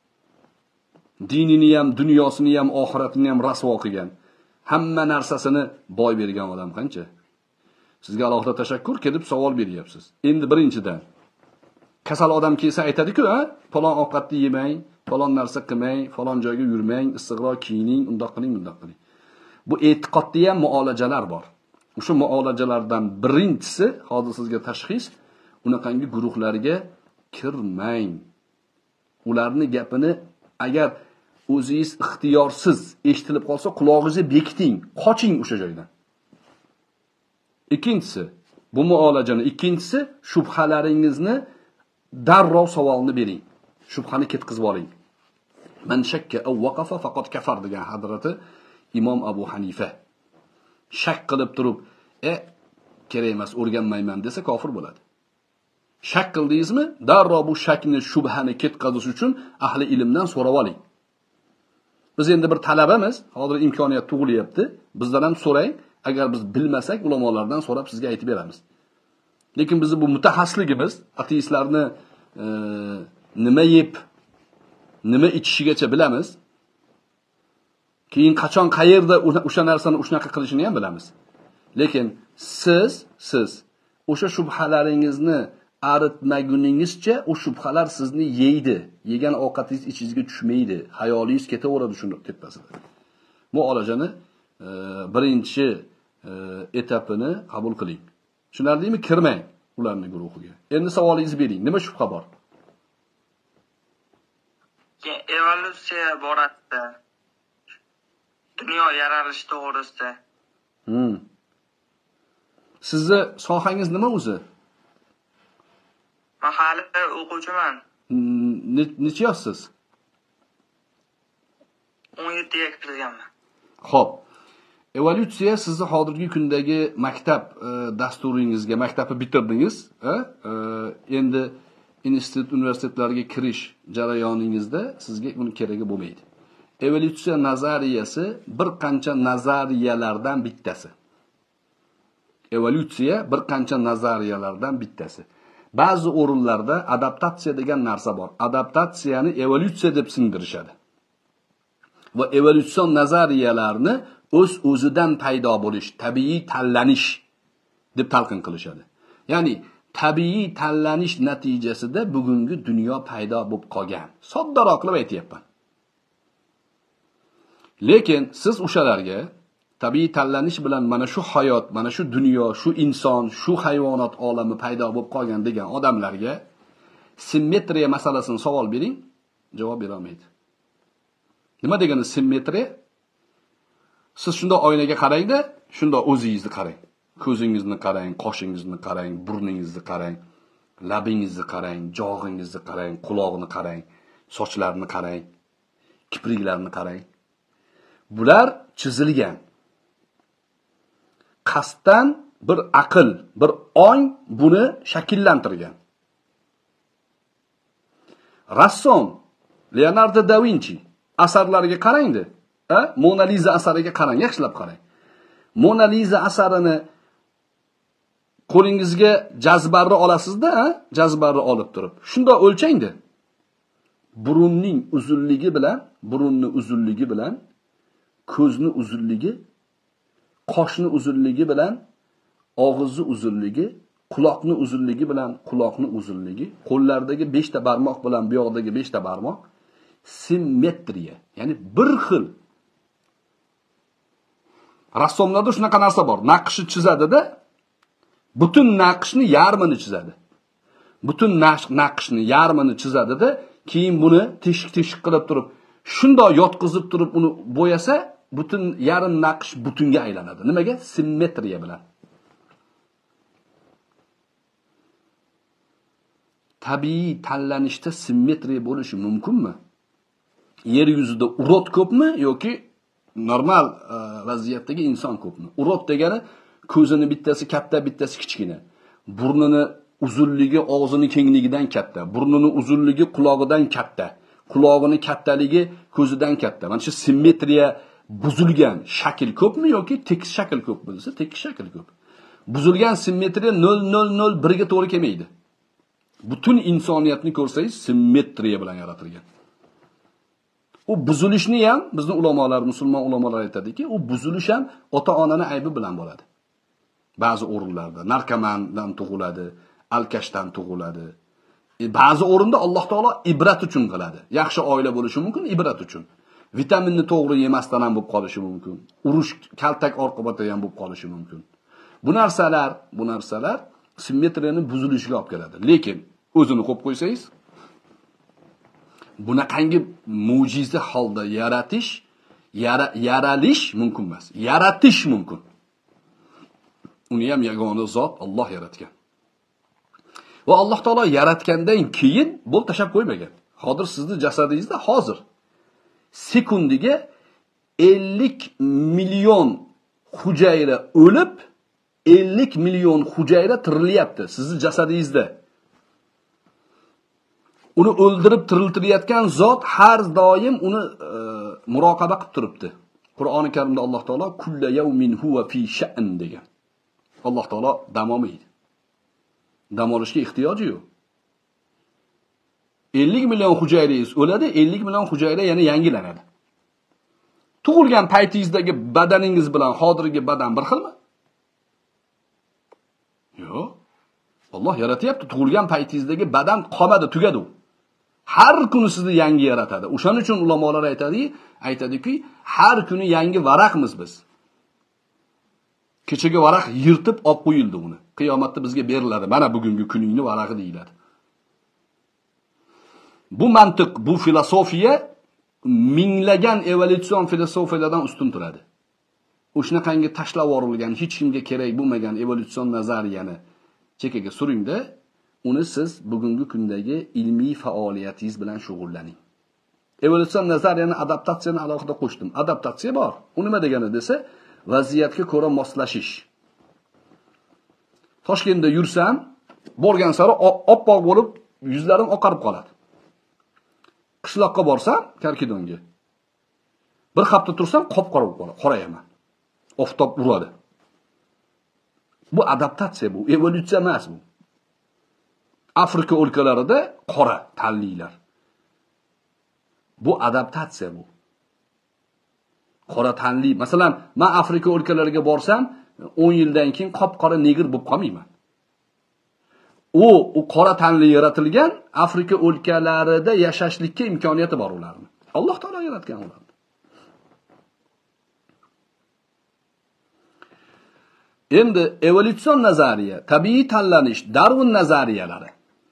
S2: Dinini ham, dunyosini ham, oxiratini ham rasvo qilgan, hamma narsasini boy bergan odam qancha? Sizga alohida tashakkur, kelib savol beryapsiz. Endi birinchidan kasal odam kelsa aytadi-ku, ha? Falon ovqatni yemang, falon narsa qilmang, falon joyga yurmang, issiqroq kiyining, undoq qiling, bundoq qiling. Bu e'tiqodda ham muolajalar bor. O'sha muolajalardan birinchisi, hozir sizga tashxis, unaqangi guruhlarga kirmang. Ularning gapini agar o'zingiz ixtiyorsiz eshitilib qolsa, quloqingizni bekiting, qoching o'sha joydan. Ikkinchisi, bu muolajani ikkinchisi shubhalaringizni darrov savolni bering. Shubhani ketkizib oling. Man shakka aw waqafa faqat kafar degan hazrati Imom Abu Hanifa. Shak qilib turib, e kerak emas, o'rganmayman desa kofir bo'ladi. Shak qildingizmi? Darrov bu shakni, shubhani ketkazish uchun ahli ilmdan so'rab oling. Biz endi bir talabamiz, hozir imkoniyat tug'ilyapti. Bizdan ham so'rang, agar biz bilmasak ulamolardan so'rab sizga aytib beramiz. Lekin bizni bu mutaxassisligimiz ateistlarni e, nima yeb, nima ichishigacha bilamiz. Keyin qachon qayerda o'sha narsani o'shnaqa qilishini ham bilamiz. Lekin siz siz o'sha shubhalaringizni aritmaguningizcha o shubhalar sizni yeydi. Yegan ovqatingiz ichingizga tushmaydi. Hayolingiz ketaveradi shuni tepasida. Muolajani e, birinchi e, etapini qabul qiling. Tushunarlimi? Kirmang ularning guruhiga. Endi savolingizni bering. Nima shubha bor?
S6: Evolyutsiya borasida, dunyo yaralishi to'g'risida.
S2: Hmm. Sizni sohangiz nima o'zi?
S6: Men hali o'quvchiman.
S2: Necha yoshsiz?
S6: o'n yettiga kirganman.
S2: Xo'p. Evolyutsiya sizni hozirgi kundagi maktab e, dasturingizga, maktabni bitirdingiz, e? E, endi institut, universitetlarga kirish jarayoningizda sizga uni keragi bo'lmaydi. Evolyutsiya nazariyasi bir qancha nazariyalardan bittasi. Evolyutsiya bir qancha nazariyalardan bittasi. Ba'zi o'rinlarda adaptatsiya degan narsa bor. Adaptatsiyani evolyutsiya deb singdirishadi. Va evolyutsion nazariyalarni o'z o'zidan paydo bo'lish, tabiiy tanlanish deb talqin qilishadi. Ya'ni tabiiy tanlanish natijasida bugungi dunyo paydo bo'lib qolgan. Soddaroq qilib aytayapman. Lekin siz o'shalarga tabiiy tanlanish bilan mana shu hayot, mana shu dunyo, shu inson, shu hayvonot olami paydo bo'lib qolgan degan odamlarga simmetriya masalasini savol bering, javob bera olmaydi. Nima degani simmetriya? Siz shunda oynaga qarangda, shunda o'zingizni qarang. Ko'zingizni qarang, qoshingizni qarang, burningizni qarang, labingizni qarang, jog'ingizni qarang, quloqni qarang, sochlarni qarang, kipriklarni qarang. Bular chizilgan. Qasddan bir aql, bir ong buni shakllantirgan. Rassom Leonardo da Vinci asarlariga qarangdi. Ha? Mona Lisa asariga qarang, yaxshilab qarang. Mona Lisa asarini qo'lingizga jazbarni olasizda, ha? Jazbarni olib turib, shunda o'lchangdi. Burunning uzunligi bilan, burunning uzunligi bilan, ko'zning uzunligi, qoshning uzunligi bilan, og'izni uzunligi, quloqning uzunligi bilan, quloqning uzunligi, qo'llardagi besh ta barmoq bilan bu yoqdagi besh ta barmoq simmetriya, ya'ni bir xil. Rassomlarda shunaqa narsa bor. Naqshni chizadi-da, butun naqshni yarmini chizadi. Butun naqshni yarmini chizadi-da, keyin buni teshik-teshik qilib turib, shundoq yotqizib turib uni bo'yasa, butun yarim naqsh butunga aylanadi. Nimaga? Simmetriya bilan. Tabiiy tanlanishda simmetriya bo'lishi mumkinmi? Yer yuzida urot ko'pmi yoki normal vaziyatdagi inson ko'pmi? Urot degani ko'zini bittasi katta, bittasi kichkina. Burnini uzunligi og'zini kengligidan katta, burnini uzunligi quloqidan katta, qulog'ini kattaligi ko'zidan katta. Mana shu simmetriya buzilgan shakl ko'pmi yoki tekis shakl ko'p bo'lsa, tekis shakl ko'p. Buzilgan simmetriya nol nol nol bir ga to'g'ri kelmaydi. Butun insoniyatni ko'rsangiz simmetriya bilan yaratilgan. U buzilishni ham bizning ulamolar, musulmon ulamolar aytadiki, u buzilish ham ota-onani aybi bilan bo'ladi. Ba'zi o'rinlarda narkomandan tug'iladi, alkashdan tug'iladi. E, ba'zi o'rinda Alloh taolo ibrat uchun qiladi. Yaxshi oila bo'lishi mumkin ibrat uchun. Vitaminni to'g'ri yemasdan ham bo'lib qolishi mumkin. Urush, kaltak oqibatida ham bo'lib qolishi mumkin. Bu narsalar, bu narsalar simmetriyani buzilishiga olib keladi. Lekin o'zini qo'yib qo'ysangiz, bunaqangi mo'jiza holda yaratish, yara, yaralish mumkin emas. Yaratish mumkin. Uni ham yagona zot Alloh yaratgan. Va Alloh taolo yaratgandan keyin bo'l tashab qo'ymagan. Hozir sizning jasadingizda hozir sekundiga ellik million hujayra o'lib, ellik million hujayra tirilyapti sizning jasadingizda. Uni o'ldirib tiriltirayotgan zot har doim uni e, muroqaba qilib turibdi. Qur'oni Karimda Alloh taolo kullu yawmin huwa fi sha'n degan. Alloh taolo dam olmaydi. Dam olishga ehtiyoji yo'q. ellik million hujayrangiz o'ladi, ellik million hujayra yana yangilanadi. Tug'ilgan paytingizdagi badaningiz bilan hozirgi badan bir xilmi? Yo'q. Alloh yaratyapti. Tug'ilgan paytingizdagi badan qolmadi, tugadi u. Har kuni sizni yangi yaratadi. O'shaning uchun ulamolar aytadi, aytadiki, har kuni yangi varaqmiz biz. Kechagi varaq yirtib olib qo'yildi uni. Qiyomatda bizga beriladi. Mana bugungi kuningni varaqi deyiladi. Bu mantiq, bu filosofiya minglagan evolyutsion filosofiyalardan ustun turadi. O'shanaqangi tashlab yuborilgan, hech kimga kerak bo'lmagan evolyutsion nazariyani chekaga suringda, uni siz bugungi kundagi ilmiy faoliyatingiz bilan shug'ullaning. Evolyutsion nazariyani adaptatsiyani alohida qo'shdim. Adaptatsiya bor. U nima degani desa, vaziyatga ko'ra moslashish. Toshkentda yursam, borgan sari oppoq bo'lib, yuzlarim oqarib qoladi. Qishloqqa borsam, Karkidonga. Bir hafta tursam, qop-qora bo'lib qoladi, qorayaman. Oftob uradi. Bu adaptatsiya bu, evolyutsiya emas bu. Afrika o'lkalarida qora tanlilar. Bu adaptatsiya bu. Qora tanli, masalan, men Afrika o'lkalariga borsam, o'n yildan keyin qop-qora negr bo'lib qolmayman. U, u qora tanli yaratilgan Afrika o'lkalarida yashashlikka imkoniyati bor ularning. Alloh taolo yaratgan ularni. Endi evolyutsion nazariya, tabiiy tanlanish, Darwin nazariyalari.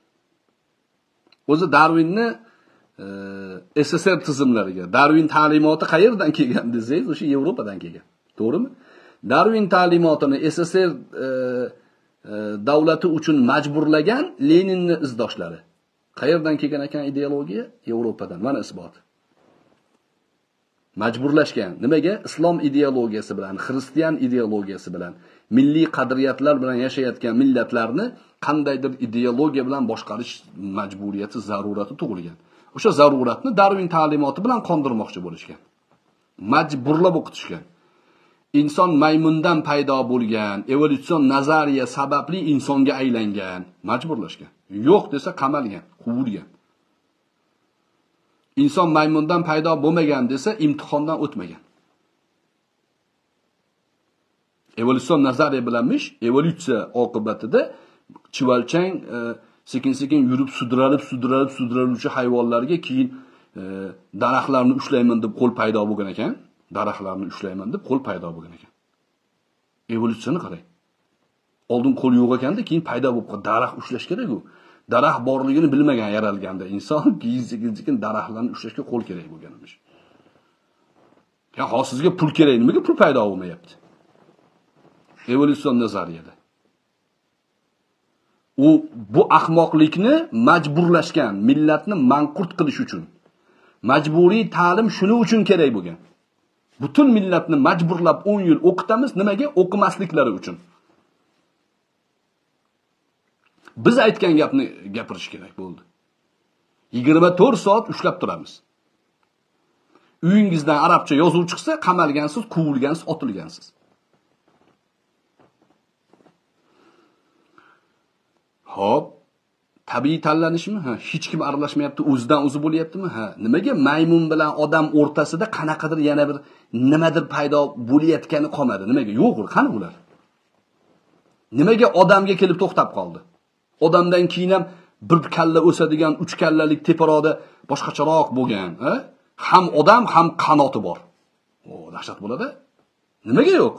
S2: O'zi Darwinni e, S S R tizimlariga, Darwin ta'limoti qayerdan kelgan desangiz, o'sha Yevropadan kelgan. To'g'rimi? Darwin ta'limotini S S R e, e, davlati uchun majburlagan Leninni izdoshlari. Qayerdan kelgan ekan ideologiya? Yevropadan. Mana isbot. Majburlashgan. Nimaga? Islom ideologiyasi bilan, xristian ideologiyasi bilan, milliy qadriyatlar bilan yashayotgan millatlarni qandaydir ideologiya bilan boshqarish majburiyati, zarurati tug'ilgan. O'sha zaruratni Darwin ta'limoti bilan qondirmoqchi bo'lishgan. Majburlab o'qitishgan. Inson maymundan paydo bo'lgan, evolyutsion nazariya sababli insonga aylangan, majburlashgan. Yo'q desa qamalgan, quvilgan. Inson maymundan paydo bo'lmagan desa imtihondan o'tmagan. Evolyutsion nazariya bilanmish, evolyutsiya oqibatida chivalchang e, sekin-sekin yurib sudralib, sudralib, sudraluvchi hayvonlarga keyin e, daraxtlarni ushlayman deb qo'l paydo bo'lgan ekan. Daraxtlarni ushlayman deb qo'l paydo bo'lgan ekan. Evolyutsiyani qarang. Oldin qo'l yo'q ekanda, keyin paydo bo'lib qoldi. Daraxt ushlash kerak-ku. Daraxt borligini bilmagan yaralganda inson keyin daraxtlarni ushlashga qo'l kerak bo'lganmish. Ya hozirga pul kerak, nimaga pul paydo bo'lmayapti? Evolyutsion nazariyada. U bu ahmoqlikni majburlashgan, millatni manqurt qilish uchun. Majburiy ta'lim shuning uchun kerak bo'lgan. Butun millatni majburlab o'n yil o'qitamiz, nimaga? O'qimasliklari uchun. Biz aytgan gapni gapirish kerak bo'ldi. yigirma to'rt soat ushlab turamiz. Uyingizdan arabcha yozuv chiqsa, qamalgansiz, quvilgansiz, otilgansiz. Hop, tabiiy tanlanishmi? Ha, hech kim aralashmayapti, o'zidan o'zi bo'lyaptimi? Ha, nimaga maymun bilan odam o'rtasida qanaqadir yana bir nimadir paydo bo'layotgani qolmadi? Nimaga? Yo'q, qani ular? Nimaga odamga kelib to'xtab qoldi? Odamdan keyin ham bir kalla o'sadigan uch kallalik teparoqda boshqacharoq bo'lgan, ha? Ham odam, ham qanoti bor. O, dahshat bo'ladi. Nimaga yo'q?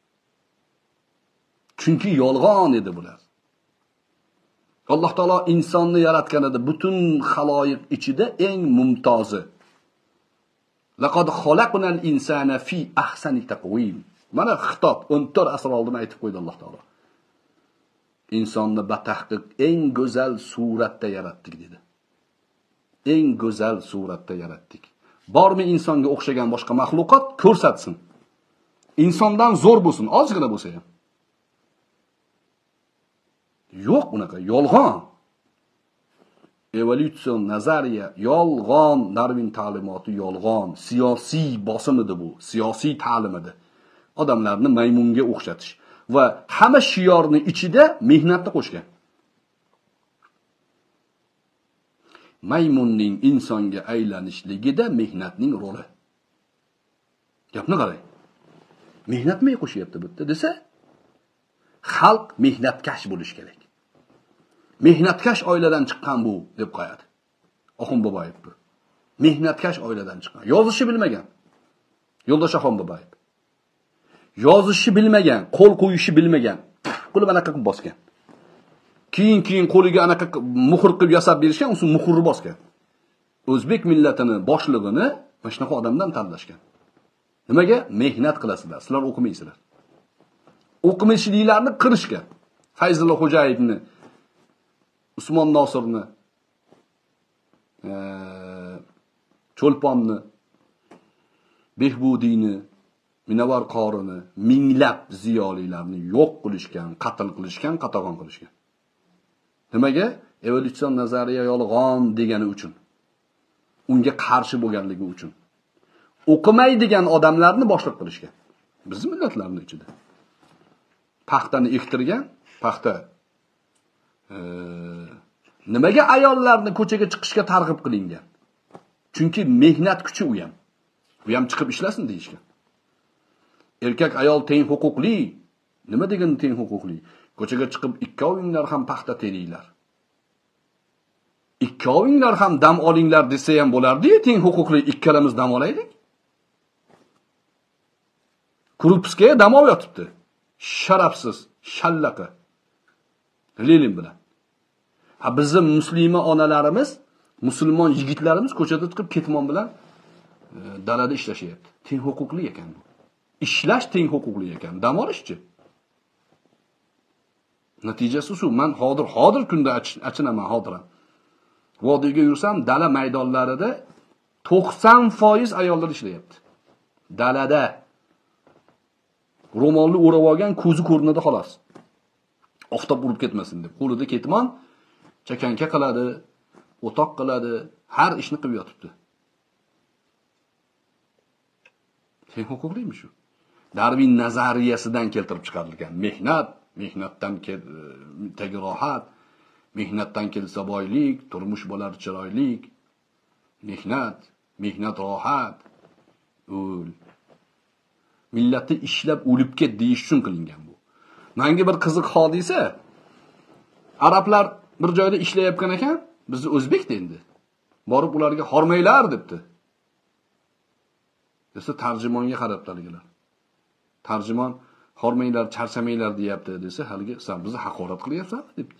S2: Chunki yolg'on edi bular. Alloh taolo insonni yaratganida butun xaloyiq ichida eng mumtozi. Laqad xalaqnal insana fi ahsani taqvim. Mana xitob o'n to'rt asr oldin aytib qo'ydi Alloh taolo. Insonni batahqiq eng go'zal suratda yaratdik dedi. Eng go'zal suratda yaratdik. Bormi insonga o'xshagan boshqa mahluqot ko'rsatsin. Insondan zo'r bo'lsin, ozgina bo'lsa ham. Yo'q unaqa, yolg'on. Evolyutsion nazariya yolg'on, Darwin ta'limoti yolg'on, siyosiy bosim edi bu, siyosiy ta'lim edi. Odamlarni maymunga o'xshatish va hamma shiyorni ichida mehnatni qo'shgan. Maymunning insonga aylanishligida mehnatning roli. Gapni qarang. Mehnatmi qo'shyapti bu yerda desa, xalq mehnatkash bo'lish kerak. Mehnatkash oiladan chiqqan bu deb qo'yadi. Oxun Boboyev bu. Mehnatkash oiladan chiqqan. Yozishni bilmagan. Yo'ldosh Oxun Boboyev. Yozishni bilmagan, qo'l qo'yishni bilmagan. Qo'li anaqa qilib bosgan. Keyin-keyin qo'liga anaqa muhr qilib yasab berishgan, uning muhrni bosgan. O'zbek millatini boshlig'ini mana shunaqa odamdan tanlashgan. Nimaga? Mehnat qilasizlar, sizlar o'qimaysizlar. O'qimishliklarni qirishgan. Fayzulla Xo'jayevni, Usmon Nosirni, e, Cho'lponni, Behbudiyni, Minovar qorini, minglab ziyolilarni yo'q qilishgan, qatl qilishgan, qatag'on qilishgan. Nimaga? Evolyutsion nazariya yolg'on degani uchun. Unga qarshi bo'lganligi uchun. O'qimaydigan odamlarni boshliq qilishgan. Bizning millatlarning ichida. Paxtani ektirgan, paxta e, nimaga ayollarni ko'chaga chiqishga targ'ib qilingan? Chunki mehnat kuchi u ham. U ham chiqib ishlasin deyishgan. Erkak ayol teng huquqli. Nima degani teng huquqli? Ko'chaga chiqib ikkovinglar ham paxta teringlar. Ikkovinglar ham dam olinglar desa ham bo'lardi-ku, teng huquqli ikkalamiz dam olaylik. Kurupskiya dam olib yotibdi. Sharafsiz, shallaqa. Lenin bilan. Ha bizning musulmon onalarimiz, musulmon yigitlarimiz ko'chada chiqib ketmon bilan e, dalada ishlashyapti. Teng huquqli ekan bu. ishlash teng huquqli ekan. Dam olishchi. Natijasi shu. Men hozir hozir kunda achinaman hozir. Vodiyga yursam, dala maydonlarida to'qson foiz ayollar ishlayapti. Dalada ro'molni o'rab olgan, ko'zi ko'rinadi xolos. Oftob urib ketmasin deb. Qo'lida ketmon, chakanka qiladi, o'toq qiladi, har ishni qilib yotibdi. Teng huquqlimi shu? Darwin nazariyasidan keltirib chiqarilgan mehnat, mehnatdan tagi rohat, mehnatdan kelsa boylik, turmush bo'lar chiroylik, mehnat, mehnat rohat, o'l. Millatni ishlab o'lib ket deyish uchun qilingan bu. Menga bir qiziq hodisa. Arablar bir joyda ishlayotgan ekan, bizni o'zbekda endi. Borib ularga hormanglar debdi. Desa tarjimonga qarablargilar. Tarjimon hormanglar, charchamanglar deyapti desa, haligi sen bizni haqorat qilyapsanmi debdi.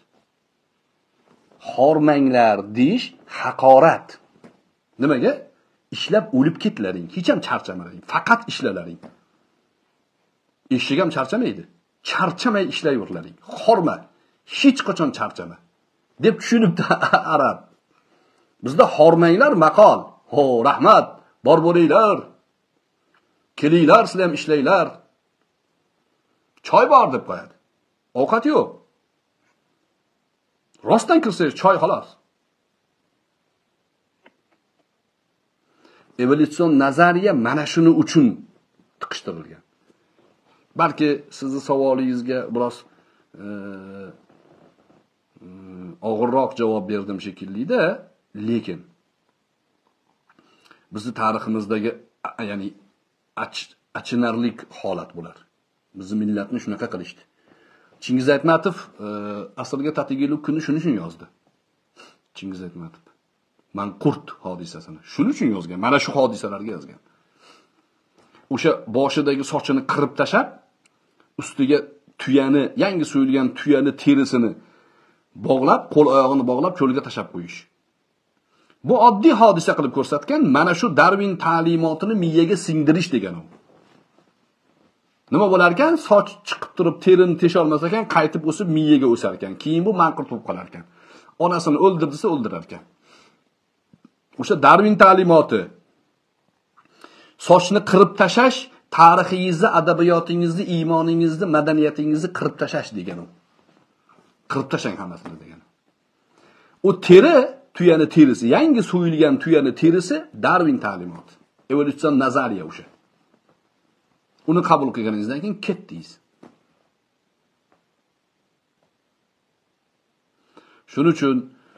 S2: Hormanglar deyish haqorat. Nimaga? Ishlab o'lib ketlaring, hech ham charchamalaring, faqat ishlalaring. Eshik ham charchamaydi. Charchamay ishlayverlaring. Horma, hech qachon charchama deb tushunibdi arab. Bizda hormanglar maqol. Ho, rahmat, bor bo'linglar. Kelinglar, sizlar ham ishlaylar. Choy bor deb qo'yadi. Ovqat yo'q. Rostdan kirsangiz choy xolos. Evolyutsion nazariya mana shuni uchun tiqishtirilgan. Balki sizni savolingizga biroz e, e, og'irroq javob berdim shekilli-da, lekin bizning tariximizdagi ya'ni ach, achinarlik holat bular. Bizni millatni shunaqa qilishdi. Chingiz Aytmatov e, asrga tatigili kuni shuni uchun yozdi. Chingiz Aytmatov Manqurt hodisasini shuning uchun yozgan. Mana shu hodisalarga yozgan. O'sha boshidagi sochini qirib tashab, ustiga tuyani, yangi so'yilgan tuyani terisini bog'lab, qo'l oyog'ini bog'lab cho'lga tashab qo'yish. Bu oddiy hodisa qilib ko'rsatgan, mana shu Darwin ta'limotini miyaga singdirish degan u. Nima bo'lar ekan? Soch chiqib turib terini tesha olmas ekan, qaytib o'sib miyaga o'sar ekan. Keyin bu manqurt bo'lib qolar ekan. Onasini o'ldirdisa o'ldirar ekan. O'sha Darwin ta'limoti sochni qirib tashash, tarixingizni, adabiyotingizni, iymoningizni, madaniyatingizni qirib tashash degan u. Qirib tashang hammasini degan. U teri, tuyani terisi, yangi so'yilgan tuyani terisi Darwin ta'limoti. Evolyutsion nazariya o'sha. Uni qabul qilganingizdan keyin ketdingiz. Shuning uchun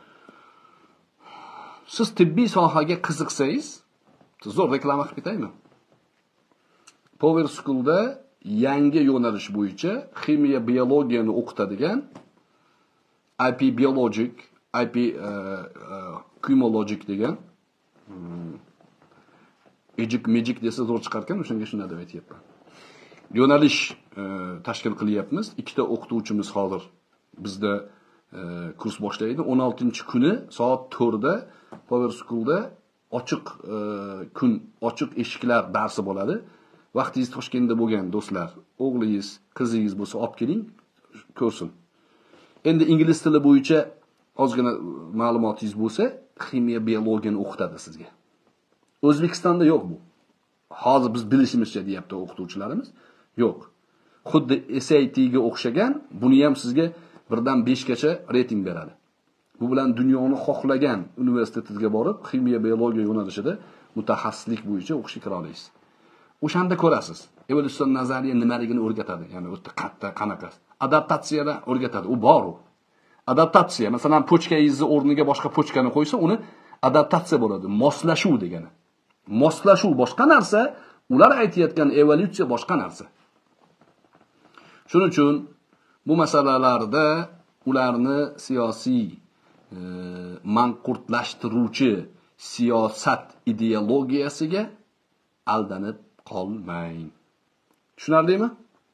S2: siz tibbiy sohaga qiziqsangiz, zo'r reklama qilib ketaymi? Power School'da yangi yo'nalish bo'yicha ximiya, biologiyani o'qitadigan I P Biologic, I P uh, uh, Chemologic degan um, Ejik Magic desa zo'r chiqar ekan, o'shanga shuni deb aytyapman. Yo'nalish uh, tashkil qilyapmiz. Ikkita o'qituvchimiz hozir bizda uh, kurs boshlaydi. o'n oltinchi kuni soat to'rtda Power School'da ochiq uh, kun, ochiq eshiklar darsi bo'ladi. Vaqtingiz Toshkentda bo'lgan do'stlar, o'g'lingiz, qizingiz bo'lsa olib keling, ko'rsin. Endi ingliz tili bo'yicha ozgina ma'lumotingiz bo'lsa, ximiya, biologiyani o'qitadi sizga. O'zbekistonda yo'q bu. Hozir biz bilishimizcha deyapti o'qituvchilarimiz. Yo'q. Xuddi S A T ga o'xshagan, buni ham sizga birdan beshgacha reyting beradi. Bu bilan dunyoni xohlagan universitetiga borib, ximiya, biologiya yo'nalishida mutaxassislik bo'yicha o'qishga kira olasiz. O'shanda ko'rasiz. Evolyutsion nazariya nimaligini o'rgatadi. Ya'ni o'ta qattiq qanaqa. Adaptatsiyada o'rgatadi. U bor u. Adaptatsiya, masalan, pochkangizni o'rniga boshqa pochkani qo'ysa, uni adaptatsiya bo'ladi. Moslashuv degani. Moslashuv boshqa narsa, ular aytayotgan evolyutsiya boshqa narsa. Shuning uchun bu masalalarda ularni siyosiy e, manqurtlashtiruvchi siyosat ideologiyasiga aldanib qolmang. Tushunarlimi?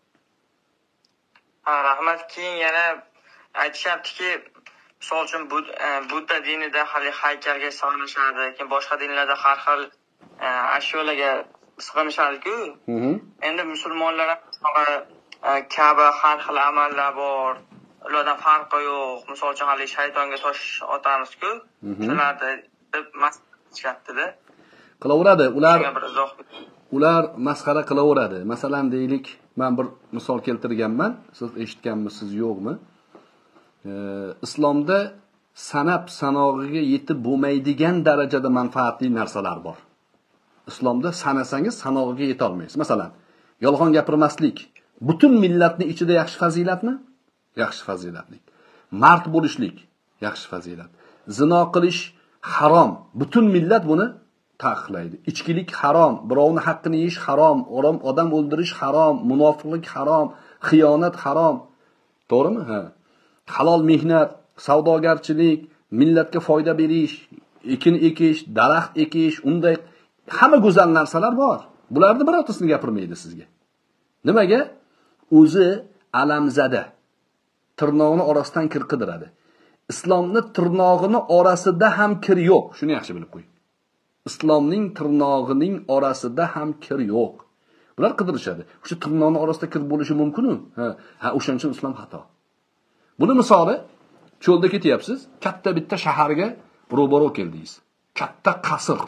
S6: Ha, rahmat. Keyin yana aytishyaptiki, misol uchun Budda dinida hali haykalga sig'inishadi, keyin boshqa dinlarda har xil ashyolarga sig'inishadi-ku. endi musulmonlar ham Ka'ba har xil amallar bor. Ulardan farqi yo'q. Misol uchun hali shaytonga tosh otamiz-ku, shularda deb masxara
S2: qilaveradi. Ular ular masxara qilaveradi. Masalan, deylik, men bir misol keltirganman. Siz eshitganmisiz, yo'qmi? E, islomda sanab sanog'iga yetib bo'lmaydigan darajada manfaatli narsalar bor. Islomda sanasangiz sanog'iga yeta olmaysiz. Masalan, yolg'on gapirmaslik butun millatning ichida yaxshi fazilatmi? Yaxshi fazilatlik. Mard bo'lishlik yaxshi fazilat. Zino qilish harom. Butun millat buni taqiqlaydi. Ichkilik harom, birovning haqqini yeyish harom, odam o'ldirish harom, munofiqlik harom, xiyonat harom. To'g'rimi? Ha. Halol mehnat, savdogarchilik, millatga foyda berish, ekin ekish, daraxt ekish, unday hamma go'zal narsalar bor. Bularni birortasini gapirmaydi sizga. Nimaga? O'zi alamzada. Tirnog'ini orasidan kir qidiradi. Islomning tirnog'ini orasida ham kir yo'q. Shuni yaxshi bilib qo'ying. Islomning tirnog'ining orasida ham kir yo'q. Bular qidirishadi. O'sha tirnoqning orasida kir bo'lishi mumkin-ku. Ha, ha o'shaning uchun islom xato. Buni misoli, cho'lda ketyapsiz, katta bitta shaharga ro'baro keldingiz. Katta qasr.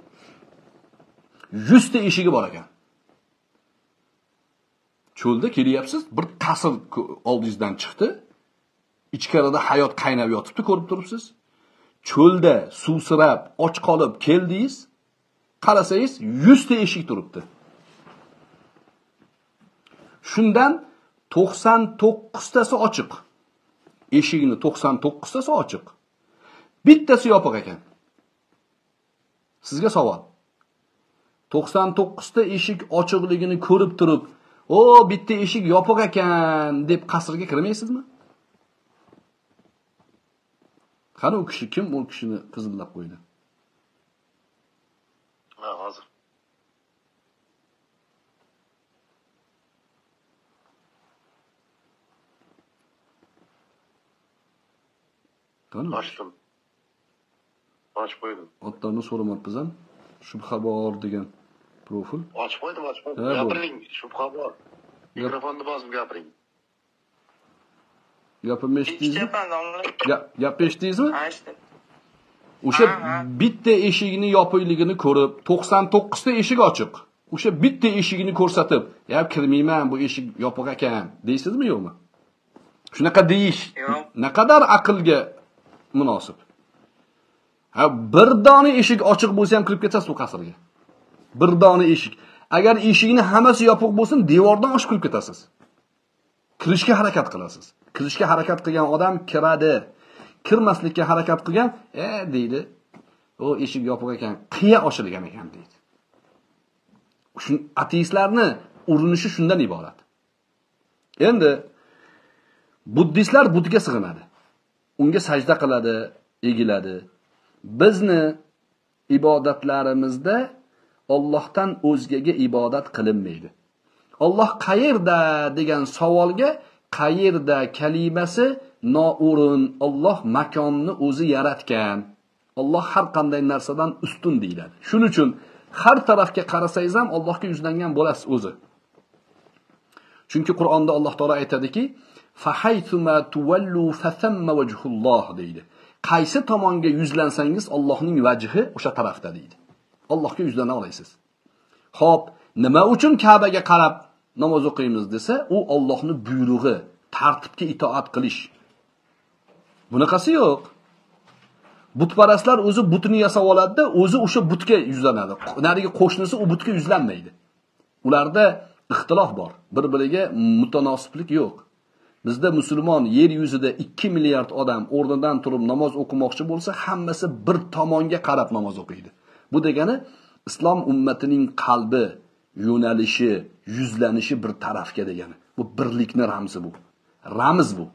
S2: yuz ta eshigi bor ekan. Cho'lda kelyapsiz, bir qasr oldingizdan chiqdi. Ichkarida hayot qaynab yotibdi, ko'rib turibsiz. Cho'lda suvsirab, och qolib keldingiz, qarasangiz yuz ta eshik turibdi. Shundan to'qson to'qqiz tasi ochiq. Eshigini to'qson to'qqiz tasi ochiq. Bittasi yopiq ekan. Sizga savol. to'qson to'qqiz ta eshik ochiqligini ko'rib turib, "O, bitta eshik yopiq ekan" deb qasrga kirmaysizmi? Qani u kishi kim u kishini qizillab qo'ydi?
S4: Ha, hozir.
S2: Qani?
S4: Ochdim. Ochib qo'ydim.
S2: Otlarni so'ramabmiz ham. Shubha bor degan profil.
S4: Ochib qo'ydim, ochib qo'ydim. Gapiring, shubha bor. Mikrofonni bosib gapiring.
S2: Gapimni eshitdingizmi? Gap eshitdingizmi? O'sha bitta eshigini yopiqligini ko'rib, to'qson to'qqiz ta eshik ochiq. O'sha bitta eshigini ko'rsatib, "Ya kirmayman, bu eshik yopiq ekan" deysizmi, yo'qmi? Shunaqa deyish naqadar aqlga munosib. Ha, bir dona eshik ochiq bo'lsa ham kirib ketasiz bu qasrga. Bir dona eshik. Agar eshigini hammasi yopiq bo'lsin, devordan oshib kirib ketasiz. Kirishga harakat qilasiz. Kirishga harakat qilgan odam kiradi. Kirmaslikka harakat qilgan, "E" deydi. "O eshik yopiq ekan, qiya ochilgan ekan" deydi. Shu ateistlarni urinishi shundan iborat. Endi buddistlar butga sig'inadi. Unga sajda qiladi, egiladi. Bizni ibodatlarimizda Allohdan o'zgaga ibodat qilinmaydi. Alloh qayerda degan savolga qayerda kalimasi noo'rin. Alloh makonni o'zi yaratgan. Alloh har qanday narsadan ustun deyiladi. Shuning uchun har tarafga qarasangiz ham Allohga yuzlangan bo'lasiz o'zi. Chunki Qur'onda Alloh taolo aytadiki, "Fahaythuma tuwallu fathamma wajhulloh" deydi. Qaysi tomonga yuzlansangiz Allohning vajhi o'sha tarafda deydi. Allohga yuzlana olasiz. Xo'p, nima uchun Ka'baga qarab namoz o'qiymiz desa, u Allohning buyrug'i, tartibga itoat qilish. Bunaqasi yo'q. Butparastlar o'zi butni yasab oladi-da, o'zi o'sha butga yuzlanadi. Nariga qo'shnisi u butga yuzlanmaydi. Ularda ixtilof bor. Bir-biriga mutanosiblik yo'q. Bizda musulmon yer yuzida ikki milliard odam o'rnidan turib namoz o'qimoqchi bo'lsa, hammasi bir tomonga qarab namoz o'qiydi. Bu degani islom ummatining qalbi, yo'nalishi, yuzlanishi bir tarafga degani. Bu birlikni ramzi bu. Ramz bu.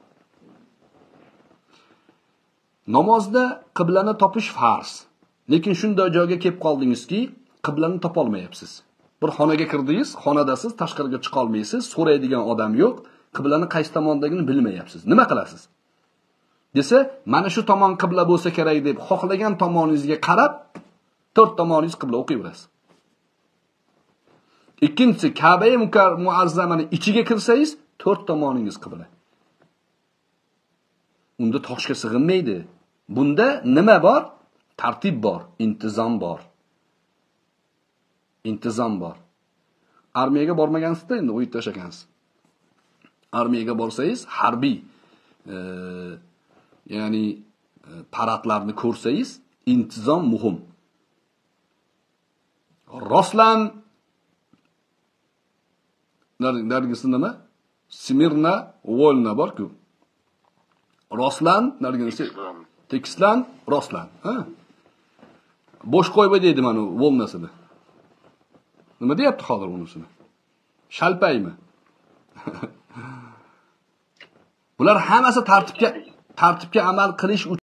S2: Namozda qiblani topish farz. Lekin shunday joyga kelib qoldingizki, qiblani topa olmayapsiz. Bir xonaga kirdingiz, xonadasiz, tashqariga chiqa olmaysiz, so'raydigan odam yo'q. Qiblani qaysi tomondagini bilmayapsiz. Nima qilasiz? Desa, mana shu tomon qibla bo'lsa kerak deb xohlagan tomoningizga qarab, to'rt tomoningiz qibla o'qiyverasiz. Ikkinchisi, Ka'ba-i muazzamani ichiga kirsangiz, to'rt tomoningiz qibla. Unda toshga sig'inmaydi. Bunda nima bor? Tartib bor, intizom bor. Intizom bor. Armiyaga bormagansizda endi o'yib tashlagansiz. Armiyaga borsangiz, harbiy e, ya'ni e, paradlarni ko'rsangiz, intizom muhim. Roslan nargisi nima? Smirna, Volna bor-ku. Roslan nargisi Tekislan, Roslan, ha? Bosh qo'yba deydi mana Volnasini. Nima deyapti hozir unisini? Shalpaymi? Bular hammasi tartibga tartibga amal qilish